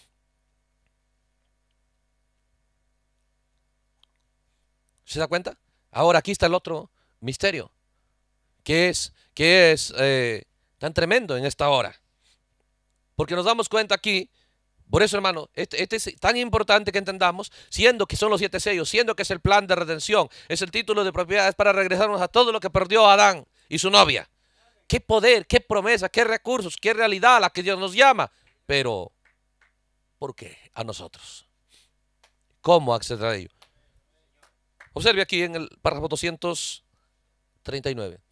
¿se da cuenta? Ahora aquí está el otro misterio, que es tan tremendo en esta hora. Porque nos damos cuenta aquí, por eso hermano, este es tan importante que entendamos, siendo que son los 7 sellos, siendo que es el plan de redención, es el título de propiedad, es para regresarnos a todo lo que perdió Adán y su novia. Qué poder, qué promesa, qué recursos, qué realidad a la que Dios nos llama. Pero, ¿por qué a nosotros? ¿Cómo acceder a ello? Observe aquí en el párrafo 239.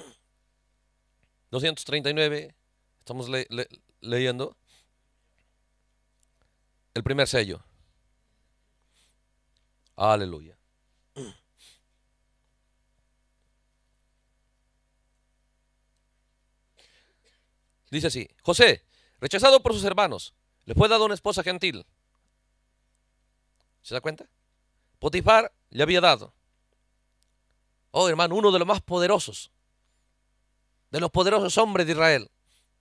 239, estamos leyendo el primer sello. Aleluya. Dice así: José, rechazado por sus hermanos, le fue dado una esposa gentil. ¿Se da cuenta? Potifar le había dado. Oh, hermano, uno de los más poderosos, de los poderosos hombres de Israel.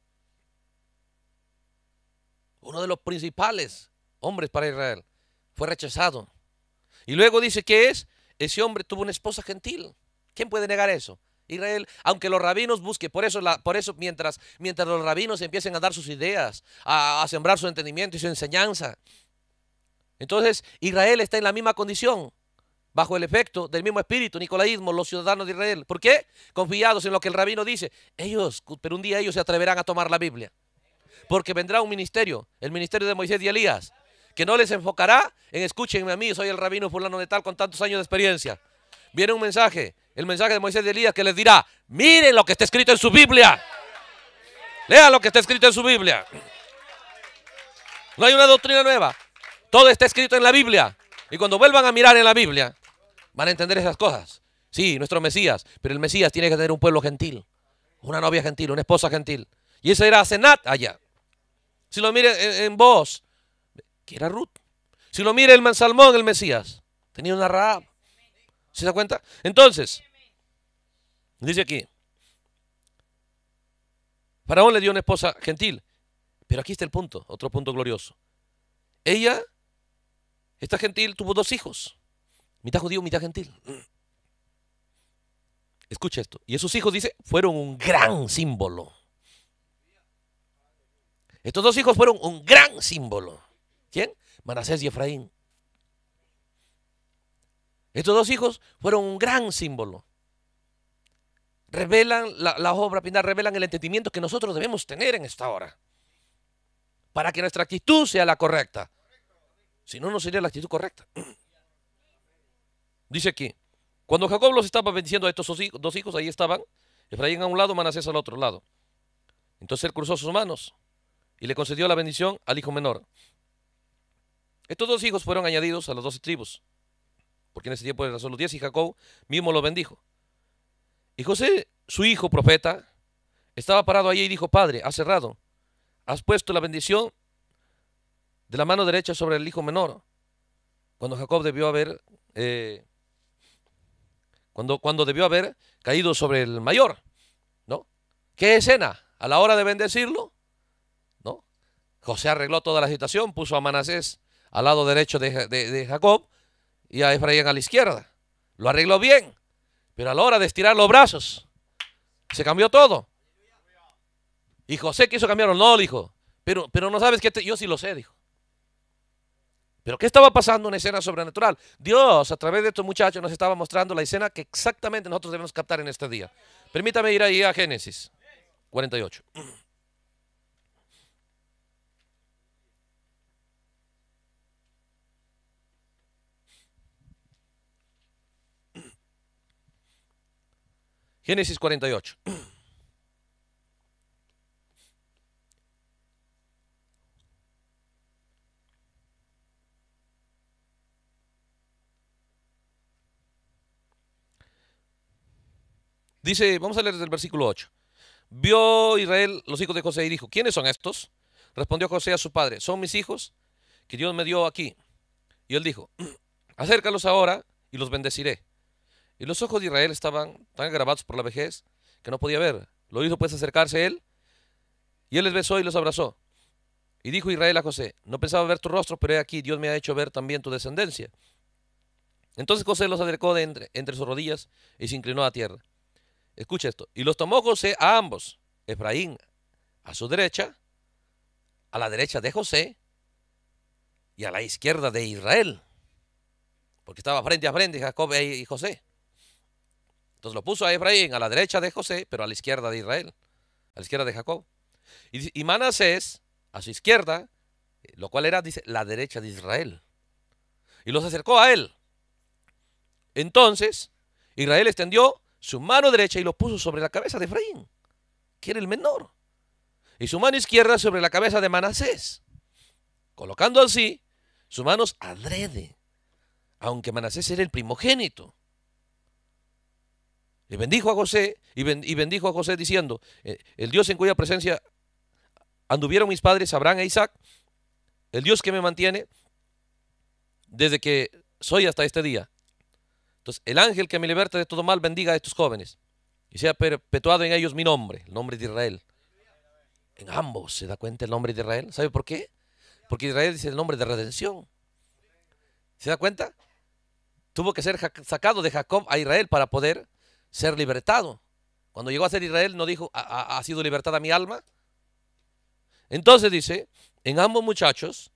Uno de los principales hombres para Israel. Fue rechazado. Y luego dice que ese hombre tuvo una esposa gentil. ¿Quién puede negar eso? Israel, aunque los rabinos busquen, por eso mientras los rabinos empiecen a dar sus ideas, a sembrar su entendimiento y su enseñanza, entonces Israel está en la misma condición, bajo el efecto del mismo espíritu, nicolaísmo, los ciudadanos de Israel. ¿Por qué? Confiados en lo que el rabino dice. Pero un día ellos se atreverán a tomar la Biblia. Porque vendrá un ministerio, el ministerio de Moisés y Elías, que no les enfocará en escúchenme a mí, soy el rabino fulano de tal con tantos años de experiencia. Viene un mensaje, el mensaje de Moisés y Elías, que les dirá, miren lo que está escrito en su Biblia. Lean lo que está escrito en su Biblia. No hay una doctrina nueva. Todo está escrito en la Biblia. Y cuando vuelvan a mirar en la Biblia, Van a entender esas cosas. Sí, nuestro Mesías, pero el Mesías tiene que tener un pueblo gentil, una novia gentil, una esposa gentil. Y esa era Asenat allá. Si lo mire en Boaz, que era Ruth. Si lo mire el Salmón, el Mesías, tenía una Rahab. ¿Se da cuenta? Entonces, dice aquí, Faraón le dio una esposa gentil. Pero aquí está el punto, otro punto glorioso. Ella, esta gentil, tuvo 2 hijos. Mitad judío, mitad gentil. Escucha esto. Y esos hijos, dice, fueron un gran símbolo. Estos 2 hijos fueron un gran símbolo. ¿Quién? Manasés y Efraín. Estos 2 hijos fueron un gran símbolo. Revelan la obra final, revelan el entendimiento que nosotros debemos tener en esta hora. Para que nuestra actitud sea la correcta. Si no, no sería la actitud correcta. Dice aquí, cuando Jacob los estaba bendiciendo a estos 2 hijos, ahí estaban, Efraín a un lado, Manasés al otro lado. Entonces él cruzó sus manos y le concedió la bendición al hijo menor. Estos 2 hijos fueron añadidos a las 12 tribus, porque en ese tiempo eran solo 10 y Jacob mismo los bendijo. Y José, su hijo profeta, estaba parado allí y dijo, Padre, has cerrado, has puesto la bendición de la mano derecha sobre el hijo menor, cuando Jacob debió haber, cuando debió haber caído sobre el mayor, ¿no? ¿Qué escena? A la hora de bendecirlo, ¿no? José arregló toda la situación, puso a Manasés al lado derecho de Jacob y a Efraín a la izquierda. Lo arregló bien, pero a la hora de estirar los brazos, se cambió todo. Y José quiso cambiarlo, no, dijo, pero no sabes qué, yo sí lo sé, dijo. Pero ¿qué estaba pasando? Una escena sobrenatural. Dios, a través de estos muchachos, nos estaba mostrando la escena que exactamente nosotros debemos captar en este día. Permítame ir ahí a Génesis 48. Génesis 48. Dice, vamos a leer desde el versículo 8. Vio Israel los hijos de José y dijo, ¿quiénes son estos? Respondió José a su padre, son mis hijos que Dios me dio aquí. Y él dijo, acércalos ahora y los bendeciré. Y los ojos de Israel estaban tan agravados por la vejez que no podía ver. Lo hizo pues acercarse él, y él les besó y los abrazó. Y dijo Israel a José, no pensaba ver tu rostro, pero he aquí, Dios me ha hecho ver también tu descendencia. Entonces José los acercó de entre sus rodillas y se inclinó a tierra. Escucha esto. Y los tomó José a ambos, Efraín a su derecha, a la derecha de José y a la izquierda de Israel. Porque estaba frente a frente Jacob y José. Entonces lo puso a Efraín a la derecha de José, pero a la izquierda de Israel, a la izquierda de Jacob. Y Manasés a su izquierda, lo cual era, dice, la derecha de Israel. Y los acercó a él. Entonces Israel extendió su mano derecha y lo puso sobre la cabeza de Efraín, que era el menor, y su mano izquierda sobre la cabeza de Manasés, colocando así sus manos adrede, aunque Manasés era el primogénito. Y bendijo a José, y bendijo a José diciendo, el Dios en cuya presencia anduvieron mis padres Abraham e Isaac, el Dios que me mantiene desde que soy hasta este día. Entonces, el ángel que me liberta de todo mal bendiga a estos jóvenes y sea perpetuado en ellos mi nombre, el nombre de Israel. En ambos se da cuenta el nombre de Israel. ¿Sabe por qué? Porque Israel dice el nombre de redención. ¿Se da cuenta? Tuvo que ser sacado de Jacob a Israel para poder ser libertado. Cuando llegó a ser Israel no dijo, ha sido libertada mi alma. Entonces dice, en ambos muchachos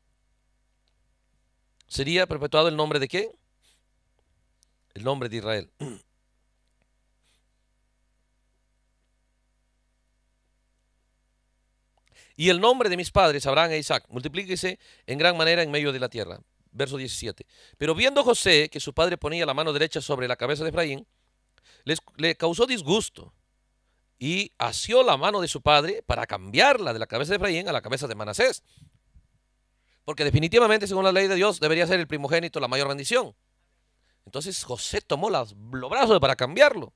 sería perpetuado el nombre de ¿quién? El nombre de Israel. Y el nombre de mis padres, Abraham e Isaac, multiplíquese en gran manera en medio de la tierra. Verso 17. Pero viendo José que su padre ponía la mano derecha sobre la cabeza de Efraín, le causó disgusto y asió la mano de su padre para cambiarla de la cabeza de Efraín a la cabeza de Manasés. Porque definitivamente, según la ley de Dios, debería ser el primogénito la mayor bendición. Entonces José tomó los brazos para cambiarlo.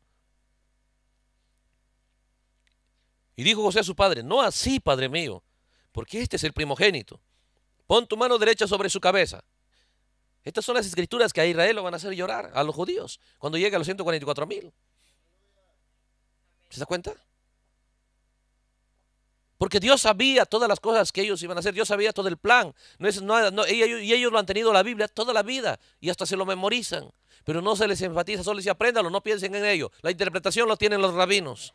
Y dijo José a su padre, no así, padre mío, porque este es el primogénito. Pon tu mano derecha sobre su cabeza. Estas son las escrituras que a Israel lo van a hacer llorar, a los judíos, cuando llegue a los 144,000. ¿Se da cuenta? Porque Dios sabía todas las cosas que ellos iban a hacer. Dios sabía todo el plan. Y ellos lo han tenido la Biblia toda la vida y hasta se lo memorizan. Pero no se les enfatiza, solo les dice apréndalo, no piensen en ello. La interpretación lo tienen los rabinos.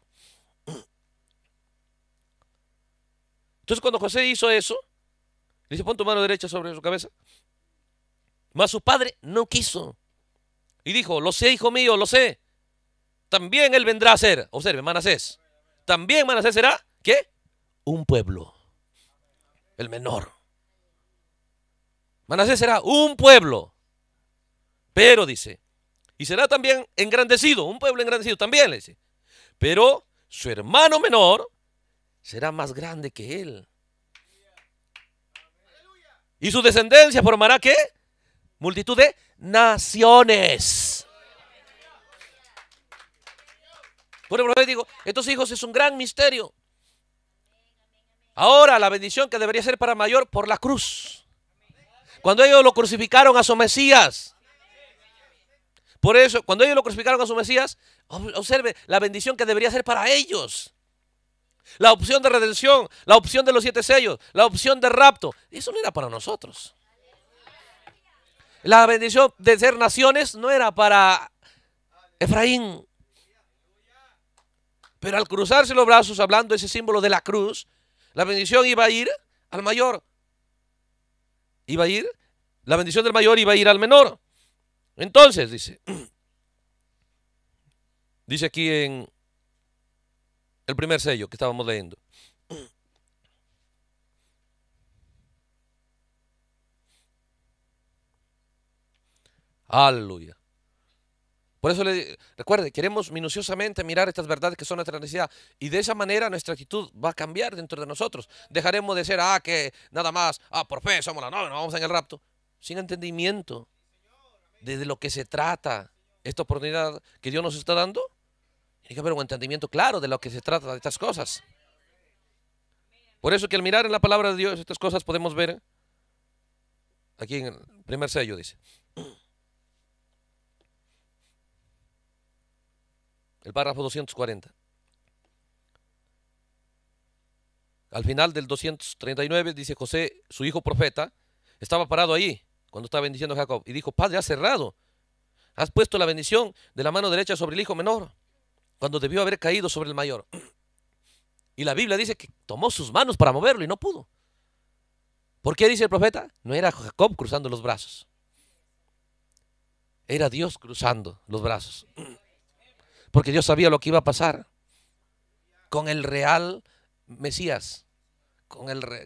Entonces cuando José hizo eso, le dice, pon tu mano derecha sobre su cabeza. Mas su padre no quiso. Y dijo, lo sé, hijo mío, lo sé. También él vendrá a ser, observe, Manasés. También Manasés será, ¿qué? Un pueblo. El menor. Manasés será un pueblo. Pero dice, y será también engrandecido, un pueblo engrandecido también, le dice. Pero su hermano menor será más grande que él. Y su descendencia formará, ¿qué? Multitud de naciones. Por ejemplo, digo, estos hijos es un gran misterio. Ahora la bendición que debería ser para mayor por la cruz. Cuando ellos lo crucificaron a su Mesías. Por eso, cuando ellos lo crucificaron a su Mesías, observe la bendición que debería ser para ellos. La opción de redención, la opción de los 7 sellos, la opción de rapto. Eso no era para nosotros. La bendición de ser naciones no era para Efraín. Pero al cruzarse los brazos, hablando ese símbolo de la cruz, la bendición iba a ir al mayor. La bendición del mayor iba a ir al menor. Entonces, dice aquí en el primer sello que estábamos leyendo. Aleluya. Por eso recuerde, queremos minuciosamente mirar estas verdades que son nuestra necesidad. Y de esa manera nuestra actitud va a cambiar dentro de nosotros. Dejaremos de ser, que nada más, por fe somos la novia, no vamos en el rapto. Sin entendimiento de lo que se trata esta oportunidad que Dios nos está dando. Tiene que haber un entendimiento claro de lo que se trata de estas cosas. Por eso que al mirar en la palabra de Dios estas cosas podemos ver, aquí en el primer sello dice, el párrafo 240. Al final del 239 dice José, su hijo profeta, estaba parado ahí cuando estaba bendiciendo a Jacob y dijo, Padre, has cerrado, has puesto la bendición de la mano derecha sobre el hijo menor, cuando debió haber caído sobre el mayor. Y la Biblia dice que tomó sus manos para moverlo y no pudo. ¿Por qué dice el profeta? No era Jacob cruzando los brazos, era Dios cruzando los brazos. Porque Dios sabía lo que iba a pasar con el real Mesías, con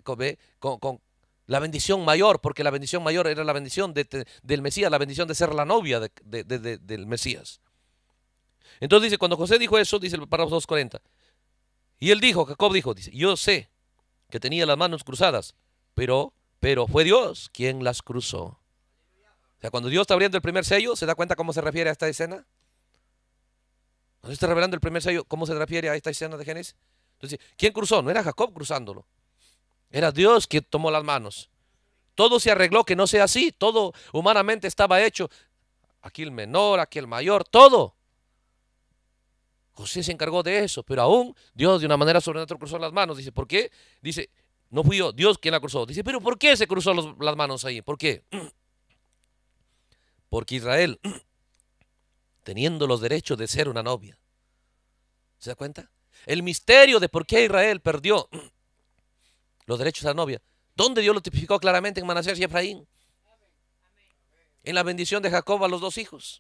la bendición mayor, porque la bendición mayor era la bendición del Mesías, la bendición de ser la novia del Mesías. Entonces dice, cuando José dijo eso, dice el párrafo 240, y él dijo, Jacob dijo, dice, yo sé que tenía las manos cruzadas, pero fue Dios quien las cruzó. O sea, cuando Dios está abriendo el primer sello, ¿se da cuenta cómo se refiere a esta escena? Cuando está revelando el primer sello, ¿cómo se refiere a esta escena de Génesis? Entonces, ¿quién cruzó? No era Jacob cruzándolo. Era Dios quien tomó las manos. Todo se arregló que no sea así. Todo humanamente estaba hecho. Aquí el menor, aquí el mayor, todo. José se encargó de eso, pero aún Dios de una manera sobrenatural cruzó las manos. Dice, ¿por qué? Dice, no fui yo, Dios quien la cruzó. Dice, pero ¿por qué se cruzó las manos ahí? ¿Por qué? Porque Israel, teniendo los derechos de ser una novia. ¿Se da cuenta? El misterio de por qué Israel perdió los derechos de la novia. ¿Dónde Dios lo tipificó claramente? En Manasés y Efraín. En la bendición de Jacob a los 2 hijos.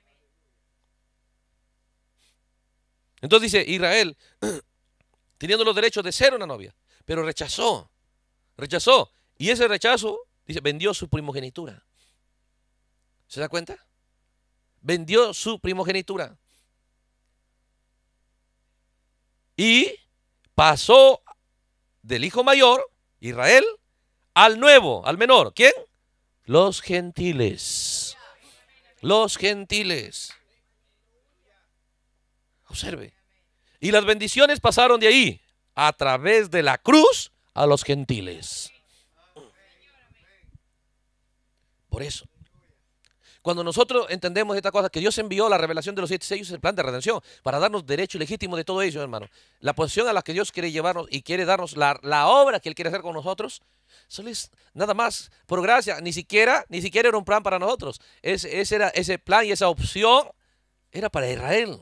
Entonces dice Israel, teniendo los derechos de ser una novia, pero rechazó. Y ese rechazo, dice, vendió su primogenitura. ¿Se da cuenta? Vendió su primogenitura. Y pasó del hijo mayor, Israel, al nuevo, al menor. ¿Quién? Los gentiles. los gentiles. Observe. Y las bendiciones pasaron de ahí, a través de la cruz, a los gentiles. Por eso, cuando nosotros entendemos esta cosa, que Dios envió la revelación de los 7 sellos, el plan de redención, para darnos derecho legítimo de todo ello, hermano. La posición a la que Dios quiere llevarnos y quiere darnos la obra que Él quiere hacer con nosotros, solo es nada más por gracia. Ni siquiera era un plan para nosotros. Ese plan y esa opción era para Israel.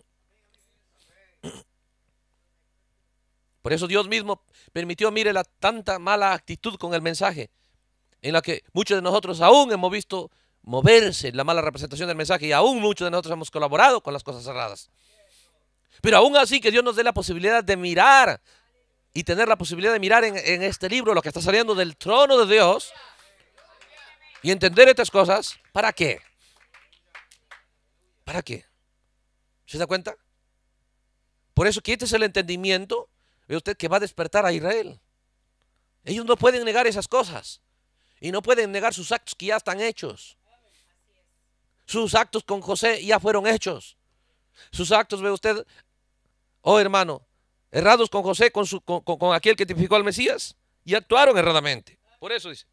Por eso Dios mismo permitió, mire, tanta mala actitud con el mensaje, en la que muchos de nosotros aún hemos visto moverse la mala representación del mensaje, y aún muchos de nosotros hemos colaborado con las cosas cerradas. Pero aún así, que Dios nos dé la posibilidad de mirar y tener la posibilidad de mirar en este libro lo que está saliendo del trono de Dios y entender estas cosas. ¿Para qué? ¿Para qué? ¿Se da cuenta? Por eso que este es el entendimiento, ve usted, que va a despertar a Israel. Ellos no pueden negar esas cosas y no pueden negar sus actos que ya están hechos. Sus actos con José ya fueron hechos. Sus actos, ve usted, oh hermano, errados con José, con aquel que tipificó al Mesías, y actuaron erradamente. Por eso dice.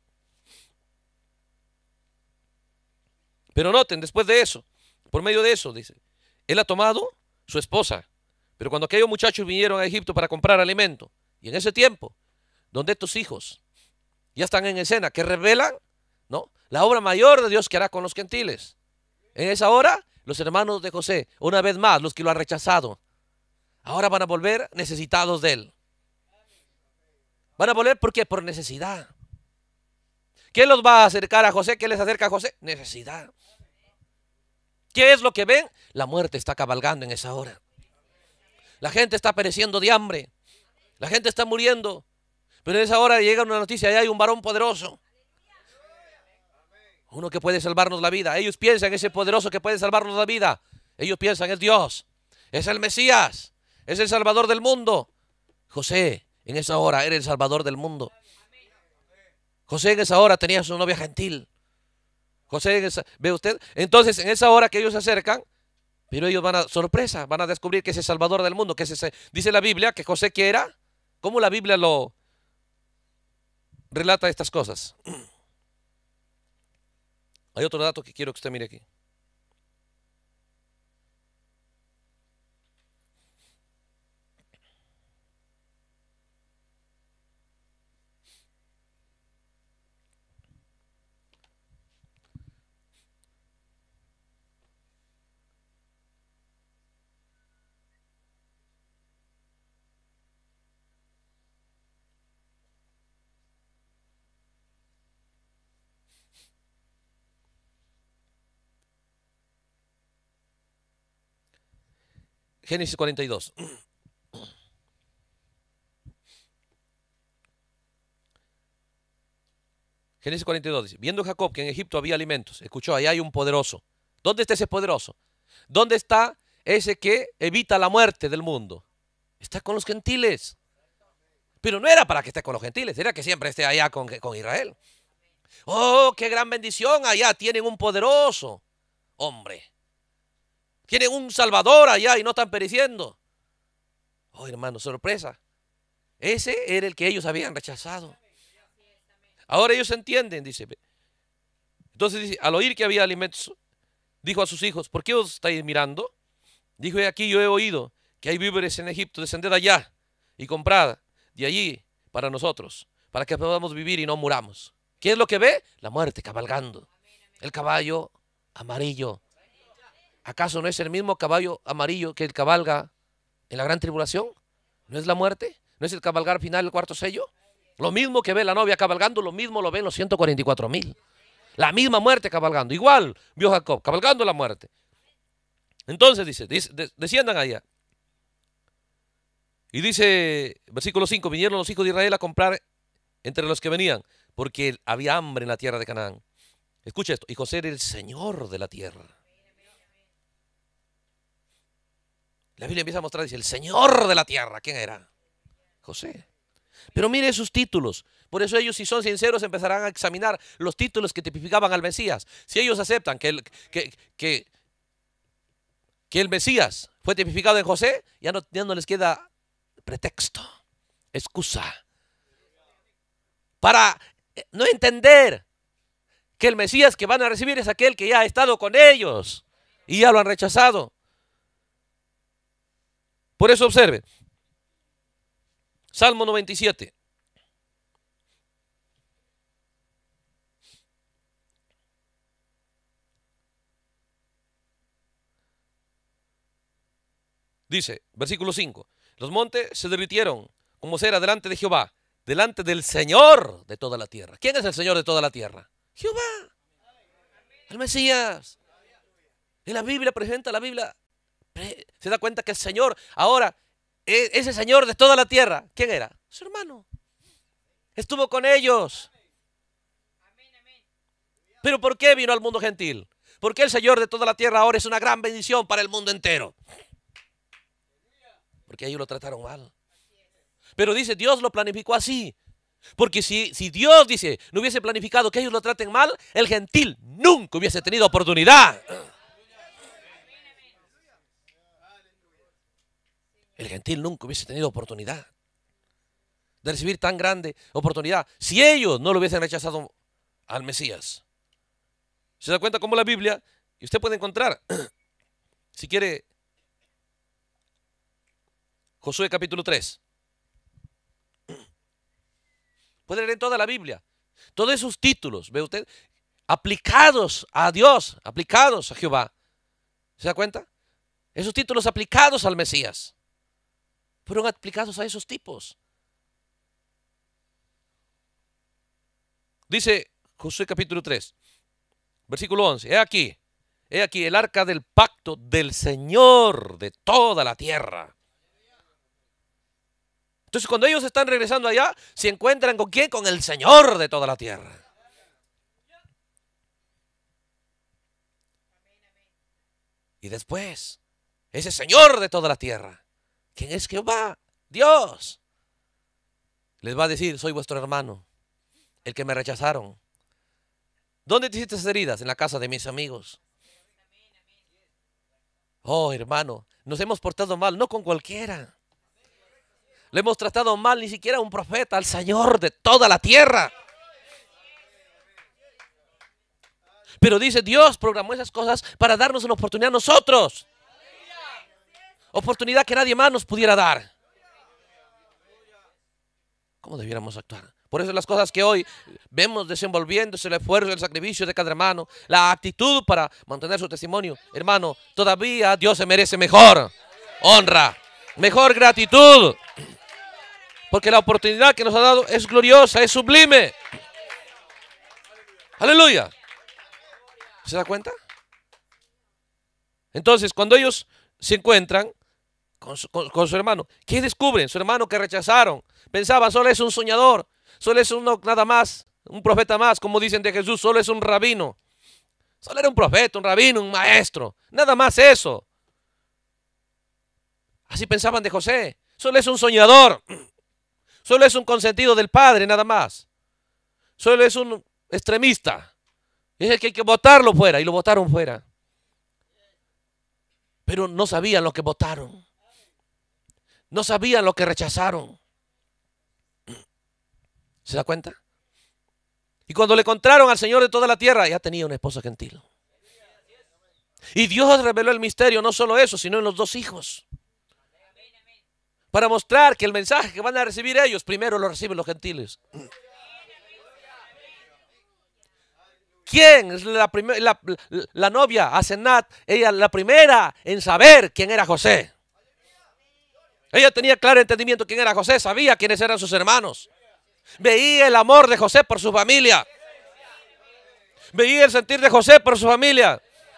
Pero noten, después de eso, por medio de eso, dice, él ha tomado su esposa. Pero cuando aquellos muchachos vinieron a Egipto para comprar alimento, y en ese tiempo, donde estos hijos ya están en escena, que revelan, ¿no?, la obra mayor de Dios que hará con los gentiles. En esa hora, los hermanos de José, una vez más, los que lo han rechazado, ahora van a volver necesitados de él. Van a volver, ¿por qué? Por necesidad. ¿Qué los va a acercar a José? ¿Qué les acerca a José? Necesidad. ¿Qué es lo que ven? La muerte está cabalgando en esa hora. La gente está pereciendo de hambre. La gente está muriendo. Pero en esa hora llega una noticia, y hay un varón poderoso. Uno que puede salvarnos la vida. Ellos piensan, ese poderoso que puede salvarnos la vida, ellos piensan, es Dios, es el Mesías, es el Salvador del mundo. José en esa hora era el Salvador del mundo. José en esa hora tenía su novia gentil. José, ¿ve usted? Entonces en esa hora que ellos se acercan, pero ellos van a descubrir que ese Salvador del mundo, que dice la Biblia, que José, que era, ¿cómo la Biblia lo relata estas cosas? Hay otro dato que quiero que usted mire aquí. Génesis 42. Génesis 42 dice, viendo Jacob que en Egipto había alimentos, escuchó, ahí hay un poderoso. ¿Dónde está ese poderoso? ¿Dónde está ese que evita la muerte del mundo? Está con los gentiles. Pero no era para que esté con los gentiles, era que siempre esté allá con Israel. Oh, qué gran bendición, allá tienen un poderoso hombre. Tienen un Salvador allá y no están pereciendo. Oh, hermano, sorpresa. Ese era el que ellos habían rechazado. Ahora ellos entienden, dice. Entonces dice, al oír que había alimentos, dijo a sus hijos, ¿por qué os estáis mirando? Dijo, aquí yo he oído que hay víveres en Egipto, descended allá y comprad de allí para nosotros, para que podamos vivir y no muramos. ¿Qué es lo que ve? La muerte cabalgando. El caballo amarillo. ¿Acaso no es el mismo caballo amarillo que el cabalga en la gran tribulación? ¿No es la muerte? ¿No es el cabalgar final, el cuarto sello? Lo mismo que ve la novia cabalgando, lo mismo lo ven los 144,000. La misma muerte cabalgando. Igual vio Jacob, cabalgando la muerte. Entonces dice, desciendan allá. Y dice, versículo 5, vinieron los hijos de Israel a comprar entre los que venían, porque había hambre en la tierra de Canaán. Escucha esto, y José era el señor de la tierra. La Biblia empieza a mostrar, dice, el señor de la tierra. ¿Quién era? José. Pero mire sus títulos. Por eso ellos, si son sinceros, empezarán a examinar los títulos que tipificaban al Mesías. Si ellos aceptan que el Mesías fue tipificado en José, ya no les queda pretexto, excusa, para no entender que el Mesías que van a recibir es aquel que ya ha estado con ellos y ya lo han rechazado. Por eso observen, Salmo 97. Dice, versículo 5, los montes se derritieron como cera delante de Jehová, delante del Señor de toda la tierra. ¿Quién es el Señor de toda la tierra? Jehová, el Mesías. Y la Biblia presenta, la Biblia se da cuenta que el Señor, ahora, ese Señor de toda la tierra, ¿quién era? Su hermano. Estuvo con ellos. ¿Pero por qué vino al mundo gentil? Porque el Señor de toda la tierra ahora es una gran bendición para el mundo entero. Porque ellos lo trataron mal. Pero dice, Dios lo planificó así. Porque si Dios, dice, no hubiese planificado que ellos lo traten mal, el gentil nunca hubiese tenido oportunidad. El gentil nunca hubiese tenido oportunidad de recibir tan grande oportunidad si ellos no lo hubiesen rechazado al Mesías. ¿Se da cuenta cómo la Biblia, y usted puede encontrar, si quiere, Josué capítulo 3. Puede leer en toda la Biblia. Todos esos títulos, ve usted, aplicados a Dios, aplicados a Jehová. ¿Se da cuenta? Esos títulos aplicados al Mesías fueron aplicados a esos tipos. Dice Josué capítulo 3, versículo 11. He aquí el arca del pacto del Señor de toda la tierra. Entonces, cuando ellos están regresando allá, se encuentran ¿con quién? Con el Señor de toda la tierra. Y después, ese Señor de toda la tierra, ¿quién es Jehová? Dios. Les va a decir, soy vuestro hermano, el que me rechazaron. ¿Dónde te hiciste esas heridas? En la casa de mis amigos. Oh, hermano, nos hemos portado mal, no con cualquiera. Le hemos tratado mal, ni siquiera a un profeta, al Señor de toda la tierra. Pero dice, Dios programó esas cosas para darnos una oportunidad a nosotros. Oportunidad que nadie más nos pudiera dar. ¿Cómo debiéramos actuar? Por eso las cosas que hoy vemos desenvolviéndose, el esfuerzo, el sacrificio de cada hermano, la actitud para mantener su testimonio. Hermano, todavía Dios se merece mejor honra, mejor gratitud. Porque la oportunidad que nos ha dado es gloriosa, es sublime. Aleluya. ¿Se da cuenta? Entonces, cuando ellos se encuentran con su hermano, ¿qué descubren? Su hermano que rechazaron. Pensaban, solo es un soñador, solo es uno nada más, un profeta más, como dicen de Jesús, solo es un rabino. Solo era un profeta, un rabino, un maestro, nada más eso. Así pensaban de José, solo es un soñador. Solo es un consentido del Padre, nada más. Solo es un extremista. Es el que hay que votarlo fuera, y lo votaron fuera. Pero no sabían lo que votaron. No sabían lo que rechazaron. ¿Se da cuenta? Y cuando le encontraron al Señor de toda la tierra, ya tenía una esposa gentil. Y Dios reveló el misterio, no solo eso, sino en los dos hijos. Para mostrar que el mensaje que van a recibir ellos, primero lo reciben los gentiles. ¿Quién es la novia? Asenat, ella la primera en saber quién era José. Ella tenía claro entendimiento quién era José, sabía quiénes eran sus hermanos. Veía el amor de José por su familia. Veía el sentir de José por su familia.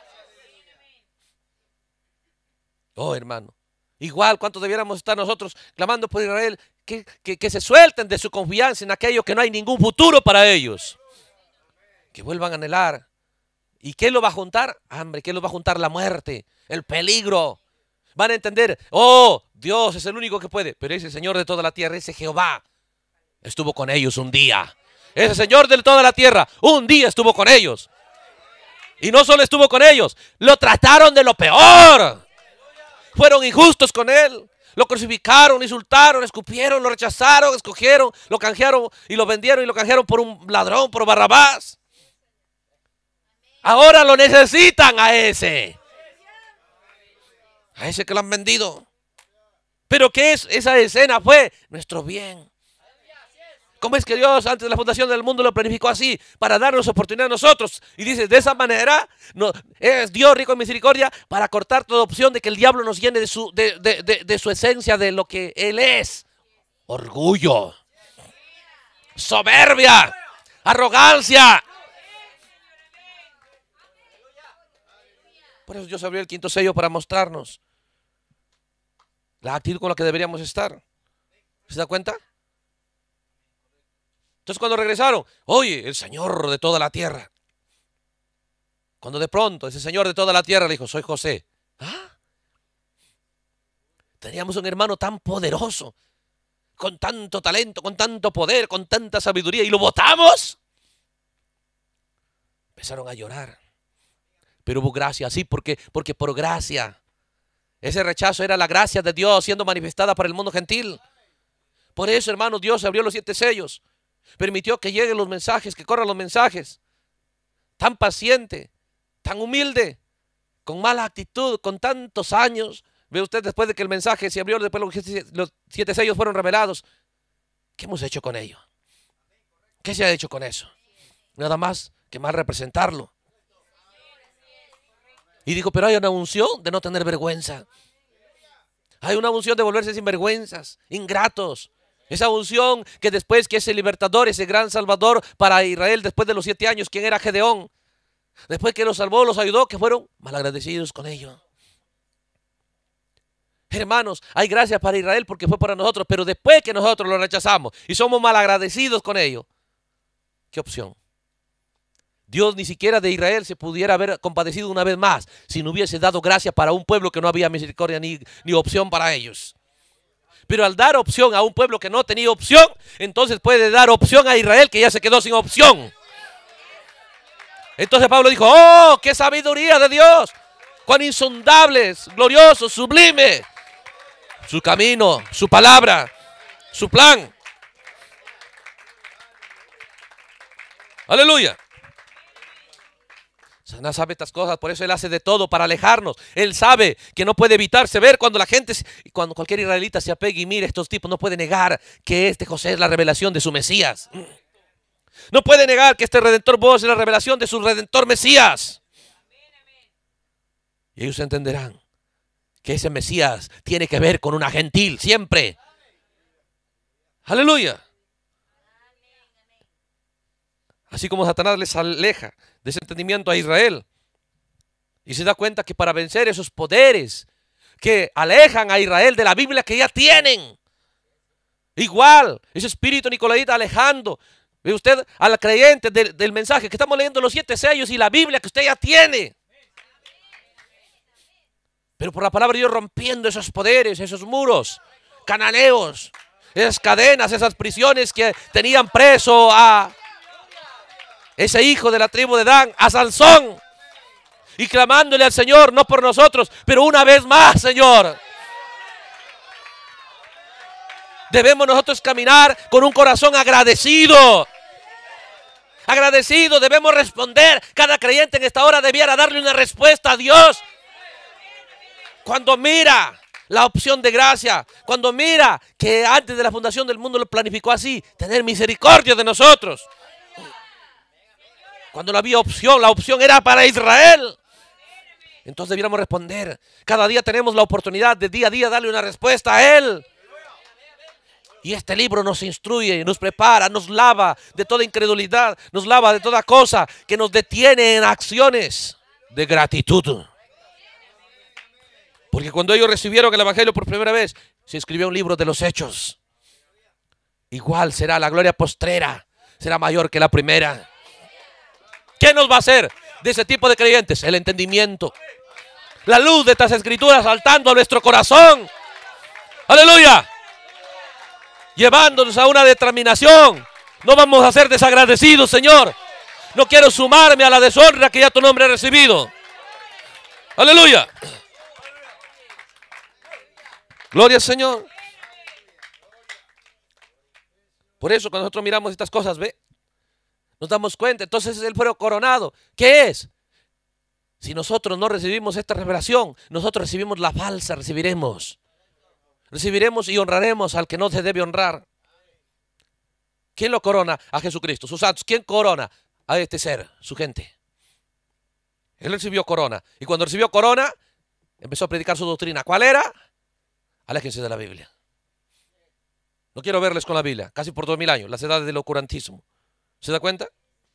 Oh, hermano. Igual, ¿cuánto debiéramos estar nosotros clamando por Israel? Que se suelten de su confianza en aquello que no hay ningún futuro para ellos. Que vuelvan a anhelar. ¿Y qué lo va a juntar? Hambre. ¿Qué lo va a juntar? La muerte, el peligro. Van a entender, oh, Dios es el único que puede, pero es el Señor de toda la tierra, ese Jehová. estuvo con ellos un día. Ese Señor de toda la tierra, un día estuvo con ellos. Y no solo estuvo con ellos, lo trataron de lo peor. Fueron injustos con él. Lo crucificaron, insultaron, escupieron, lo rechazaron, escogieron, lo canjearon y lo vendieron y lo canjearon por un ladrón, por Barrabás. Ahora lo necesitan a ese que lo han vendido. Pero ¿qué es? Esa escena fue nuestro bien. ¿Cómo es que Dios antes de la fundación del mundo lo planificó así? Para darnos oportunidad a nosotros. Y dice, de esa manera es Dios rico en misericordia para cortar toda opción de que el diablo nos llene de su esencia, de lo que Él es. Orgullo, soberbia, arrogancia. Por eso Dios abrió el quinto sello para mostrarnos la actitud con la que deberíamos estar. ¿Se da cuenta? Entonces cuando regresaron, oye, el Señor de toda la tierra. Cuando de pronto ese Señor de toda la tierra le dijo, soy José. ¿Ah? Teníamos un hermano tan poderoso, con tanto talento, con tanto poder, con tanta sabiduría, y lo votamos. Empezaron a llorar. Pero hubo gracia, sí, porque por gracia. Ese rechazo era la gracia de Dios siendo manifestada para el mundo gentil. Por eso, hermanos, Dios abrió los 7 sellos. Permitió que lleguen los mensajes, que corran los mensajes. Tan paciente, tan humilde, con mala actitud, con tantos años. Ve usted, después de que el mensaje se abrió, después los 7 sellos fueron revelados. ¿Qué hemos hecho con ello? ¿Qué se ha hecho con eso? Nada más que mal representarlo. Y dijo, pero hay una unción de no tener vergüenza. Hay una unción de volverse sinvergüenzas, ingratos. Esa unción que después que ese libertador, ese gran salvador para Israel después de los 7 años, quien era Gedeón, después que los salvó, los ayudó, que fueron malagradecidos con ello. Hermanos, hay gracia para Israel porque fue para nosotros, pero después que nosotros lo rechazamos y somos malagradecidos con ello, ¿qué opción? Dios ni siquiera de Israel se pudiera haber compadecido una vez más si no hubiese dado gracia para un pueblo que no había misericordia ni opción para ellos. Pero al dar opción a un pueblo que no tenía opción, entonces puede dar opción a Israel que ya se quedó sin opción. Entonces Pablo dijo, ¡oh, qué sabiduría de Dios! ¡Cuán insondables, glorioso, sublime! Su camino, su palabra, su plan. ¡Aleluya! Satanás sabe estas cosas, por eso él hace de todo para alejarnos. Él sabe que no puede evitarse ver cuando la gente, cuando cualquier israelita se apegue y mire a estos tipos, no puede negar que este José es la revelación de su Mesías. No puede negar que este Redentor Boaz es la revelación de su Redentor Mesías. Y ellos entenderán que ese Mesías tiene que ver con una gentil, siempre. Aleluya. Así como Satanás les aleja de ese entendimiento a Israel. Y se da cuenta que para vencer esos poderes que alejan a Israel de la Biblia que ya tienen. Igual, ese espíritu nicolaíta alejando, ve usted, al creyente del mensaje que estamos leyendo los 7 sellos y la Biblia que usted ya tiene. Pero por la palabra de Dios rompiendo esos poderes, esos muros cananeos, esas cadenas, esas prisiones que tenían preso a ese hijo de la tribu de Dan, a Sansón, y clamándole al Señor, no por nosotros, pero una vez más, Señor. Debemos nosotros caminar con un corazón agradecido. Agradecido, debemos responder. Cada creyente en esta hora debiera darle una respuesta a Dios. Cuando mira la opción de gracia, cuando mira que antes de la fundación del mundo lo planificó así, tener misericordia de nosotros. Cuando no había opción, la opción era para Israel. Entonces debiéramos responder. Cada día tenemos la oportunidad de día a día darle una respuesta a Él. Y este libro nos instruye, nos prepara, nos lava de toda incredulidad, nos lava de toda cosa que nos detiene en acciones de gratitud. Porque cuando ellos recibieron el Evangelio por primera vez, se escribió un libro de los hechos. Igual será la gloria postrera, será mayor que la primera. ¿Qué nos va a hacer de ese tipo de creyentes? El entendimiento. La luz de estas escrituras saltando a nuestro corazón. ¡Aleluya! llevándonos a una determinación. No vamos a ser desagradecidos, Señor. No quiero sumarme a la deshonra que ya tu nombre ha recibido. Aleluya. Gloria al Señor. Por eso cuando nosotros miramos estas cosas, ¿ve? Nos damos cuenta. Entonces Él fue coronado. ¿Qué es? Si nosotros no recibimos esta revelación, nosotros recibimos la falsa, recibiremos. Recibiremos y honraremos al que no se debe honrar. ¿Quién lo corona? A Jesucristo, sus santos. ¿Quién corona? A este ser, su gente. Él recibió corona. Y cuando recibió corona, empezó a predicar su doctrina. ¿Cuál era? Aléjense de la Biblia. No quiero verles con la Biblia. Casi por 2000 años, las edades del oscurantismo. ¿Se da cuenta?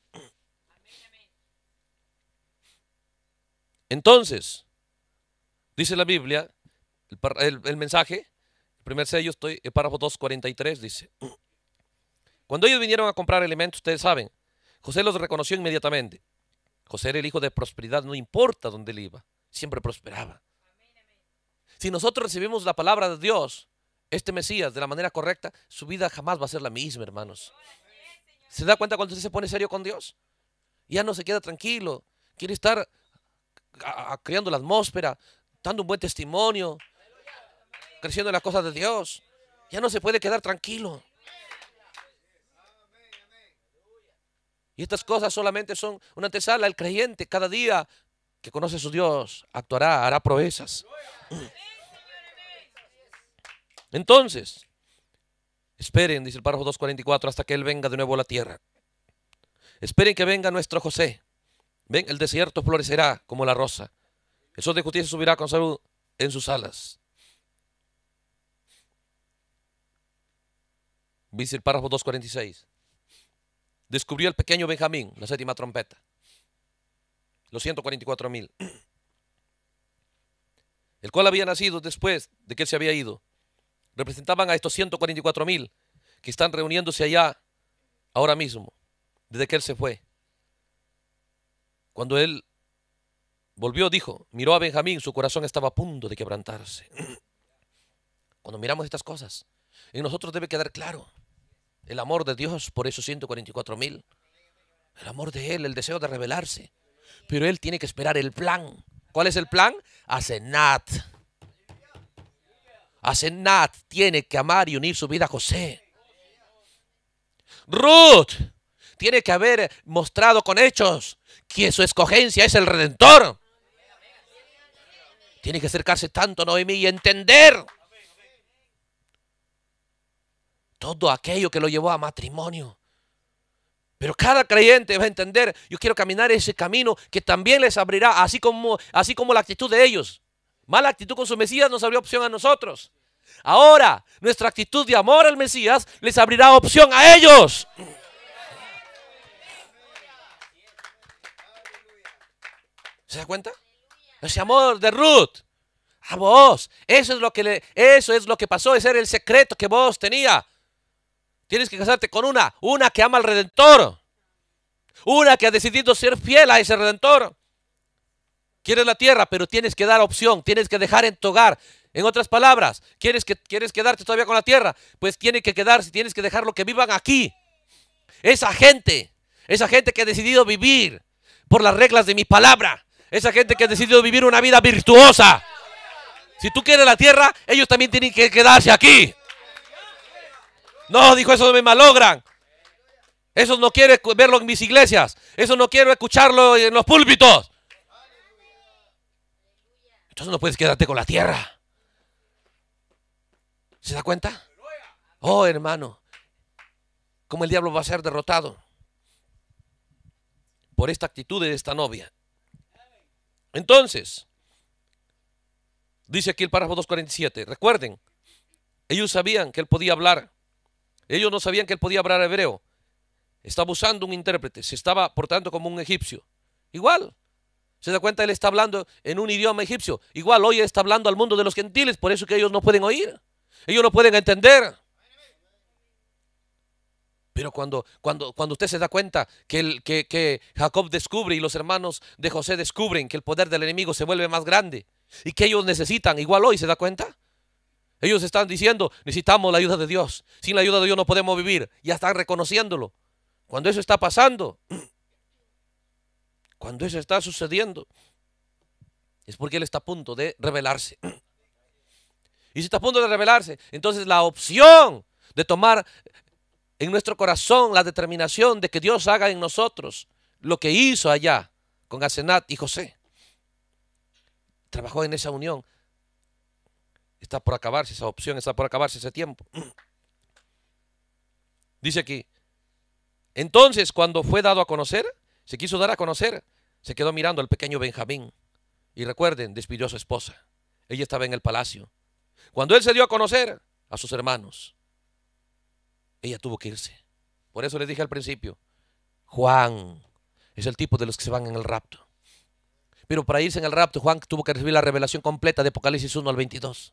Entonces, dice la Biblia, el mensaje, el primer sello, el párrafo 243, dice: cuando ellos vinieron a comprar alimentos, ustedes saben, José los reconoció inmediatamente. José era el hijo de prosperidad, no importa dónde él iba, siempre prosperaba. Si nosotros recibimos la palabra de Dios, este Mesías, de la manera correcta, su vida jamás va a ser la misma, hermanos. ¿Se da cuenta cuando usted se pone serio con Dios? Ya no se queda tranquilo, quiere estar creando la atmósfera, dando un buen testimonio, creciendo en las cosas de Dios. Ya no se puede quedar tranquilo. Y estas cosas solamente son una antesala. El creyente cada día que conoce a su Dios actuará, hará proezas. Entonces, esperen, dice el párrafo 244, hasta que Él venga de nuevo a la tierra. Esperen que venga nuestro José. Ven, el desierto florecerá como la rosa. El sol de justicia subirá con salud en sus alas. Dice el párrafo 246. Descubrió el pequeño Benjamín, la séptima trompeta. Los 144,000. El cual había nacido después de que él se había ido. Representaban a estos 144,000 que están reuniéndose allá ahora mismo, desde que él se fue. Cuando él volvió, dijo, miró a Benjamín, su corazón estaba a punto de quebrantarse. Cuando miramos estas cosas, en nosotros debe quedar claro el amor de Dios por esos 144,000. El amor de Él, el deseo de revelarse. Pero Él tiene que esperar el plan. ¿Cuál es el plan? Asenat. Asenat tiene que amar y unir su vida a José. Ruth tiene que haber mostrado con hechos que su escogencia es el Redentor. Tiene que acercarse tanto a Noemí y entender todo aquello que lo llevó a matrimonio. Pero cada creyente va a entender, yo quiero caminar ese camino que también les abrirá, así como la actitud de ellos. Mala actitud con su Mesías nos abrió opción a nosotros. Ahora, nuestra actitud de amor al Mesías les abrirá opción a ellos. ¿Se da cuenta? Ese amor de Ruth a vos, eso es lo que pasó, ese era el secreto que vos tenías. Tienes que casarte con una que ama al Redentor, una que ha decidido ser fiel a ese Redentor. Quieres la tierra, pero tienes que dar opción, tienes que dejar en tu hogar. En otras palabras, ¿quieres quedarte todavía con la tierra? Pues tiene que quedarse, tienes que dejarlo que vivan aquí. Esa gente que ha decidido vivir por las reglas de mi palabra, esa gente que ha decidido vivir una vida virtuosa. Si tú quieres la tierra, ellos también tienen que quedarse aquí. No, dijo, eso no me malogran. Eso no quiero verlo en mis iglesias. Eso no quiero escucharlo en los púlpitos. Entonces no puedes quedarte con la tierra. ¿Se da cuenta? Oh, hermano, cómo el diablo va a ser derrotado por esta actitud de esta novia. Entonces, dice aquí el párrafo 247. Recuerden, ellos sabían que él podía hablar. Ellos no sabían que él podía hablar hebreo. Estaba usando un intérprete. Se estaba portando como un egipcio. Igual. ¿Se da cuenta? Él está hablando en un idioma egipcio. Igual hoy está hablando al mundo de los gentiles. Por eso que ellos no pueden oír. Ellos no pueden entender. Pero cuando usted se da cuenta que Jacob descubre y los hermanos de José descubren que el poder del enemigo se vuelve más grande y que ellos necesitan, igual hoy, ¿se da cuenta? Ellos están diciendo, necesitamos la ayuda de Dios. Sin la ayuda de Dios no podemos vivir. Ya están reconociéndolo. Cuando eso está pasando, cuando eso está sucediendo, es porque Él está a punto de revelarse. Y si está a punto de revelarse, entonces la opción de tomar en nuestro corazón la determinación de que Dios haga en nosotros lo que hizo allá con Asenat y José. Trabajó en esa unión. Está por acabarse esa opción, está por acabarse ese tiempo. Dice aquí, entonces cuando fue dado a conocer, se quiso dar a conocer, se quedó mirando al pequeño Benjamín. Y recuerden, despidió a su esposa. Ella estaba en el palacio. Cuando él se dio a conocer a sus hermanos, ella tuvo que irse. Por eso les dije al principio, Juan es el tipo de los que se van en el rapto. Pero para irse en el rapto, Juan tuvo que recibir la revelación completa de Apocalipsis 1 al 22.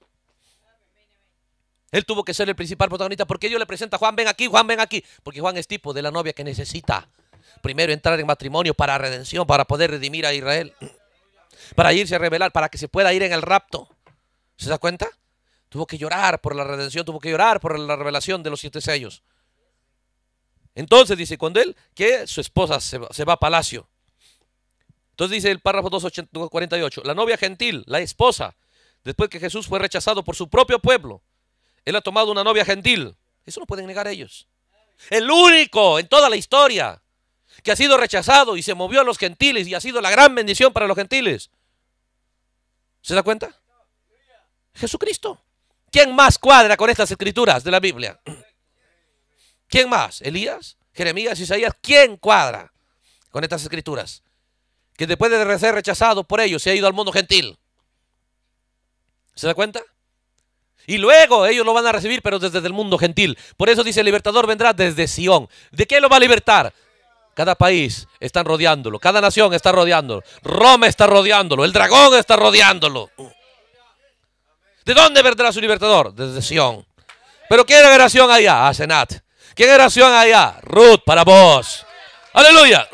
Él tuvo que ser el principal protagonista. Porque Dios le presenta a Juan, ven aquí, Juan, ven aquí. Porque Juan es tipo de la novia que necesita primero entrar en matrimonio para redención, para poder redimir a Israel. Para irse a revelar, para que se pueda ir en el rapto. ¿Se da cuenta? Tuvo que llorar por la redención, tuvo que llorar por la revelación de los 7 sellos. Entonces dice, cuando él, que su esposa se va a palacio. Entonces dice el párrafo 248, la novia gentil, la esposa, después que Jesús fue rechazado por su propio pueblo, él ha tomado una novia gentil. Eso no pueden negar ellos. El único en toda la historia que ha sido rechazado y se movió a los gentiles y ha sido la gran bendición para los gentiles. ¿Se da cuenta? Jesucristo. ¿Quién más cuadra con estas escrituras de la Biblia? ¿Quién más? ¿Elías? ¿Jeremías? ¿Isaías? ¿Quién cuadra con estas escrituras? Que después de ser rechazado por ellos se ha ido al mundo gentil. ¿Se da cuenta? Y luego ellos lo van a recibir, pero desde el mundo gentil. Por eso dice, el libertador vendrá desde Sión. ¿De qué lo va a libertar? Cada país está rodeándolo, cada nación está rodeándolo. Roma está rodeándolo, el dragón está rodeándolo. ¿De dónde vendrá su libertador? Desde Sión. ¿Pero quién era Sión allá? Asenat. ¿Quién era Sión allá? Ruth, para vos. ¡Aleluya!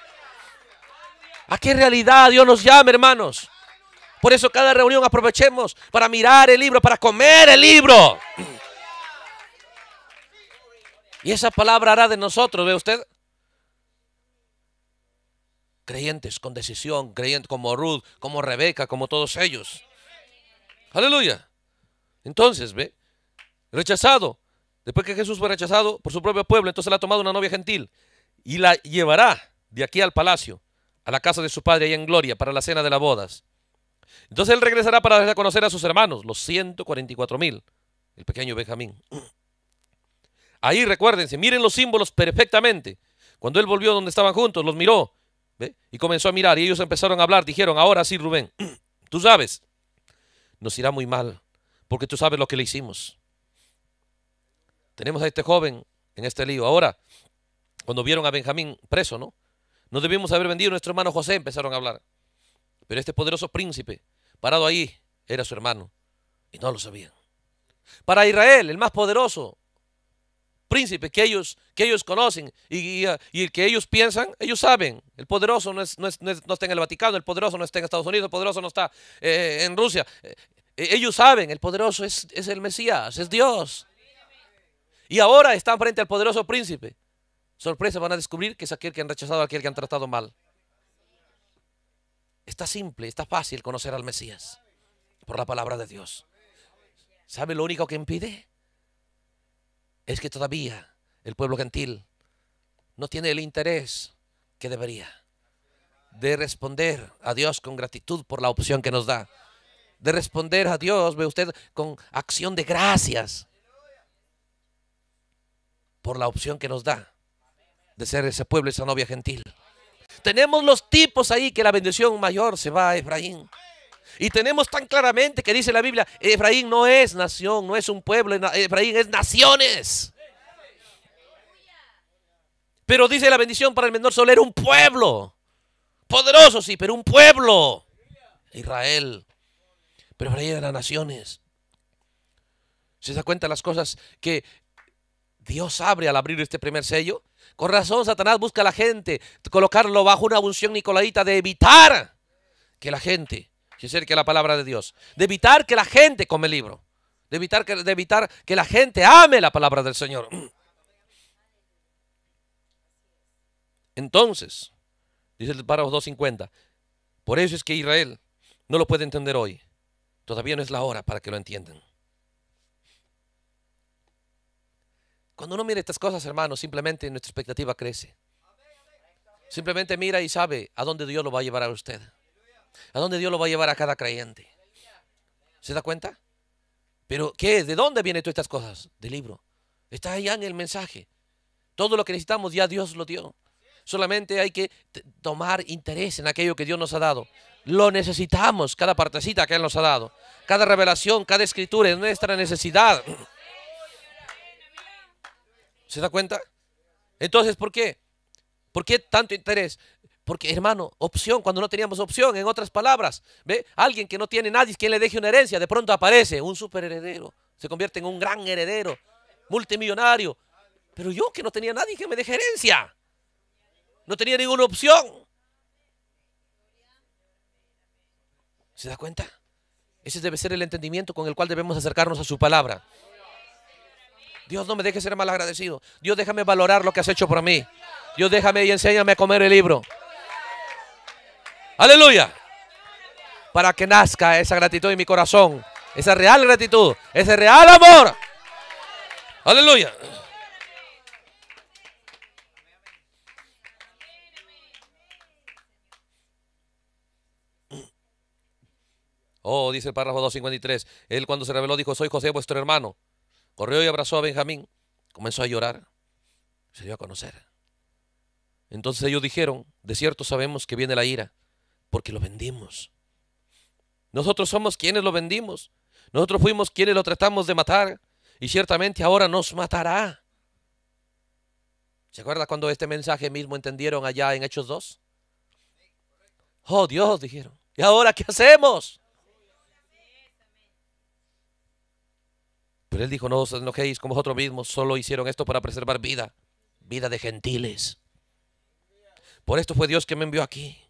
¿A qué realidad Dios nos llama, hermanos? Por eso cada reunión aprovechemos para mirar el libro, para comer el libro. Y esa palabra hará de nosotros, ¿ve usted? Creyentes con decisión, creyentes como Ruth, como Rebeca, como todos ellos. Aleluya. Entonces, ¿ve? Rechazado. Después que Jesús fue rechazado por su propio pueblo, entonces le ha tomado una novia gentil y la llevará de aquí al palacio, a la casa de su padre allá en gloria, para la cena de las bodas. Entonces él regresará para dar a conocer a sus hermanos, los 144,000, el pequeño Benjamín. Ahí recuérdense, miren los símbolos perfectamente. Cuando él volvió donde estaban juntos, los miró, ¿ve? Y comenzó a mirar y ellos empezaron a hablar, dijeron, ahora sí, Rubén, tú sabes, nos irá muy mal, porque tú sabes lo que le hicimos. Tenemos a este joven en este lío. Ahora, cuando vieron a Benjamín preso, ¿no? No debimos haber vendido a nuestro hermano José, empezaron a hablar. Pero este poderoso príncipe, parado ahí, era su hermano. Y no lo sabían. Para Israel, el más poderoso príncipe que ellos conocen y el que ellos piensan, ellos saben. El poderoso no está en el Vaticano, el poderoso no está en Estados Unidos, el poderoso no está en Rusia. Ellos saben, el poderoso es el Mesías, es Dios. Y ahora están frente al poderoso príncipe. Sorpresa, van a descubrir que es aquel que han rechazado, aquel que han tratado mal. Está simple, está fácil conocer al Mesías por la palabra de Dios. ¿Sabe lo único que impide? Es que todavía el pueblo gentil no tiene el interés que debería de responder a Dios con gratitud por la opción que nos da. De responder a Dios, ve usted, con acción de gracias por la opción que nos da de ser ese pueblo, esa novia gentil. Tenemos los tipos ahí que la bendición mayor se va a Efraín. Y tenemos tan claramente que dice la Biblia, Efraín no es nación, no es un pueblo, Efraín es naciones. Pero dice la bendición para el menor solo era un pueblo. Poderoso sí, pero un pueblo. Israel. Pero Efraín eran naciones. ¿Se da cuenta de las cosas que Dios abre al abrir este primer sello? Con razón Satanás busca a la gente, colocarlo bajo una unción nicolaíta de evitar que la gente se acerque a la palabra de Dios, de evitar que la gente come el libro, de evitar que la gente ame la palabra del Señor. Entonces, dice el párrafo 250, por eso es que Israel no lo puede entender hoy. Todavía no es la hora para que lo entiendan. Cuando uno mira estas cosas, hermanos, simplemente nuestra expectativa crece. Simplemente mira y sabe a dónde Dios lo va a llevar a usted. A dónde Dios lo va a llevar a cada creyente. ¿Se da cuenta? Pero ¿qué? ¿De dónde vienen todas estas cosas? Del libro. Está allá en el mensaje. Todo lo que necesitamos ya Dios lo dio. Solamente hay que tomar interés en aquello que Dios nos ha dado. Lo necesitamos, cada partecita que Él nos ha dado. Cada revelación, cada escritura es nuestra necesidad. ¿Se da cuenta? Entonces, ¿por qué? ¿Por qué tanto interés? Porque, hermano, opción, cuando no teníamos opción, en otras palabras, ¿ve? Alguien que no tiene nadie quien le deje una herencia, de pronto aparece un super heredero, se convierte en un gran heredero, multimillonario. Pero yo que no tenía nadie que me deje herencia, no tenía ninguna opción. ¿Se da cuenta? Ese debe ser el entendimiento con el cual debemos acercarnos a su palabra. Dios, no me dejes ser malagradecido. Dios, déjame valorar lo que has hecho por mí. Dios, déjame y enséñame a comer el libro. Aleluya. Para que nazca esa gratitud en mi corazón. Esa real gratitud. Ese real amor. Aleluya. Oh, dice el párrafo 253. Él cuando se reveló dijo, soy José vuestro hermano. Corrió y abrazó a Benjamín. Comenzó a llorar. Se dio a conocer. Entonces ellos dijeron, de cierto sabemos que viene la ira, porque lo vendimos. Nosotros somos quienes lo vendimos. Nosotros fuimos quienes lo tratamos de matar. Y ciertamente ahora nos matará. ¿Se acuerda cuando este mensaje mismo entendieron allá en Hechos 2? Oh Dios, dijeron. ¿Y ahora qué hacemos? Pero él dijo, no os enojéis con vosotros mismos. Solo hicieron esto para preservar vida. Vida de gentiles. Por esto fue Dios que me envió aquí.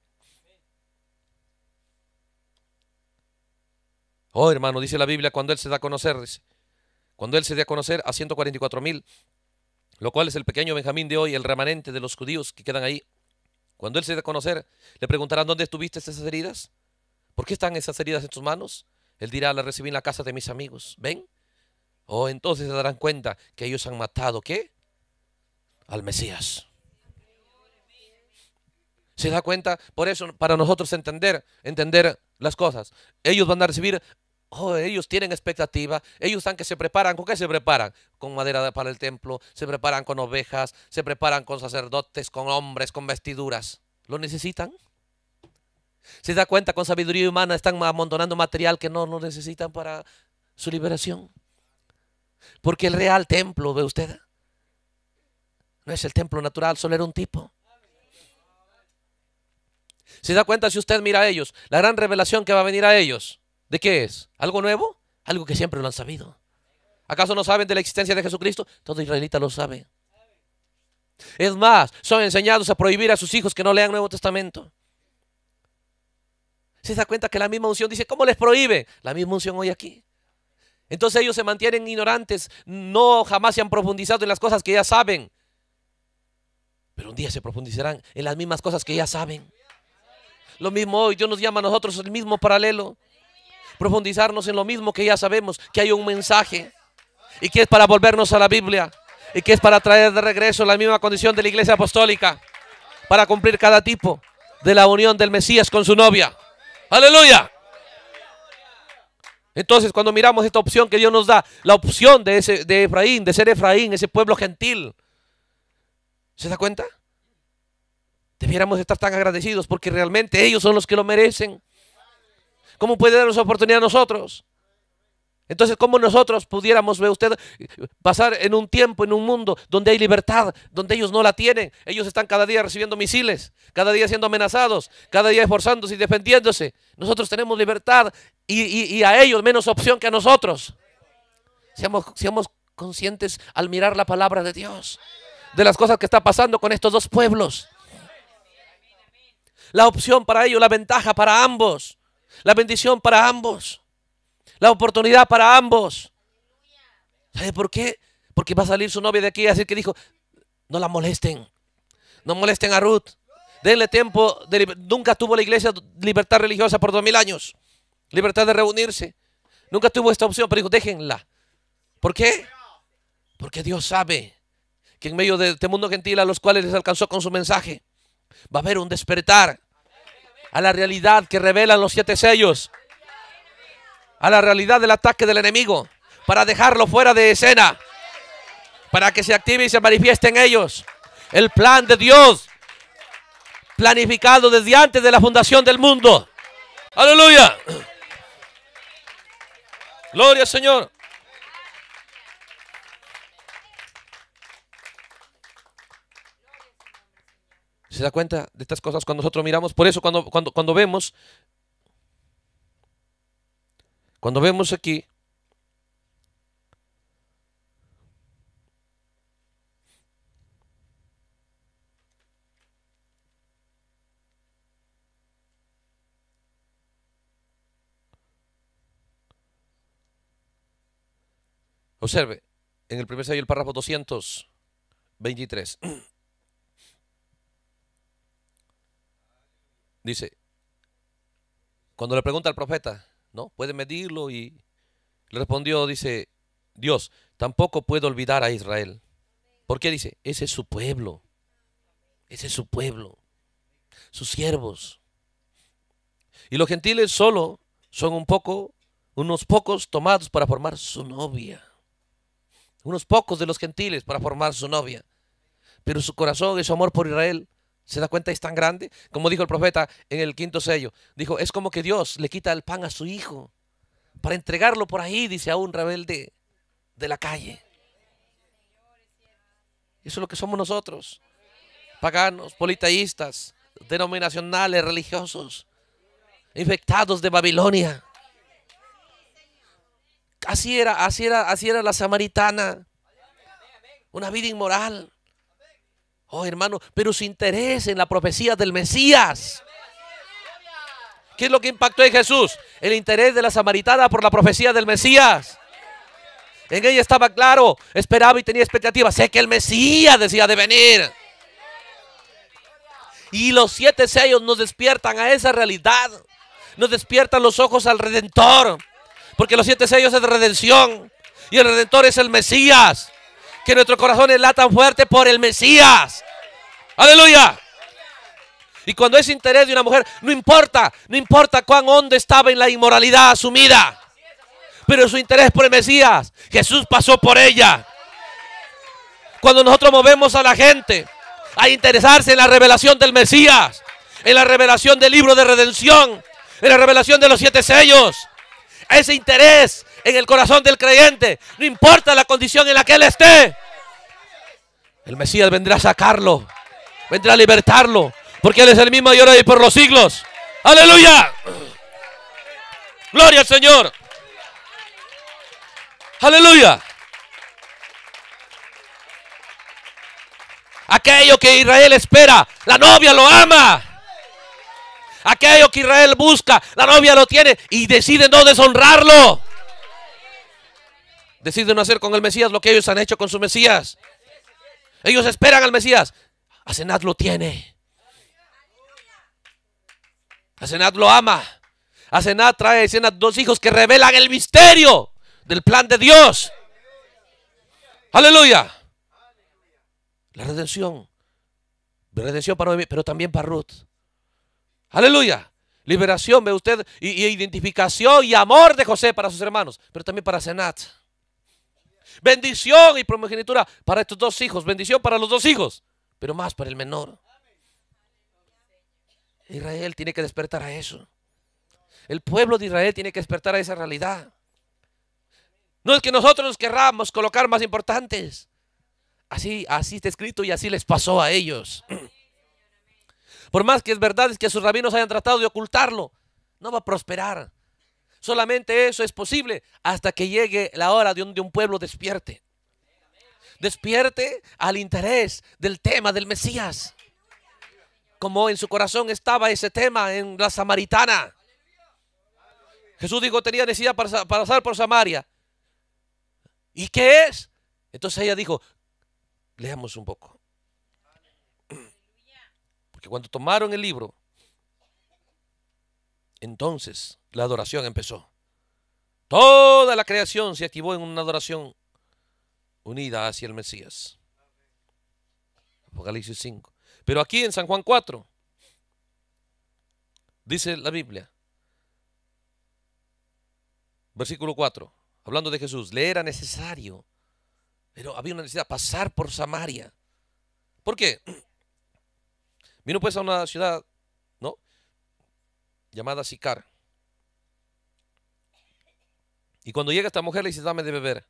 Oh, hermano, dice la Biblia, cuando Él se da a conocer, cuando Él se da a conocer a 144,000, lo cual es el pequeño Benjamín de hoy, el remanente de los judíos que quedan ahí. Cuando Él se da a conocer, le preguntarán, ¿dónde estuviste esas heridas? ¿Por qué están esas heridas en tus manos? Él dirá, las recibí en la casa de mis amigos. ¿Ven? Oh, entonces se darán cuenta que ellos han matado, ¿qué? Al Mesías. ¿Se da cuenta? Por eso, para nosotros entender las cosas. Ellos van a recibir, oh, ellos tienen expectativa. Ellos están que se preparan. ¿Con qué se preparan? Con madera para el templo, se preparan con ovejas, se preparan con sacerdotes, con hombres, con vestiduras. ¿Lo necesitan? ¿Se da cuenta? Con sabiduría humana están amontonando material que no necesitan para su liberación. Porque el real templo, ¿ve usted? No es el templo natural, solo era un tipo. ¿Se da cuenta si usted mira a ellos? La gran revelación que va a venir a ellos, ¿de qué es? ¿Algo nuevo? Algo que siempre lo han sabido. ¿Acaso no saben de la existencia de Jesucristo? Todo israelita lo sabe. Es más, son enseñados a prohibir a sus hijos que no lean Nuevo Testamento. ¿Se da cuenta que la misma unción dice, ¿cómo les prohíbe? La misma unción hoy aquí. Entonces ellos se mantienen ignorantes, no jamás se han profundizado en las cosas que ya saben. Pero un día se profundizarán en las mismas cosas que ya saben. Lo mismo hoy, Dios nos llama a nosotros el mismo paralelo. Profundizarnos en lo mismo que ya sabemos, que hay un mensaje. Y que es para volvernos a la Biblia. Y que es para traer de regreso la misma condición de la iglesia apostólica. Para cumplir cada tipo de la unión del Mesías con su novia. ¡Aleluya! Entonces cuando miramos esta opción que Dios nos da, la opción de Efraín, de ser Efraín, ese pueblo gentil. ¿Se da cuenta? Debiéramos estar tan agradecidos porque realmente ellos son los que lo merecen. ¿Cómo puede darnos oportunidad a nosotros? Entonces, ¿cómo nosotros pudiéramos, ve usted, pasar en un tiempo, en un mundo donde hay libertad, donde ellos no la tienen? Ellos están cada día recibiendo misiles, cada día siendo amenazados, cada día esforzándose y defendiéndose. Nosotros tenemos libertad y a ellos menos opción que a nosotros. Seamos conscientes al mirar la palabra de Dios, de las cosas que está pasando con estos dos pueblos. La opción para ellos, la ventaja para ambos, la bendición para ambos. la oportunidad para ambos. ¿Sabe por qué? Porque va a salir su novia de aquí, así que dijo, no la molesten, no molesten a Ruth. Denle tiempo, nunca tuvo la iglesia libertad religiosa por 2000 años, libertad de reunirse. Nunca tuvo esta opción, pero dijo, déjenla. ¿Por qué? Porque Dios sabe que en medio de este mundo gentil a los cuales les alcanzó con su mensaje, va a haber un despertar a la realidad que revelan los 7 sellos, a la realidad del ataque del enemigo, para dejarlo fuera de escena, para que se active y se manifieste en ellos el plan de Dios, planificado desde antes de la fundación del mundo. ¡Aleluya! ¡Gloria al Señor! ¿Se da cuenta de estas cosas cuando nosotros miramos? Por eso cuando vemos aquí, observe, en el primer sello, el párrafo 223. Dice, cuando le pregunta al profeta, ¿no? ¿Puede medirlo? Y le respondió, dice, Dios, tampoco puedo olvidar a Israel. ¿Por qué? Dice, ese es su pueblo. Ese es su pueblo. Sus siervos. Y los gentiles solo son unos pocos tomados para formar su novia. Unos pocos de los gentiles para formar su novia. Pero su corazón y su amor por Israel, ¿se da cuenta? Es tan grande. Como dijo el profeta en el 5º sello. Dijo, es como que Dios le quita el pan a su hijo para entregarlo por ahí, dice, a un rebelde de la calle. Eso es lo que somos nosotros. Paganos, politeístas, denominacionales, religiosos, infectados de Babilonia. Así era la samaritana. Una vida inmoral. Oh, hermano, pero su interés en la profecía del Mesías. ¿Qué es lo que impactó en Jesús? El interés de la samaritana por la profecía del Mesías. En ella estaba claro, esperaba y tenía expectativa. Sé que el Mesías decía de venir. Y los 7 sellos nos despiertan a esa realidad. Nos despiertan los ojos al Redentor. Porque los 7 sellos es de redención. Y el Redentor es el Mesías. Que nuestros corazones latan fuerte por el Mesías. ¡Aleluya! Y cuando es interés de una mujer, no importa cuán hondo estaba en la inmoralidad asumida. Pero su interés por el Mesías, Jesús pasó por ella. Cuando nosotros movemos a la gente a interesarse en la revelación del Mesías, en la revelación del libro de redención, en la revelación de los 7 sellos, ese interés en el corazón del creyente, no importa la condición en la que él esté, el Mesías vendrá a sacarlo, vendrá a libertarlo, porque Él es el mismo y ahora y por los siglos. ¡Aleluya! ¡Gloria al Señor! ¡Aleluya! Aquello que Israel espera, la novia lo ama. Aquello que Israel busca, la novia lo tiene y decide no deshonrarlo. Deciden no hacer con el Mesías lo que ellos han hecho con su Mesías. Ellos esperan al Mesías. Asenat lo tiene. Asenat lo ama. Asenat trae a escena 2 hijos que revelan el misterio del plan de Dios. Aleluya. La redención. Redención para Noemí, pero también para Ruth. Aleluya. Liberación, ve usted, y identificación y amor de José para sus hermanos, pero también para Asenat. Bendición y primogenitura para estos 2 hijos. Bendición para los 2 hijos, pero más para el menor. Israel tiene que despertar a eso. El pueblo de Israel tiene que despertar a esa realidad. No es que nosotros nos querramos colocar más importantes. Así está escrito y así les pasó a ellos. Por más que es verdad es que sus rabinos hayan tratado de ocultarlo, no va a prosperar. Solamente eso es posible hasta que llegue la hora de donde un pueblo despierte. Despierte al interés del tema del Mesías. Como en su corazón estaba ese tema en la samaritana. Jesús dijo tenía necesidad para pasar por Samaria. ¿Y qué es? Entonces ella dijo, leamos un poco. Porque cuando tomaron el libro, entonces la adoración empezó. Toda la creación se activó en una adoración unida hacia el Mesías. Apocalipsis 5. Pero aquí en San Juan 4, dice la Biblia, versículo 4, hablando de Jesús, le era necesario, pero había una necesidad, pasar por Samaria. ¿Por qué? Vino pues a una ciudad, ¿no?, llamada Sicar. Y cuando llega esta mujer le dice, dame de beber.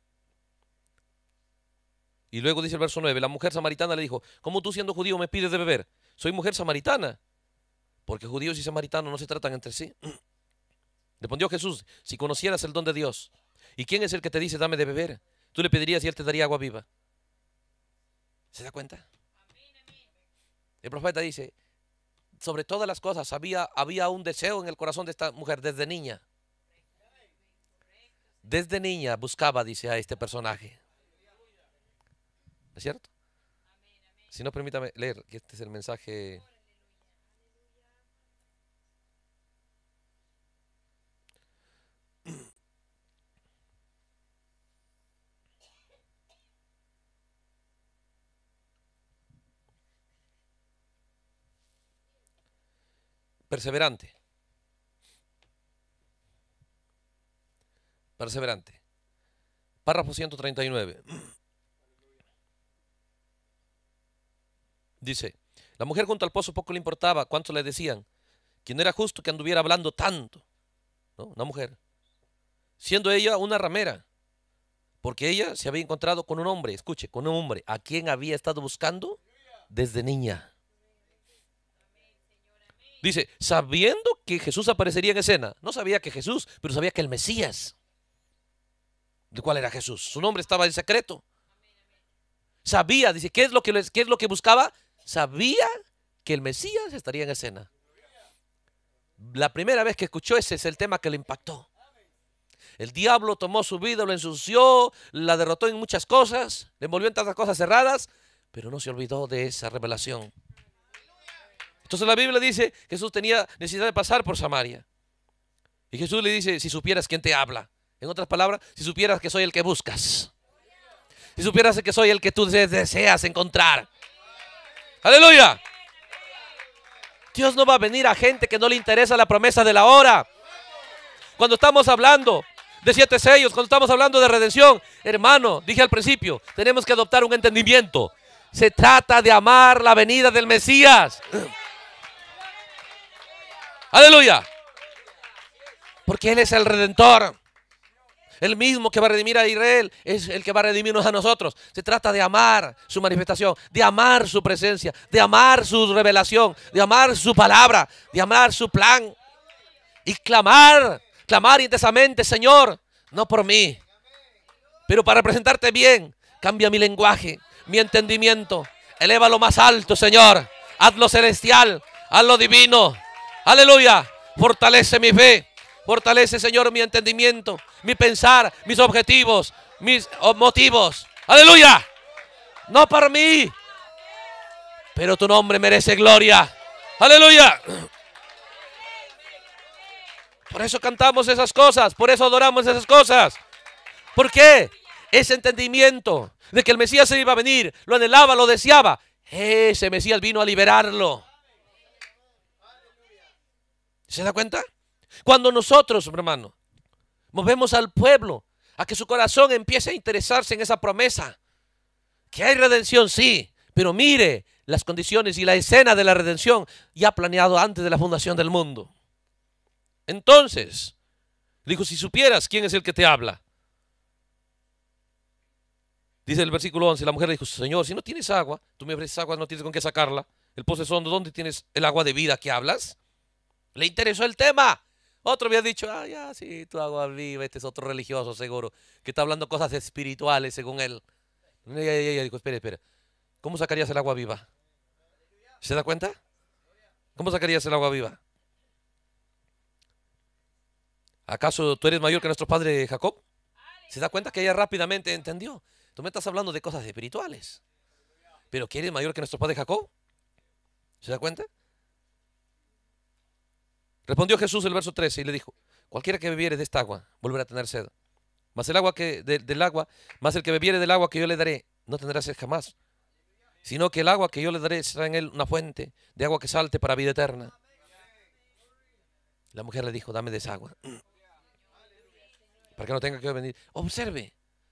Y luego dice el verso 9, la mujer samaritana le dijo, ¿cómo tú siendo judío me pides de beber? Soy mujer samaritana. Porque judíos y samaritanos no se tratan entre sí. Respondió Jesús, si conocieras el don de Dios, ¿y quién es el que te dice dame de beber? Tú le pedirías y él te daría agua viva. ¿Se da cuenta? El profeta dice, sobre todas las cosas había un deseo en el corazón de esta mujer desde niña. Desde niña buscaba, dice, a este personaje. ¿Es cierto? Si no, permítame leer, que este es el mensaje. Perseverante. Perseverante. Párrafo 139. Dice, la mujer junto al pozo poco le importaba cuánto le decían, que no era justo que anduviera hablando tanto, ¿no? Una mujer, siendo ella una ramera, porque ella se había encontrado con un hombre, escuche, con un hombre, a quien había estado buscando desde niña. Dice, sabiendo que Jesús aparecería en escena, no sabía que Jesús, pero sabía que el Mesías, ¿de cuál era Jesús? Su nombre estaba en secreto. Sabía, dice, ¿qué es lo que buscaba? Sabía que el Mesías estaría en escena. La primera vez que escuchó ese es el tema que le impactó. El diablo tomó su vida, lo ensució, la derrotó en muchas cosas, le envolvió en tantas cosas cerradas, pero no se olvidó de esa revelación. Entonces la Biblia dice que Jesús tenía necesidad de pasar por Samaria. Y Jesús le dice, si supieras quién te habla. En otras palabras, si supieras que soy el que buscas. Si supieras que soy el que tú deseas encontrar. ¡Aleluya! Dios no va a venir a gente que no le interesa la promesa de la hora. Cuando estamos hablando de 7 sellos, cuando estamos hablando de redención, hermano, dije al principio, tenemos que adoptar un entendimiento. Se trata de amar la venida del Mesías. ¡Aleluya! Porque Él es el Redentor. El mismo que va a redimir a Israel es el que va a redimirnos a nosotros. Se trata de amar su manifestación, de amar su presencia, de amar su revelación, de amar su palabra, de amar su plan. Y clamar intensamente, Señor, no por mí, pero para representarte bien, cambia mi lenguaje, mi entendimiento. Elévalo más alto, Señor. Hazlo celestial, hazlo divino. Aleluya. Fortalece mi fe. Fortalece, Señor, mi entendimiento, mi pensar, mis objetivos, mis motivos. Aleluya. No para mí, pero tu nombre merece gloria. Aleluya. Por eso cantamos esas cosas, por eso adoramos esas cosas. ¿Por qué? Ese entendimiento de que el Mesías se iba a venir, lo anhelaba, lo deseaba. Ese Mesías vino a liberarlo. ¿Se da cuenta? Cuando nosotros, hermano, movemos al pueblo a que su corazón empiece a interesarse en esa promesa, que hay redención, sí, pero mire las condiciones y la escena de la redención ya planeado antes de la fundación del mundo. Entonces, dijo, si supieras quién es el que te habla. Dice el versículo 11, la mujer le dijo, Señor, si no tienes agua, tú me ofreces agua, no tienes con qué sacarla. El pozo es hondo, ¿dónde tienes el agua de vida que hablas? Le interesó el tema. Otro había dicho, ya, sí, tu agua viva, este es otro religioso seguro, que está hablando cosas espirituales según él. Ella dijo, espera, ¿cómo sacarías el agua viva? ¿Se da cuenta? ¿Cómo sacarías el agua viva? ¿Acaso tú eres mayor que nuestro padre Jacob? ¿Se da cuenta que ella rápidamente entendió? Tú me estás hablando de cosas espirituales. ¿Pero que eres mayor que nuestro padre Jacob? ¿Se da cuenta? Respondió Jesús el verso 13 y le dijo: cualquiera que bebiere de esta agua volverá a tener sed. Mas el que bebiere del agua que yo le daré no tendrá sed jamás, sino que el agua que yo le daré será en él una fuente de agua que salte para vida eterna. La mujer le dijo: dame de esa agua, para que no tenga que venir. Observe.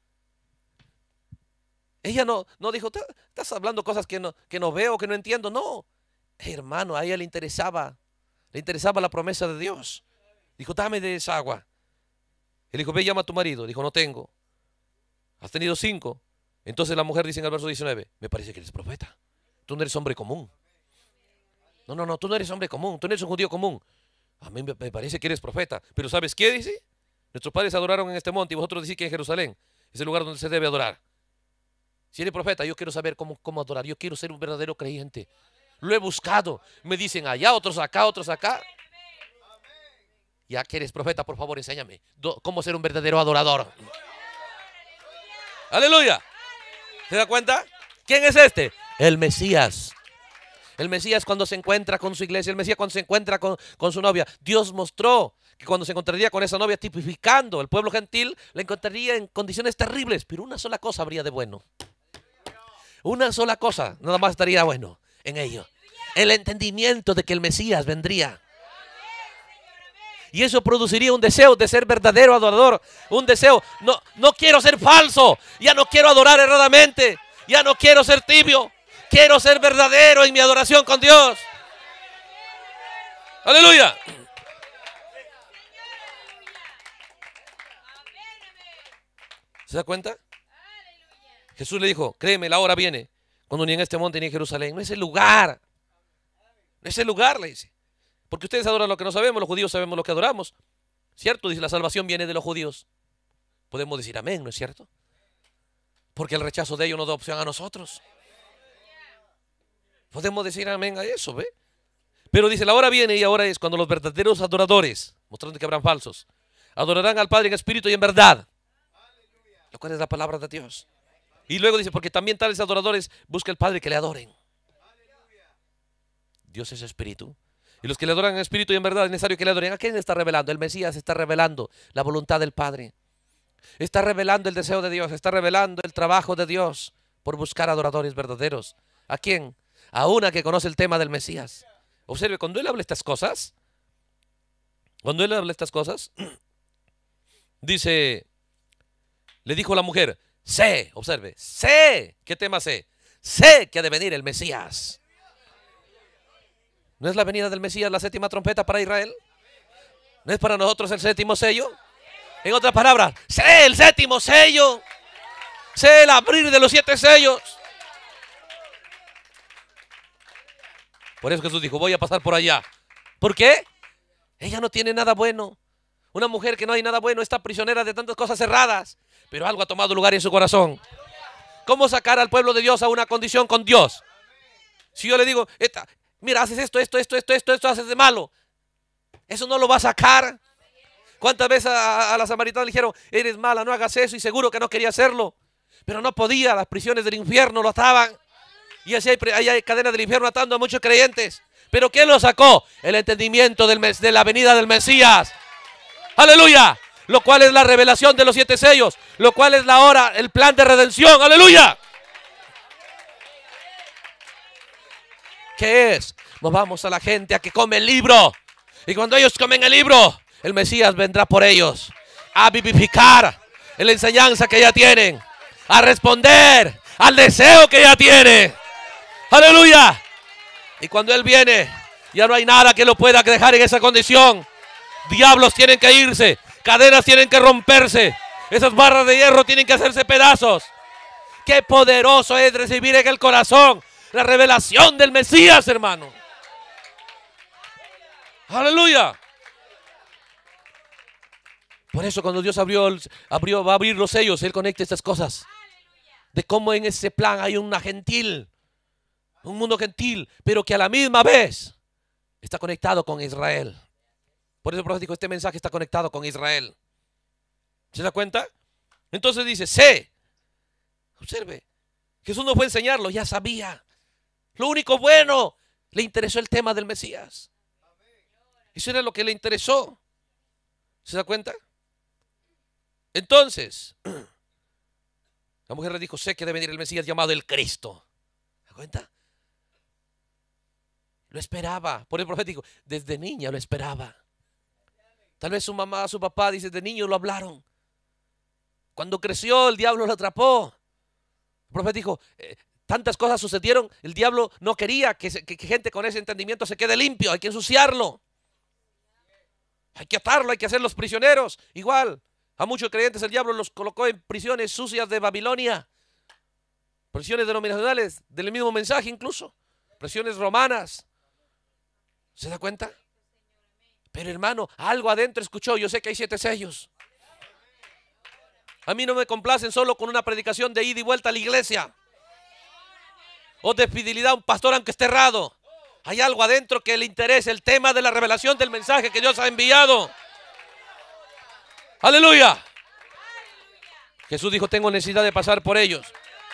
Ella no dijo: estás hablando cosas que no veo, que no entiendo. No, hermano, a ella le interesaba la promesa de Dios. Dijo: dame de esa agua. Él dijo: ve, llama a tu marido. Dijo: no tengo. ¿Has tenido 5? Entonces la mujer dice en el verso 19: me parece que eres profeta. Tú no eres hombre común. No, tú no eres hombre común. Tú no eres un judío común. A mí me parece que eres profeta. Pero ¿sabes qué dice? Nuestros padres adoraron en este monte y vosotros decís que en Jerusalén es el lugar donde se debe adorar. Si eres profeta, yo quiero saber cómo adorar. Yo quiero ser un verdadero creyente. Lo he buscado. Me dicen allá, otros acá, otros acá. Ya que eres profeta, por favor, enséñame cómo ser un verdadero adorador. Aleluya. ¿Se da cuenta? ¿Quién es este? El Mesías. El Mesías cuando se encuentra con su iglesia, el Mesías cuando se encuentra con su novia. Dios mostró que cuando se encontraría con esa novia, tipificando el pueblo gentil, la encontraría en condiciones terribles, pero una sola cosa habría de bueno. Una sola cosa, nada más estaría bueno en ello. El entendimiento de que el Mesías vendría. Y eso produciría un deseo de ser verdadero adorador. Un deseo, no quiero ser falso. Ya no quiero adorar erradamente. Ya no quiero ser tibio. Quiero ser verdadero en mi adoración con Dios. Aleluya. ¿Se da cuenta? Jesús le dijo: créeme, la hora viene cuando ni en este monte ni en Jerusalén. No es el lugar. No es el lugar, le dice. Porque ustedes adoran lo que no sabemos, los judíos sabemos lo que adoramos. ¿Cierto? Dice: la salvación viene de los judíos. Podemos decir amén, ¿no es cierto? Porque el rechazo de ellos nos da opción a nosotros. Podemos decir amén a eso, ¿ve? Pero dice: la hora viene y ahora es cuando los verdaderos adoradores, mostrando que habrán falsos, adorarán al Padre en espíritu y en verdad. Lo cual es la palabra de Dios. Y luego dice: porque también tales adoradores busca el Padre que le adoren. Dios es espíritu. Y los que le adoran en espíritu y en verdad es necesario que le adoren. ¿A quién está revelando? El Mesías está revelando la voluntad del Padre. Está revelando el deseo de Dios. Está revelando el trabajo de Dios por buscar adoradores verdaderos. ¿A quién? A una que conoce el tema del Mesías. Observe, cuando él habla estas cosas, dice, le dijo a la mujer: sé, observe, sé. ¿Qué tema sé? Sé que ha de venir el Mesías. ¿No es la venida del Mesías la séptima trompeta para Israel? ¿No es para nosotros el séptimo sello? En otras palabras, sé el séptimo sello. Sé el abrir de los 7 sellos. Por eso Jesús dijo: voy a pasar por allá. ¿Por qué? Ella no tiene nada bueno. Una mujer que no hay nada bueno está prisionera de tantas cosas cerradas. Pero algo ha tomado lugar en su corazón. ¿Cómo sacar al pueblo de Dios a una condición con Dios? Si yo le digo: mira, haces esto haces de malo. Eso no lo va a sacar. ¿Cuántas veces a la samaritana le dijeron: eres mala, no hagas eso? Y seguro que no quería hacerlo. Pero no podía, las prisiones del infierno lo ataban. Y así hay cadenas del infierno atando a muchos creyentes. ¿Pero quién lo sacó? El entendimiento de la venida del Mesías. ¡Aleluya! Lo cual es la revelación de los 7 sellos. Lo cual es la hora, el plan de redención. ¡Aleluya! ¿Qué es? Movamos a la gente a que come el libro. Y cuando ellos comen el libro, el Mesías vendrá por ellos a vivificar en la enseñanza que ya tienen, a responder al deseo que ya tiene. ¡Aleluya! Y cuando Él viene, ya no hay nada que lo pueda dejar en esa condición. Diablos tienen que irse, cadenas tienen que romperse, esas barras de hierro tienen que hacerse pedazos. Qué poderoso es recibir en el corazón la revelación del Mesías, hermano. Aleluya. Por eso cuando Dios va a abrir los sellos, Él conecta estas cosas. De cómo en ese plan hay un mundo gentil, pero que a la misma vez está conectado con Israel. Por eso el profeta dijo, este mensaje está conectado con Israel. ¿Se da cuenta? Entonces dice, sé. Observe, Jesús no fue a enseñarlo, ya sabía. Lo único bueno, le interesó el tema del Mesías. Eso era lo que le interesó. ¿Se da cuenta? Entonces, la mujer le dijo, sé que debe venir el Mesías llamado el Cristo. ¿Se da cuenta? Lo esperaba. Por el profeta dijo, desde niña lo esperaba. Tal vez su mamá, su papá, dice, de niño lo hablaron. Cuando creció, el diablo lo atrapó. El profeta dijo, tantas cosas sucedieron, el diablo no quería que gente con ese entendimiento se quede limpio, hay que ensuciarlo. Hay que atarlo, hay que hacerlos prisioneros. Igual, a muchos creyentes el diablo los colocó en prisiones sucias de Babilonia. Prisiones denominacionales, del mismo mensaje incluso. Prisiones romanas. ¿Se da cuenta? Pero hermano, algo adentro escuchó, yo sé que hay 7 sellos. A mí no me complacen solo con una predicación de ida y vuelta a la iglesia. O de fidelidad a un pastor aunque esté errado. Hay algo adentro que le interesa, el tema de la revelación del mensaje que Dios ha enviado. Aleluya. Jesús dijo, tengo necesidad de pasar por ellos.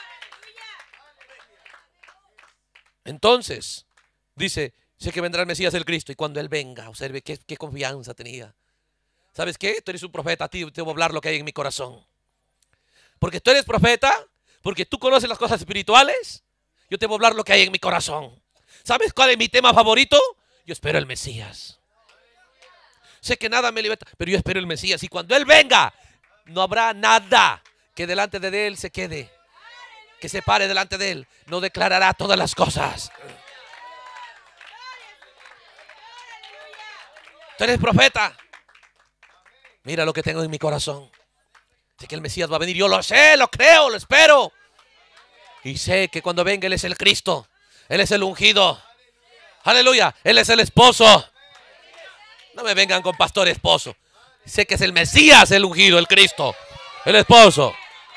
Entonces, dice, sé que vendrá el Mesías el Cristo. Y cuando Él venga, observe qué confianza tenía. ¿Sabes qué? Tú eres un profeta, a ti te voy a hablar lo que hay en mi corazón. Porque tú eres profeta, porque tú conoces las cosas espirituales, yo te voy a hablar lo que hay en mi corazón. ¿Sabes cuál es mi tema favorito? Yo espero el Mesías. Sé que nada me liberta, pero yo espero el Mesías. Y cuando Él venga, no habrá nada que delante de Él se quede, que se pare delante de Él. No declarará todas las cosas. Tú eres profeta. Mira lo que tengo en mi corazón. Sé que el Mesías va a venir. Yo lo sé, lo creo, lo espero. Y sé que cuando venga Él es el Cristo. Él es el ungido. Aleluya. Él es el esposo. No me vengan con pastor esposo. Sé que es el Mesías, el ungido, el Cristo, el esposo.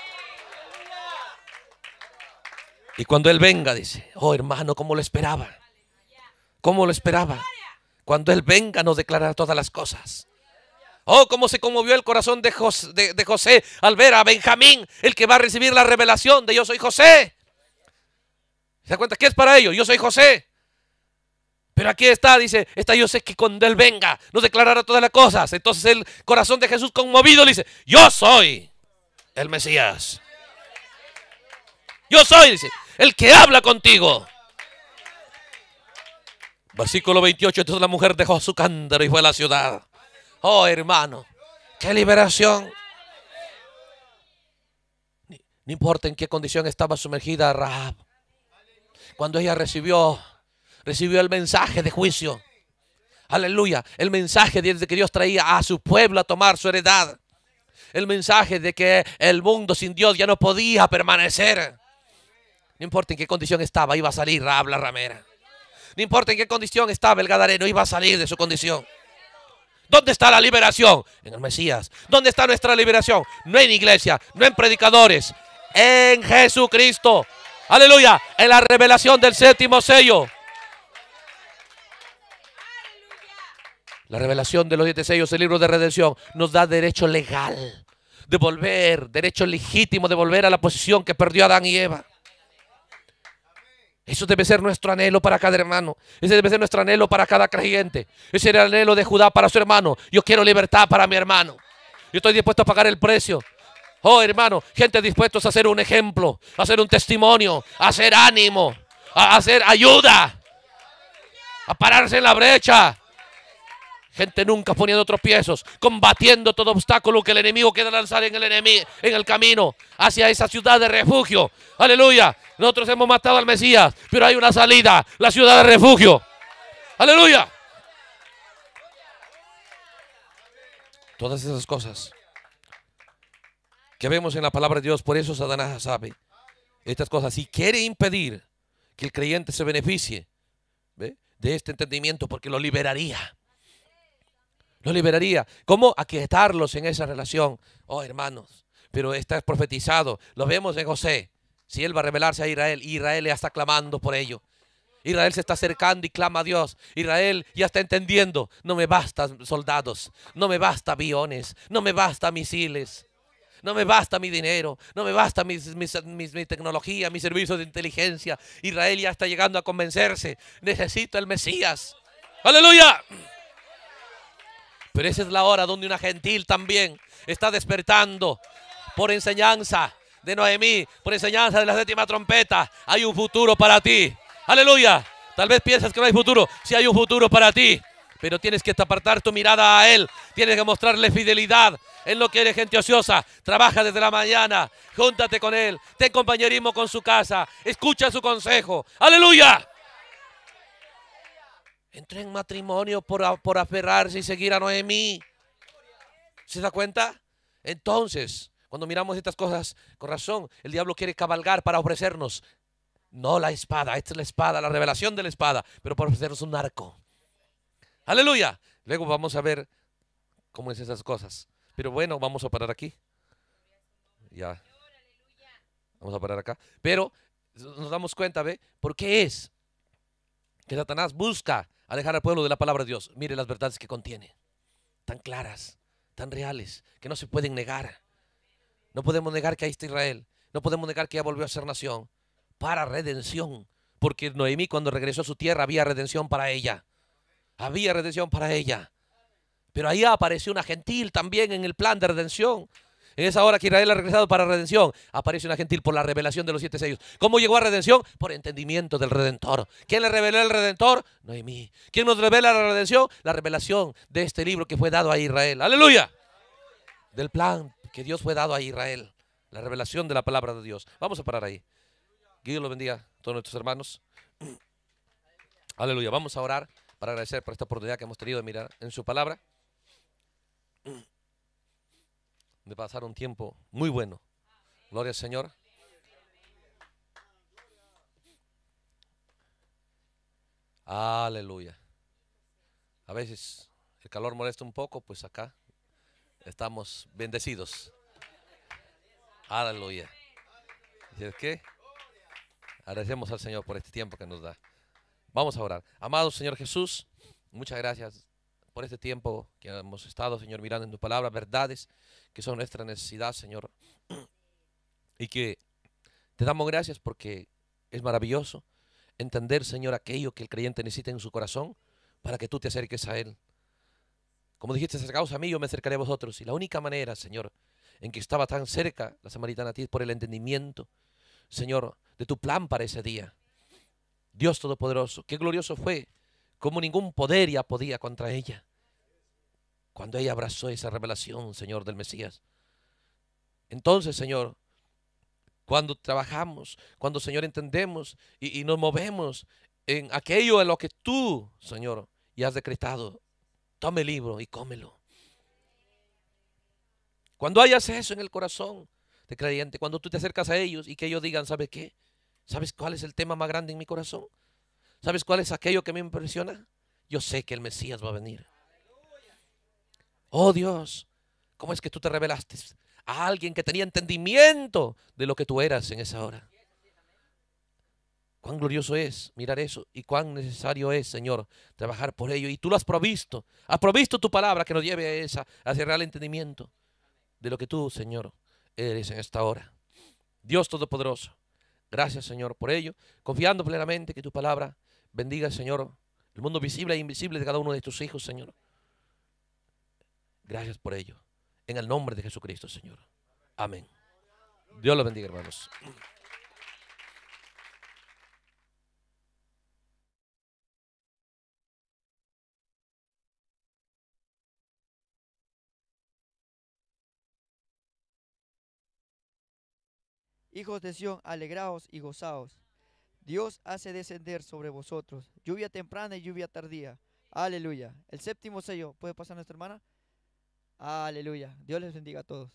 Y cuando Él venga, dice, oh hermano, ¿cómo lo esperaba? ¿Cómo lo esperaba? Cuando Él venga nos declarará todas las cosas. Oh, cómo se conmovió el corazón de José al ver a Benjamín, el que va a recibir la revelación de yo soy José. ¿Se da cuenta? ¿Qué es para ellos? Yo soy José. Pero aquí está, dice, yo sé que cuando Él venga nos declarará todas las cosas. Entonces el corazón de Jesús conmovido le dice, yo soy el Mesías. Yo soy, dice, el que habla contigo. Versículo 28, entonces la mujer dejó su cántaro y fue a la ciudad. Oh, hermano, qué liberación. No importa en qué condición estaba sumergida Rahab. Cuando ella recibió el mensaje de juicio. Aleluya. El mensaje de que Dios traía a su pueblo a tomar su heredad. El mensaje de que el mundo sin Dios ya no podía permanecer. No importa en qué condición estaba, iba a salir Rahab la ramera. No importa en qué condición estaba el gadareno, iba a salir de su condición. ¿Dónde está la liberación? En el Mesías. ¿Dónde está nuestra liberación? No en iglesia, no en predicadores, en Jesucristo. Aleluya, en la revelación del 7º sello. La revelación de los 7 sellos, el libro de redención, nos da derecho legal de volver, derecho legítimo de volver a la posición que perdió Adán y Eva. Eso debe ser nuestro anhelo para cada hermano. Ese debe ser nuestro anhelo para cada creyente. Ese era el anhelo de Judá para su hermano. Yo quiero libertad para mi hermano. Yo estoy dispuesto a pagar el precio. Oh, hermano, gente dispuestos a hacer un ejemplo, a hacer un testimonio, a hacer ánimo, a hacer ayuda, a pararse en la brecha. Gente nunca poniendo tropiezos, combatiendo todo obstáculo que el enemigo quiera lanzar en el camino hacia esa ciudad de refugio. Aleluya. Nosotros hemos matado al Mesías, pero hay una salida, la ciudad de refugio. Aleluya. Todas esas cosas que vemos en la palabra de Dios, por eso Satanás sabe estas cosas. Si quiere impedir que el creyente se beneficie, ¿ve?, de este entendimiento, porque lo liberaría. Lo liberaría. ¿Cómo? Aquietarlos en esa relación. Oh, hermanos, pero está profetizado. Lo vemos en José. Si él va a revelarse a Israel, Israel ya está clamando por ello. Israel se está acercando y clama a Dios. Israel ya está entendiendo. No me bastan soldados, no me basta aviones, no me basta misiles, no me basta mi dinero, no me basta mi tecnología, mi servicio de inteligencia. Israel ya está llegando a convencerse. Necesito el Mesías. ¡Aleluya! Pero esa es la hora donde una gentil también está despertando por enseñanza de Noemí, por enseñanza de la séptima trompeta. Hay un futuro para ti. Aleluya. Tal vez piensas que no hay futuro. Sí hay un futuro para ti, pero tienes que apartar tu mirada a Él. Tienes que mostrarle fidelidad. Él no quiere gente ociosa. Trabaja desde la mañana. Júntate con Él. Ten compañerismo con su casa. Escucha su consejo. Aleluya. Entró en matrimonio por aferrarse y seguir a Noemí. ¿Se da cuenta? Entonces, cuando miramos estas cosas, con razón, el diablo quiere cabalgar para ofrecernos, no la espada, esta es la espada, la revelación de la espada, pero para ofrecernos un arco. Aleluya. Luego vamos a ver cómo es esas cosas. Pero bueno, vamos a parar aquí. Ya. Vamos a parar acá. Pero nos damos cuenta, ¿ve? ¿Por qué es que Satanás busca alejar al pueblo de la palabra de Dios? Mire las verdades que contiene. Tan claras, tan reales, que no se pueden negar. No podemos negar que ahí está Israel. No podemos negar que ya volvió a ser nación. Para redención. Porque Noemí cuando regresó a su tierra había redención para ella. Había redención para ella. Pero ahí apareció una gentil también en el plan de redención. En esa hora que Israel ha regresado para redención, aparece una gentil por la revelación de los 7 sellos. ¿Cómo llegó a redención? Por entendimiento del Redentor. ¿Quién le reveló el Redentor? Noemí. ¿Quién nos revela la redención? La revelación de este libro que fue dado a Israel. ¡Aleluya! Del plan que Dios fue dado a Israel. La revelación de la palabra de Dios. Vamos a parar ahí. Que Dios los bendiga a todos nuestros hermanos. Aleluya. Vamos a orar para agradecer por esta oportunidad que hemos tenido de mirar en su palabra. De pasar un tiempo muy bueno. Gloria al Señor. Aleluya. A veces el calor molesta un poco, pues acá estamos bendecidos. Aleluya. ¿Y es qué? Agradecemos al Señor por este tiempo que nos da. Vamos a orar. Amado Señor Jesús, muchas gracias por este tiempo que hemos estado, Señor, mirando en tu palabra, verdades que son nuestra necesidad, Señor. Y que te damos gracias porque es maravilloso entender, Señor, aquello que el creyente necesita en su corazón para que tú te acerques a Él. Como dijiste, acercaos a mí, yo me acercaré a vosotros. Y la única manera, Señor, en que estaba tan cerca la samaritana a ti es por el entendimiento, Señor, de tu plan para ese día. Dios Todopoderoso, qué glorioso fue, como ningún poder ya podía contra ella. Cuando ella abrazó esa revelación, Señor, del Mesías. Entonces, Señor, cuando trabajamos, cuando, Señor, entendemos y nos movemos en aquello en lo que tú, Señor, ya has decretado, tome el libro y cómelo. Cuando hayas eso en el corazón de creyente, cuando tú te acercas a ellos y que ellos digan, ¿sabe qué? ¿Sabes cuál es el tema más grande en mi corazón? ¿Sabes cuál es aquello que me impresiona? Yo sé que el Mesías va a venir. Oh Dios, ¿cómo es que tú te revelaste a alguien que tenía entendimiento de lo que tú eras en esa hora? Cuán glorioso es mirar eso y cuán necesario es, Señor, trabajar por ello. Y tú lo has provisto tu palabra que nos lleve a ese real entendimiento de lo que tú, Señor, eres en esta hora. Dios Todopoderoso, gracias, Señor, por ello, confiando plenamente que tu palabra bendiga, Señor, el mundo visible e invisible de cada uno de tus hijos, Señor. Gracias por ello. En el nombre de Jesucristo, Señor. Amén. Dios los bendiga, hermanos. Hijos de Sión, alegraos y gozaos. Dios hace descender sobre vosotros lluvia temprana y lluvia tardía. Aleluya. El séptimo sello, ¿puede pasar nuestra hermana? Aleluya. Dios les bendiga a todos.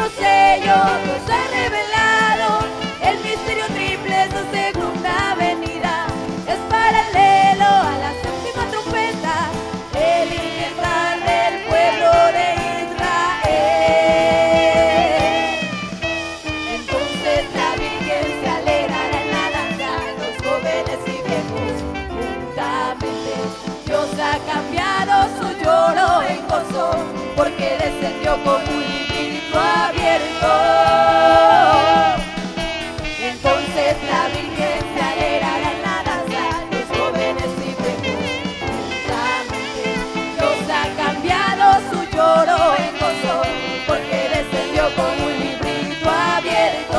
séptimo sello nos ha revelado el misterio triple, su segunda venida. Es paralelo a la séptima trompeta, el inquietar del pueblo de Israel. Entonces la Virgen se alegrará en la danza, los jóvenes y viejos juntamente. Dios ha cambiado su lloro en gozo, porque descendió con un espíritu abierto. Entonces la Virgen se alegrará en la danza, los jóvenes y viejos juntamente. Dios ha cambiado su lloro en gozo, porque descendió con un espíritu abierto.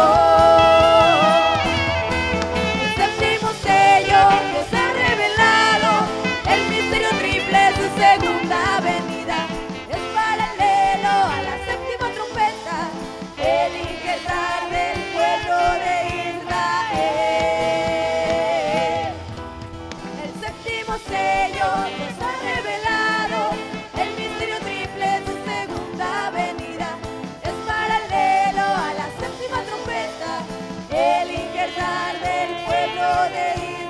El séptimo sello nos ha revelado el misterio triple, su segunda venida. Es paralelo a la séptima trompeta, el inquietar del pueblo de Israel. El séptimo sello nos ha revelado el misterio triple, su segunda venida. Es paralelo a la séptima trompeta, el inquietar del pueblo de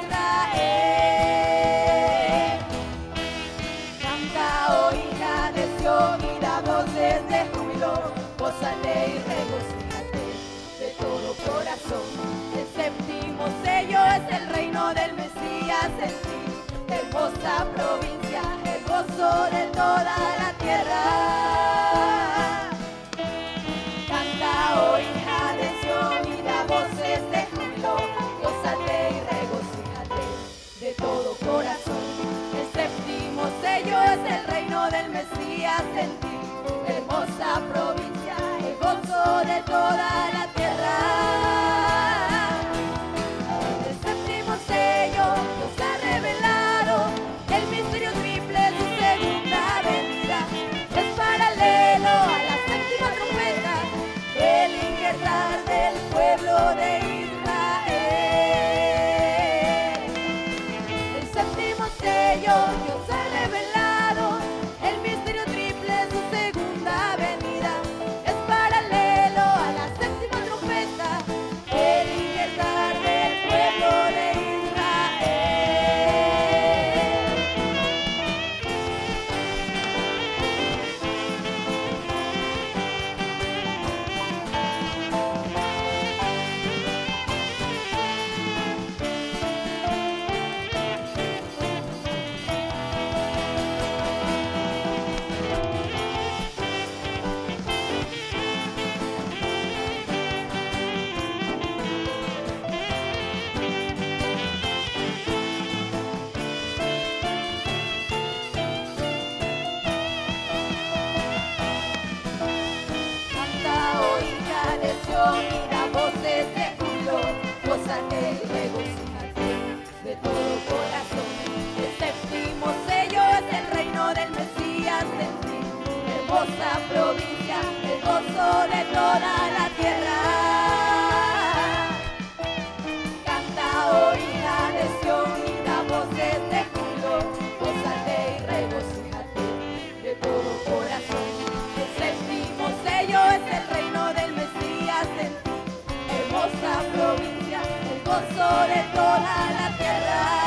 Israel. Canta, oh hija de Sión, y da voces de júbilo, gózate y regocíjate de todo corazón. El séptimo sello es el reino del Mesías en ti, hermosa provincia, el gozo de toda la tierra. Canta, oh hija de Sión, y da voces de júbilo, gózate y regocíjate de todo corazón. El séptimo sello es el reino del Mesías en ti, hermosa provincia, el gozo de toda la tierra. El séptimo sello nos ha revelado el misterio triple, su segunda venida. Es paralelo a la séptima trompeta, el inquietar del pueblo de Israel. El séptimo sello Dios ha revelado el misterio triple, su segunda venida. Es paralelo a la séptima trompeta, el inquietar del pueblo de Canta, oh hija de Sión, y da voces de júbilo, gózate y regocíjate de todo corazón. El séptimo sello es el reino del Mesías en ti, hermosa provincia, el gozo de toda la tierra. Canta, oh hija de Sión, y da voces de júbilo, gózate y regocíjate de todo corazón. El séptimo sello es el reino del Mesías en ti, hermosa provincia, el gozo de toda la tierra.